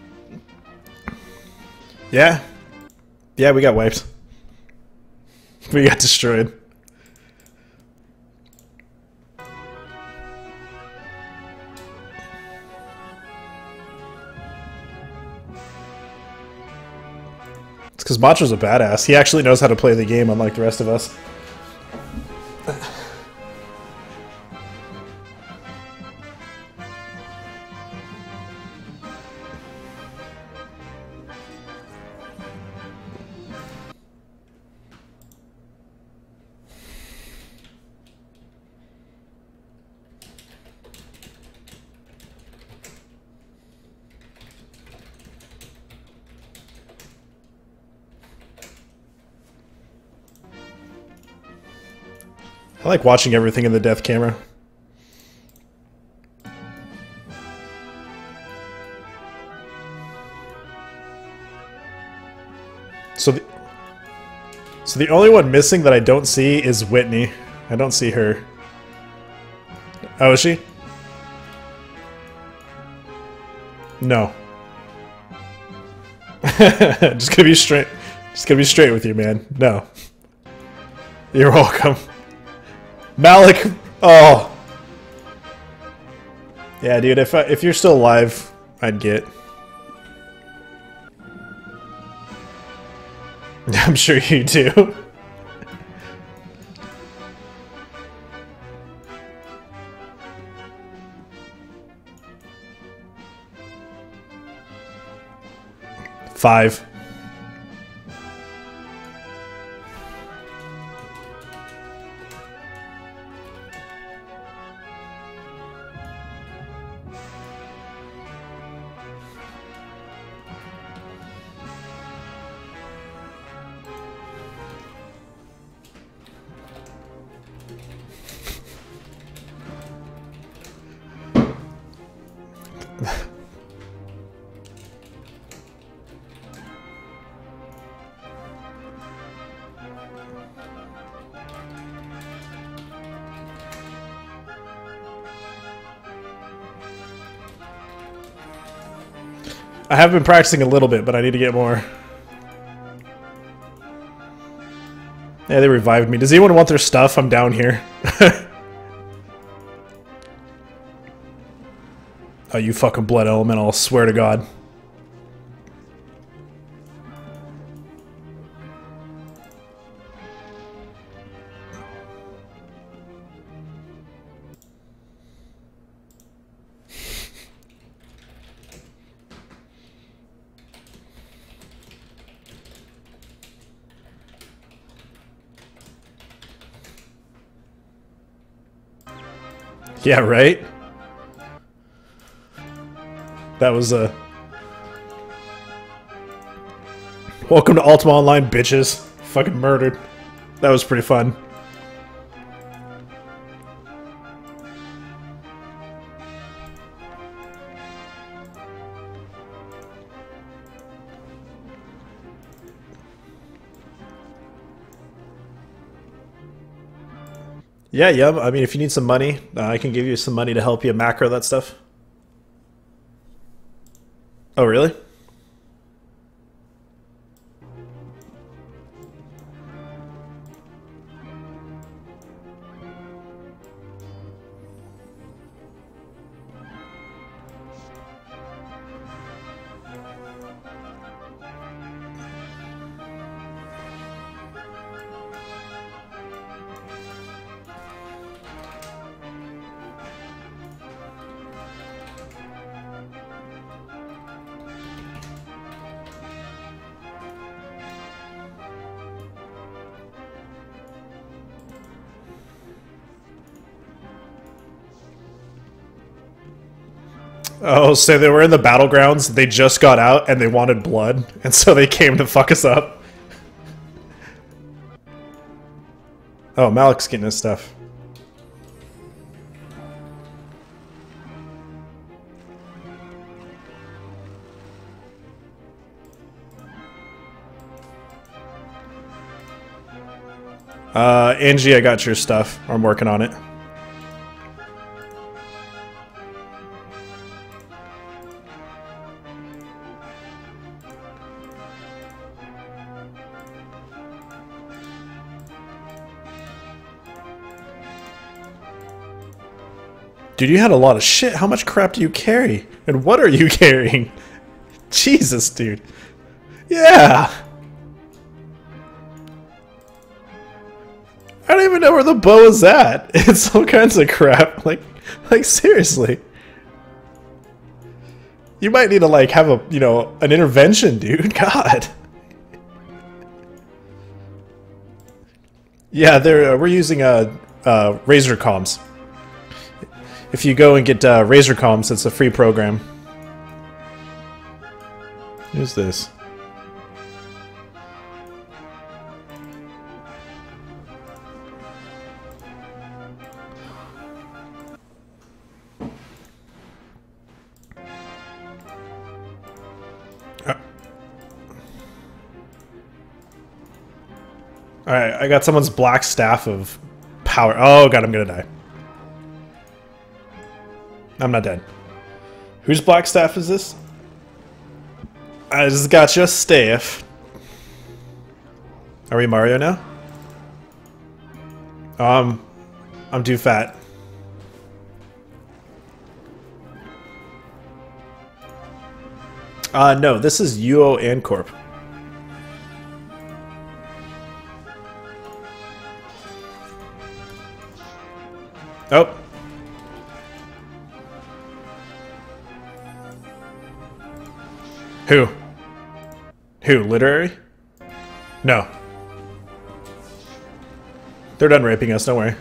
yeah, yeah, we got wiped. We got destroyed. It's because Macho's a badass. He actually knows how to play the game, unlike the rest of us. I like watching everything in the death camera. So the, so the only one missing that I don't see is Whitney. I don't see her. Oh, is she? No. Just gonna be straight. Just gonna be straight with you, man. No. You're welcome. Malik, oh, yeah, dude. If I, if you're still alive, I'd get. I'm sure you do. Five. I have been practicing a little bit, but I need to get more. Yeah, they revived me. Does anyone want their stuff? I'm down here. Oh, you fucking blood elemental, I swear to God. Yeah, right? That was a... Uh... Welcome to Ultima Online, bitches. Fucking murdered. That was pretty fun. Yeah, yeah. I mean, if you need some money, uh, I can give you some money to help you macro that stuff. Oh, really? Oh, so they were in the battlegrounds, they just got out, and they wanted blood, and so they came to fuck us up. Oh, Malik's getting his stuff. Uh, Angie, I got your stuff. I'm working on it. Dude, you had a lot of shit. How much crap do you carry? And what are you carrying? Jesus, dude. Yeah. I don't even know where the bow is at. It's all kinds of crap. Like, like seriously. You might need to like have a, you know, an intervention, dude. God. Yeah, they're uh, we're using uh, uh, Razor comms. If you go and get uh, Razor comms, it's a free program. Who's this? Uh. Alright, I got someone's black staff of power. Oh god, I'm gonna die. I'm not dead. Whose black staff is this? I just got your staff. Are we Mario now? Um, I'm too fat. Uh, no, this is U O and Corp. Oh. Who? Who? Literary? No. They're done raping us, don't worry.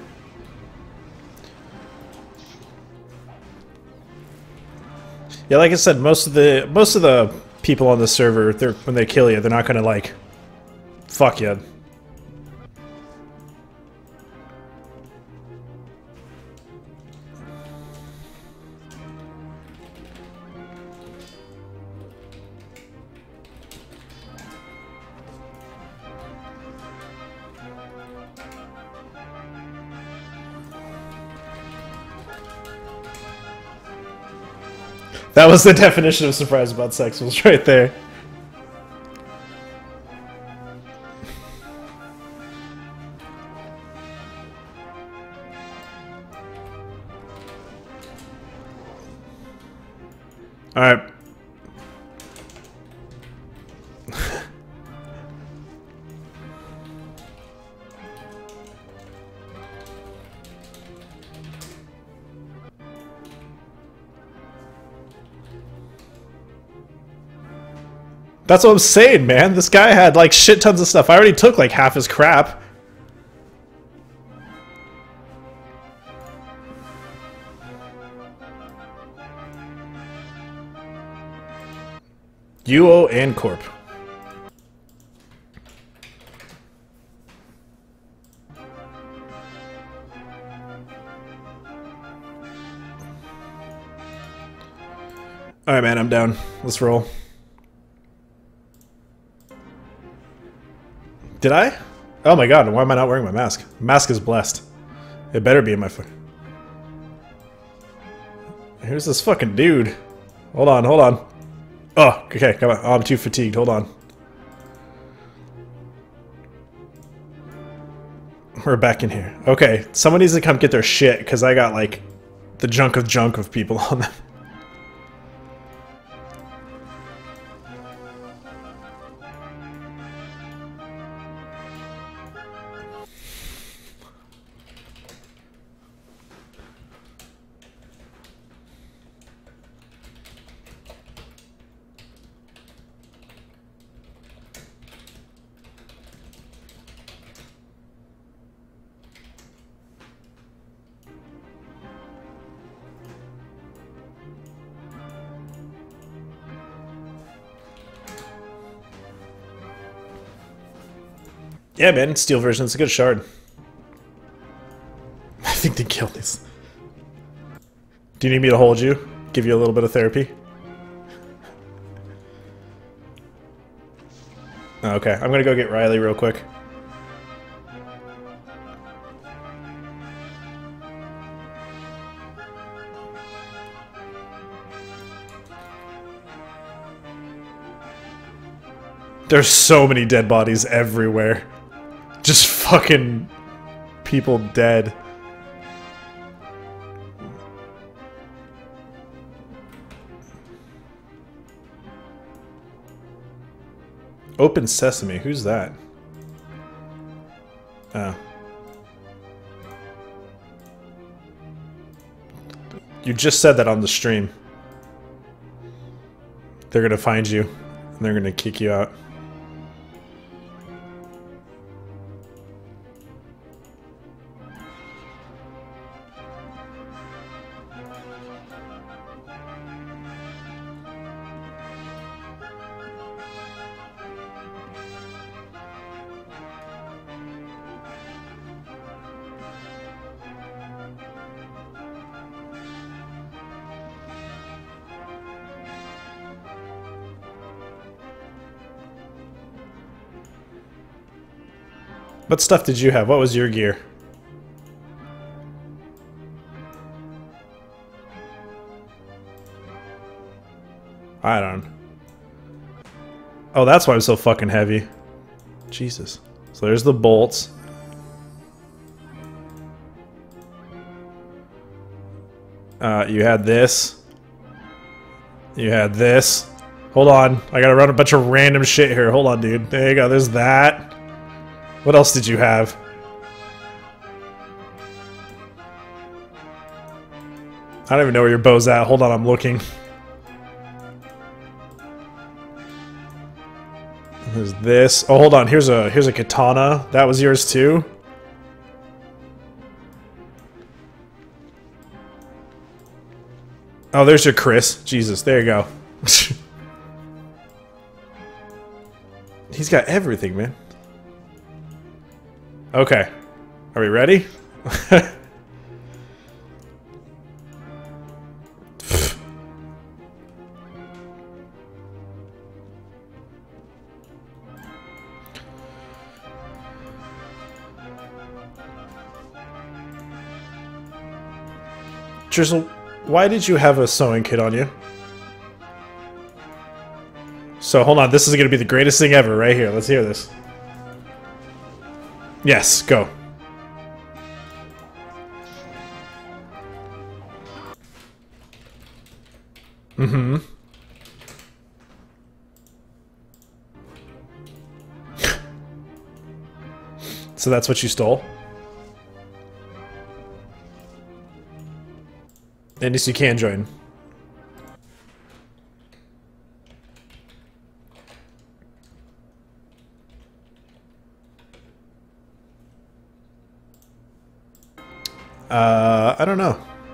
Yeah, like I said, most of the most of the people on the server, they're when they kill you, they're not gonna like fuck you. That was the definition of surprise about sex, was right there. Alright. That's what I'm saying, man. This guy had like shit tons of stuff. I already took like half his crap. U O and Corp. Alright, man, I'm down. Let's roll. Did I? Oh my god, why am I not wearing my mask? Mask is blessed. It better be in my foot. Here's this fucking dude. Hold on, hold on. Oh, okay, come on. Oh, I'm too fatigued. Hold on. We're back in here. Okay, someone needs to come get their shit, because I got, like, the junk of junk of people on them. Yeah, man, steel version. It's a good shard. I think they killed this. Do you need me to hold you? Give you a little bit of therapy? Okay, I'm gonna go get Riley real quick. There's so many dead bodies everywhere. Just fucking people dead. Open Sesame, who's that? Oh. You just said that on the stream. They're gonna find you, and they're gonna kick you out. What stuff did you have? What was your gear? I don't. Oh, that's why I'm so fucking heavy. Jesus. So there's the bolts. Uh, you had this. You had this. Hold on. I gotta run a bunch of random shit here. Hold on, dude. There you go. There's that. What else did you have? I don't even know where your bow's at. Hold on, I'm looking. There's this. Oh, hold on. Here's a here's a katana. That was yours too. Oh, there's your Chris. Jesus, there you go. He's got everything, man. Okay. Are we ready? Drizzle, why did you have a sewing kit on you? So hold on, this is gonna be the greatest thing ever right here. Let's hear this. Yes, go. Mm-hmm. So that's what you stole? And yes, you can join. Uh, I don't know.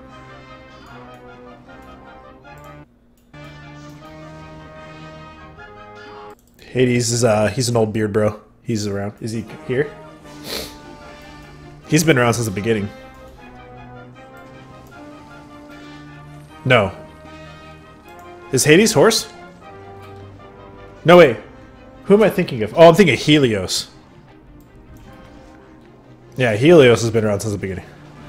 Hades is, uh, he's an old beard bro. He's around. Is he here? He's been around since the beginning. No. Is Hades horse? No, wait. Who am I thinking of? Oh, I'm thinking of Helios. Yeah, Helios has been around since the beginning.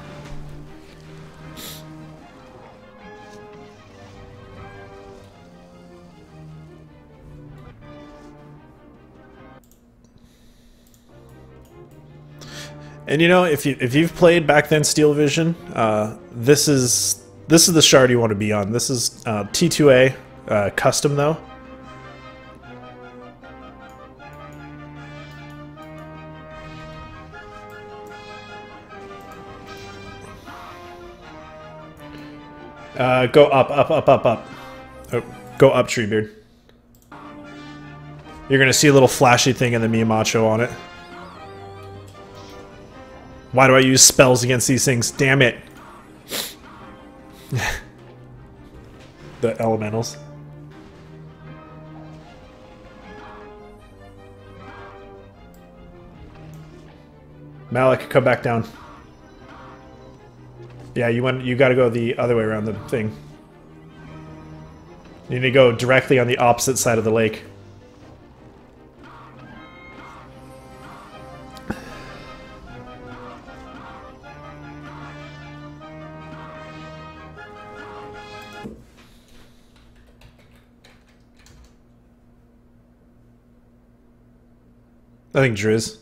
And you know, if you if you've played back then Steel Vision, uh, this is this is the shard you want to be on. This is uh, T two A uh, custom though. Uh, go up, up, up, up, up. Oh, go up, Treebeard. You're gonna see a little flashy thing in the Miamacho on it. Why do I use spells against these things? Damn it. The elementals. Malik, come back down. Yeah, you want you gotta go the other way around the thing. You need to go directly on the opposite side of the lake. I think Driz.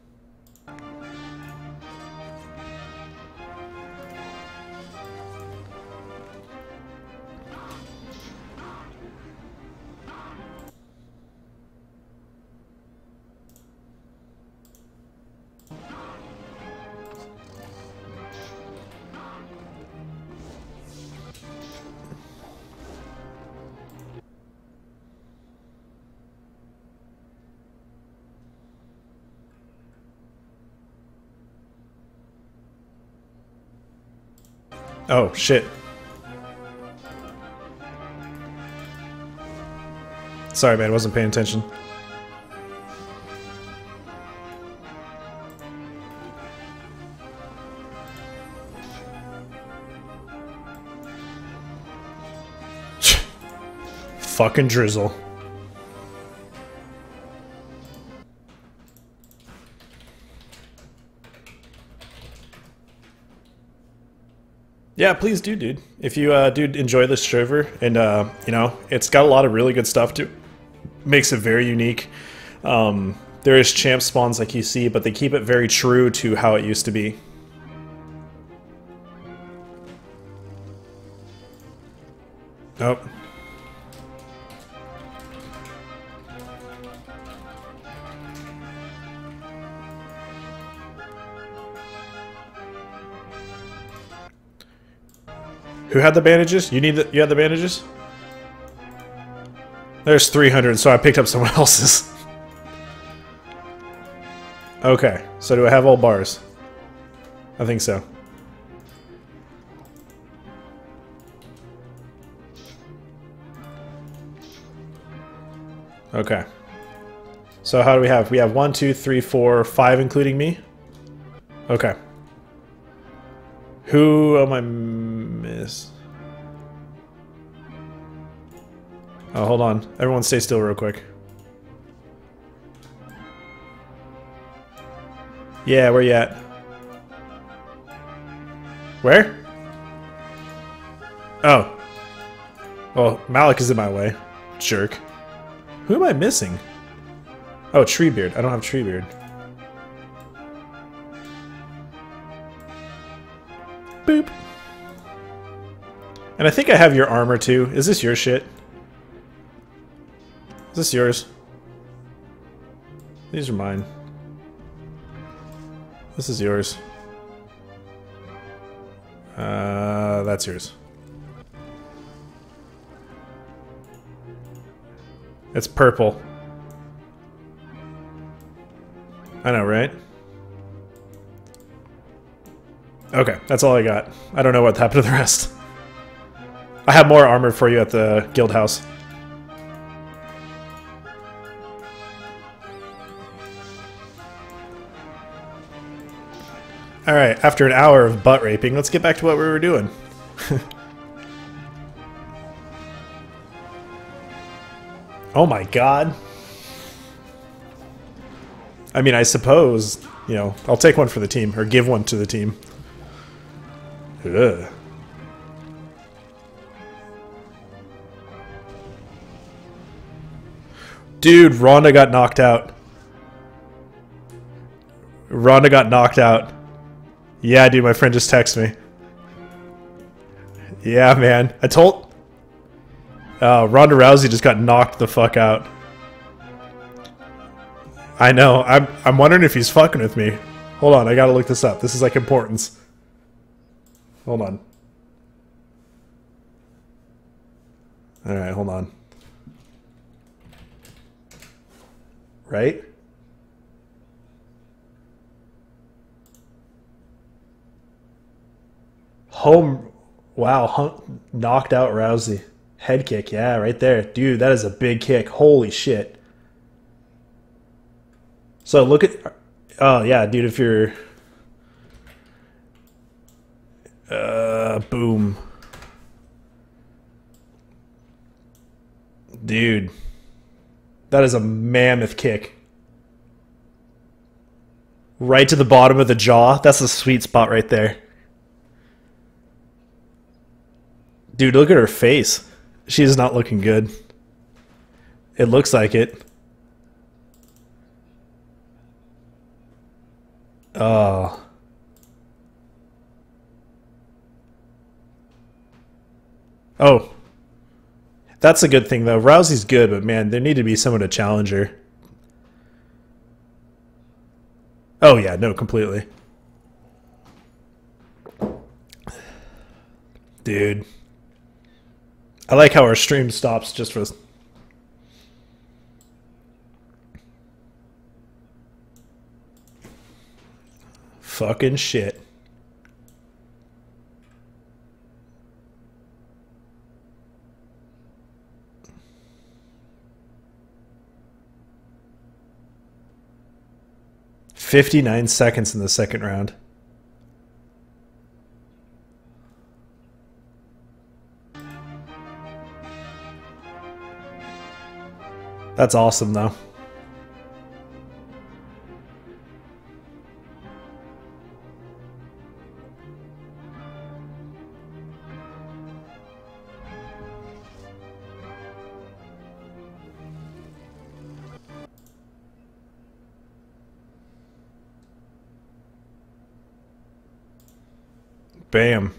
Oh, shit. Sorry, man, I wasn't paying attention. Fucking drizzle. Yeah, please do, dude. If you uh, do enjoy this server, and uh, you know, it's got a lot of really good stuff too. Makes it very unique. Um, there is champ spawns like you see, but they keep it very true to how it used to be. Nope. Who had the bandages? You need the, you had the bandages? There's three hundred, so I picked up someone else's. Okay, so do I have all bars? I think so. Okay. So how do we have? We have one, two, three, four, five, including me? Okay. Who am I miss? Oh, hold on. Everyone stay still real quick. Yeah, where you at? Where? Oh. Well, Malik is in my way. Jerk. Who am I missing? Oh, Treebeard. I don't have Treebeard. Boop. And I think I have your armor too. Is this your shit? Is this yours? These are mine. This is yours. Uh, that's yours. It's purple. I know, right? Okay, that's all I got. I don't know what happened to the rest. I have more armor for you at the guild house. Alright, after an hour of butt raping, let's get back to what we were doing. Oh my god. I mean, I suppose, you know, I'll take one for the team, or give one to the team. Ugh. Dude, Rhonda got knocked out. Rhonda got knocked out. Yeah, dude, my friend just texted me. Yeah, man. I told... Uh, Ronda Rousey just got knocked the fuck out. I know. I'm, I'm wondering if he's fucking with me. Hold on, I gotta look this up. This is like importance. Hold on. Alright, hold on. Right? Home... Wow, hung, knocked out Rousey. Head kick, yeah, right there. Dude, that is a big kick. Holy shit. So look at... Oh, yeah, dude, if you're... Uh, boom. Dude. That is a mammoth kick. Right to the bottom of the jaw. That's the sweet spot right there. Dude, look at her face. She is not looking good. It looks like it. Oh. Oh. That's a good thing, though. Rousey's good, but man, there need to be someone to challenge her. Oh, yeah, no, completely. Dude. I like how our stream stops just for... Fucking shit. fifty-nine seconds in the second round. That's awesome, though. Bam.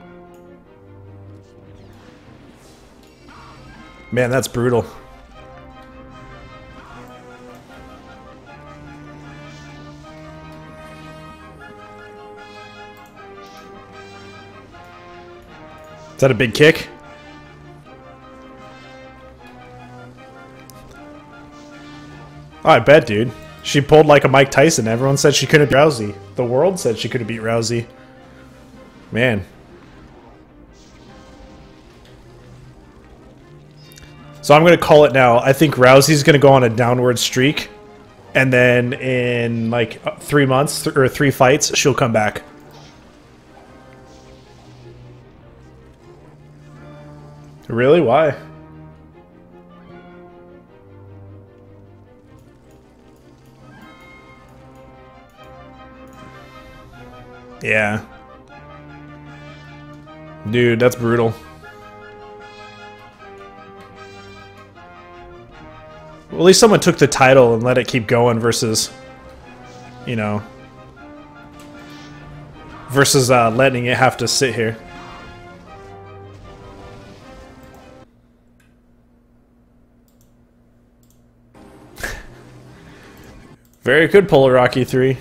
Man, that's brutal. Is that a big kick? Oh, I bet, dude. She pulled like a Mike Tyson. Everyone said she couldn't beat Rousey. The world said she couldn't beat Rousey. Man. So I'm going to call it now. I think Rousey's going to go on a downward streak. And then in like three months th or three fights, she'll come back. Really? Why? Yeah. Dude, that's brutal. Well, at least someone took the title and let it keep going versus, you know, versus uh, letting it have to sit here. Very good, Polar Rocky three.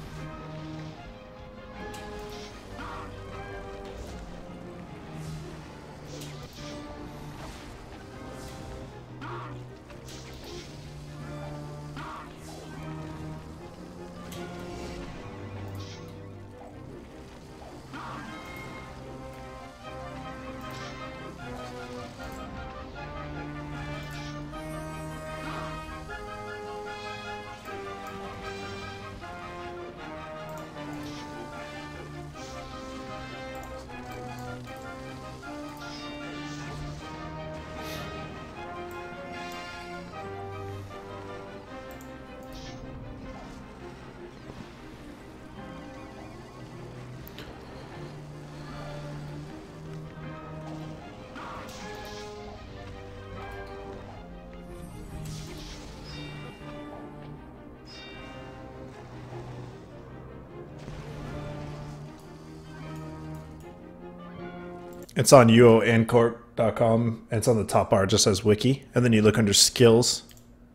It's on u o n corp dot com, and it's on the top bar, it just says wiki, and then you look under skills.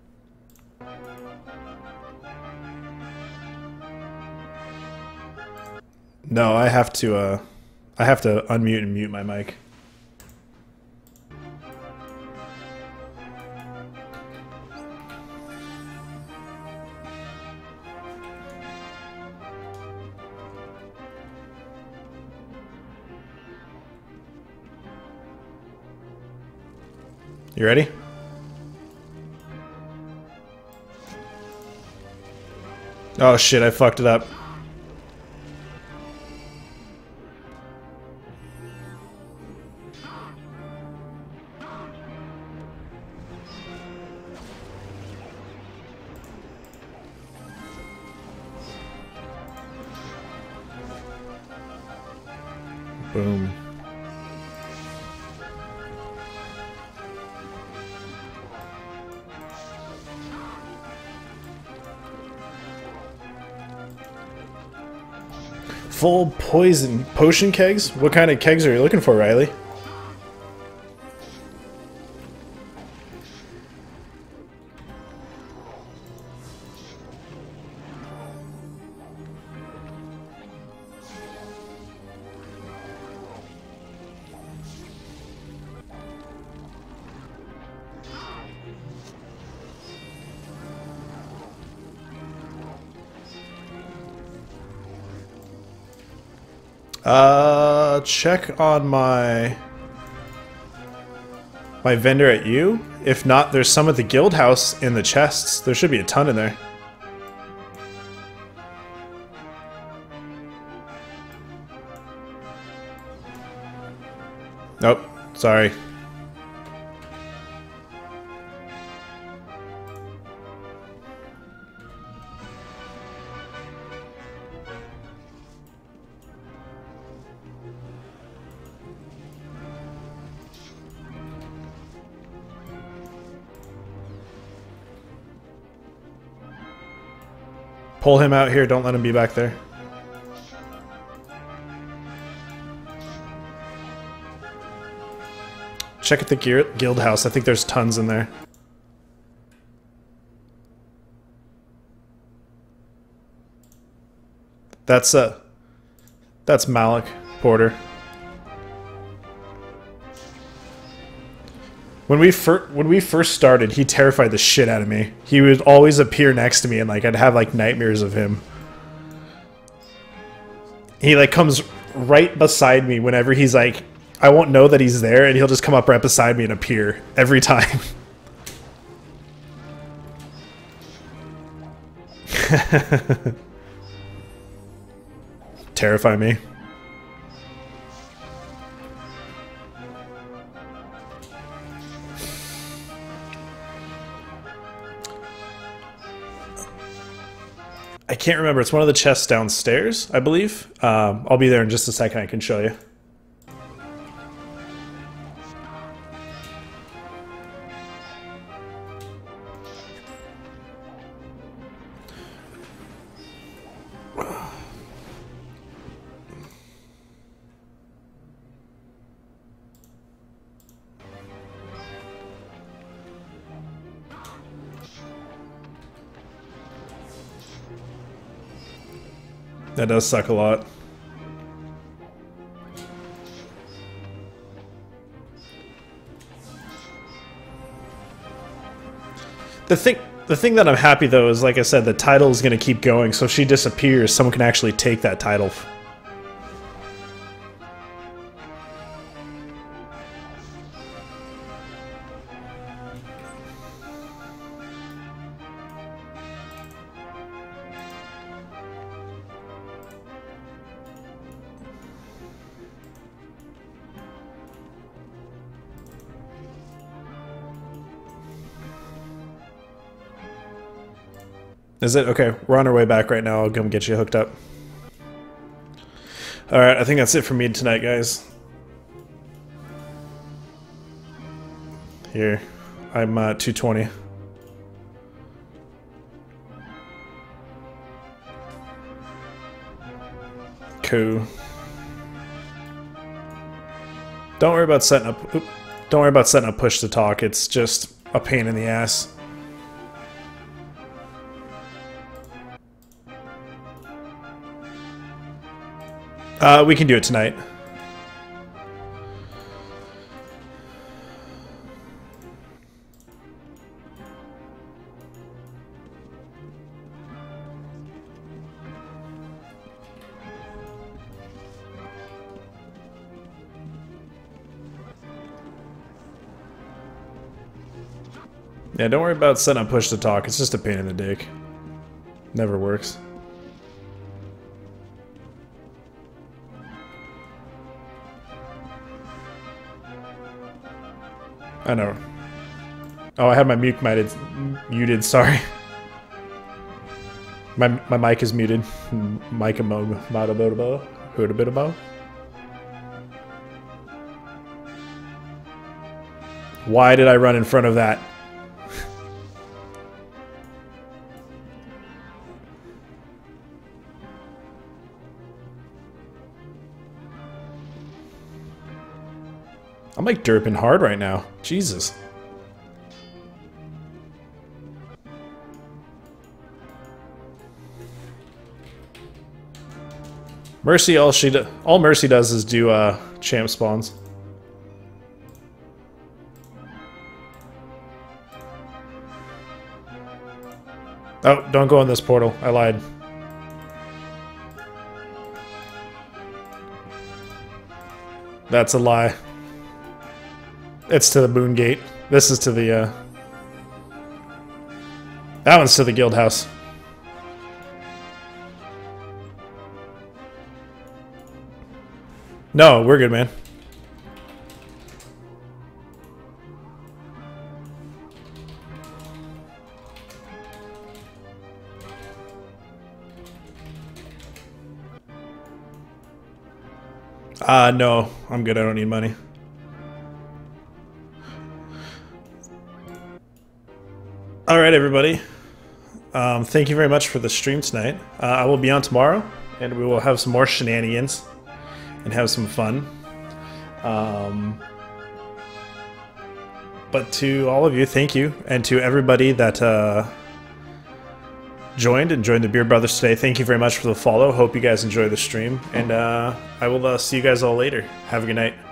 No, I have to uh I have to unmute and mute my mic. You ready? Oh shit, I fucked it up. Boom. Full poison potion kegs? What kind of kegs are you looking for, Riley? Uh, check on my my vendor at you. If not, there's some at the guild house in the chests. There should be a ton in there. Nope, sorry. Pull him out here, don't let him be back there. Check at the guild house, I think there's tons in there. That's uh that's Malik Porter. When we first when we first started, he terrified the shit out of me. He would always appear next to me, and like I'd have like nightmares of him. He like comes right beside me whenever he's like, I won't know that he's there, and he'll just come up right beside me and appear every time. Terrify me. I can't remember. It's one of the chests downstairs, I believe. Um, I'll be there in just a second. I can show you. That does suck a lot. The thing, the thing that I'm happy though is, like I said, the title is going to keep going. So if she disappears, someone can actually take that title. Is it? Okay, we're on our way back right now. I'll come get you hooked up. Alright, I think that's it for me tonight, guys. Here, I'm uh, two twenty. Cool. Don't worry about setting up. Oop, don't worry about setting up push to talk. It's just a pain in the ass. Uh, we can do it tonight. Yeah, don't worry about setting up push to talk. It's just a pain in the dick. Never works. I know. Oh, I had my mute muted. Muted. Sorry. My my mic is muted. Mic mode. Hoodabitabo. Why did I run in front of that? I'm like derping hard right now. Jesus. Mercy, all she do all Mercy does is do uh, champ spawns. Oh, don't go in this portal. I lied. That's a lie. It's to the Boon Gate. This is to the, uh... that one's to the guild house. No, we're good, man. Uh, no. I'm good. I don't need money. Alright, everybody. Um, thank you very much for the stream tonight. Uh, I will be on tomorrow, and we will have some more shenanigans and have some fun. Um, but to all of you, thank you. And to everybody that uh, joined and joined the Beard Brothers today, thank you very much for the follow. Hope you guys enjoy the stream. And uh, I will uh, see you guys all later. Have a good night.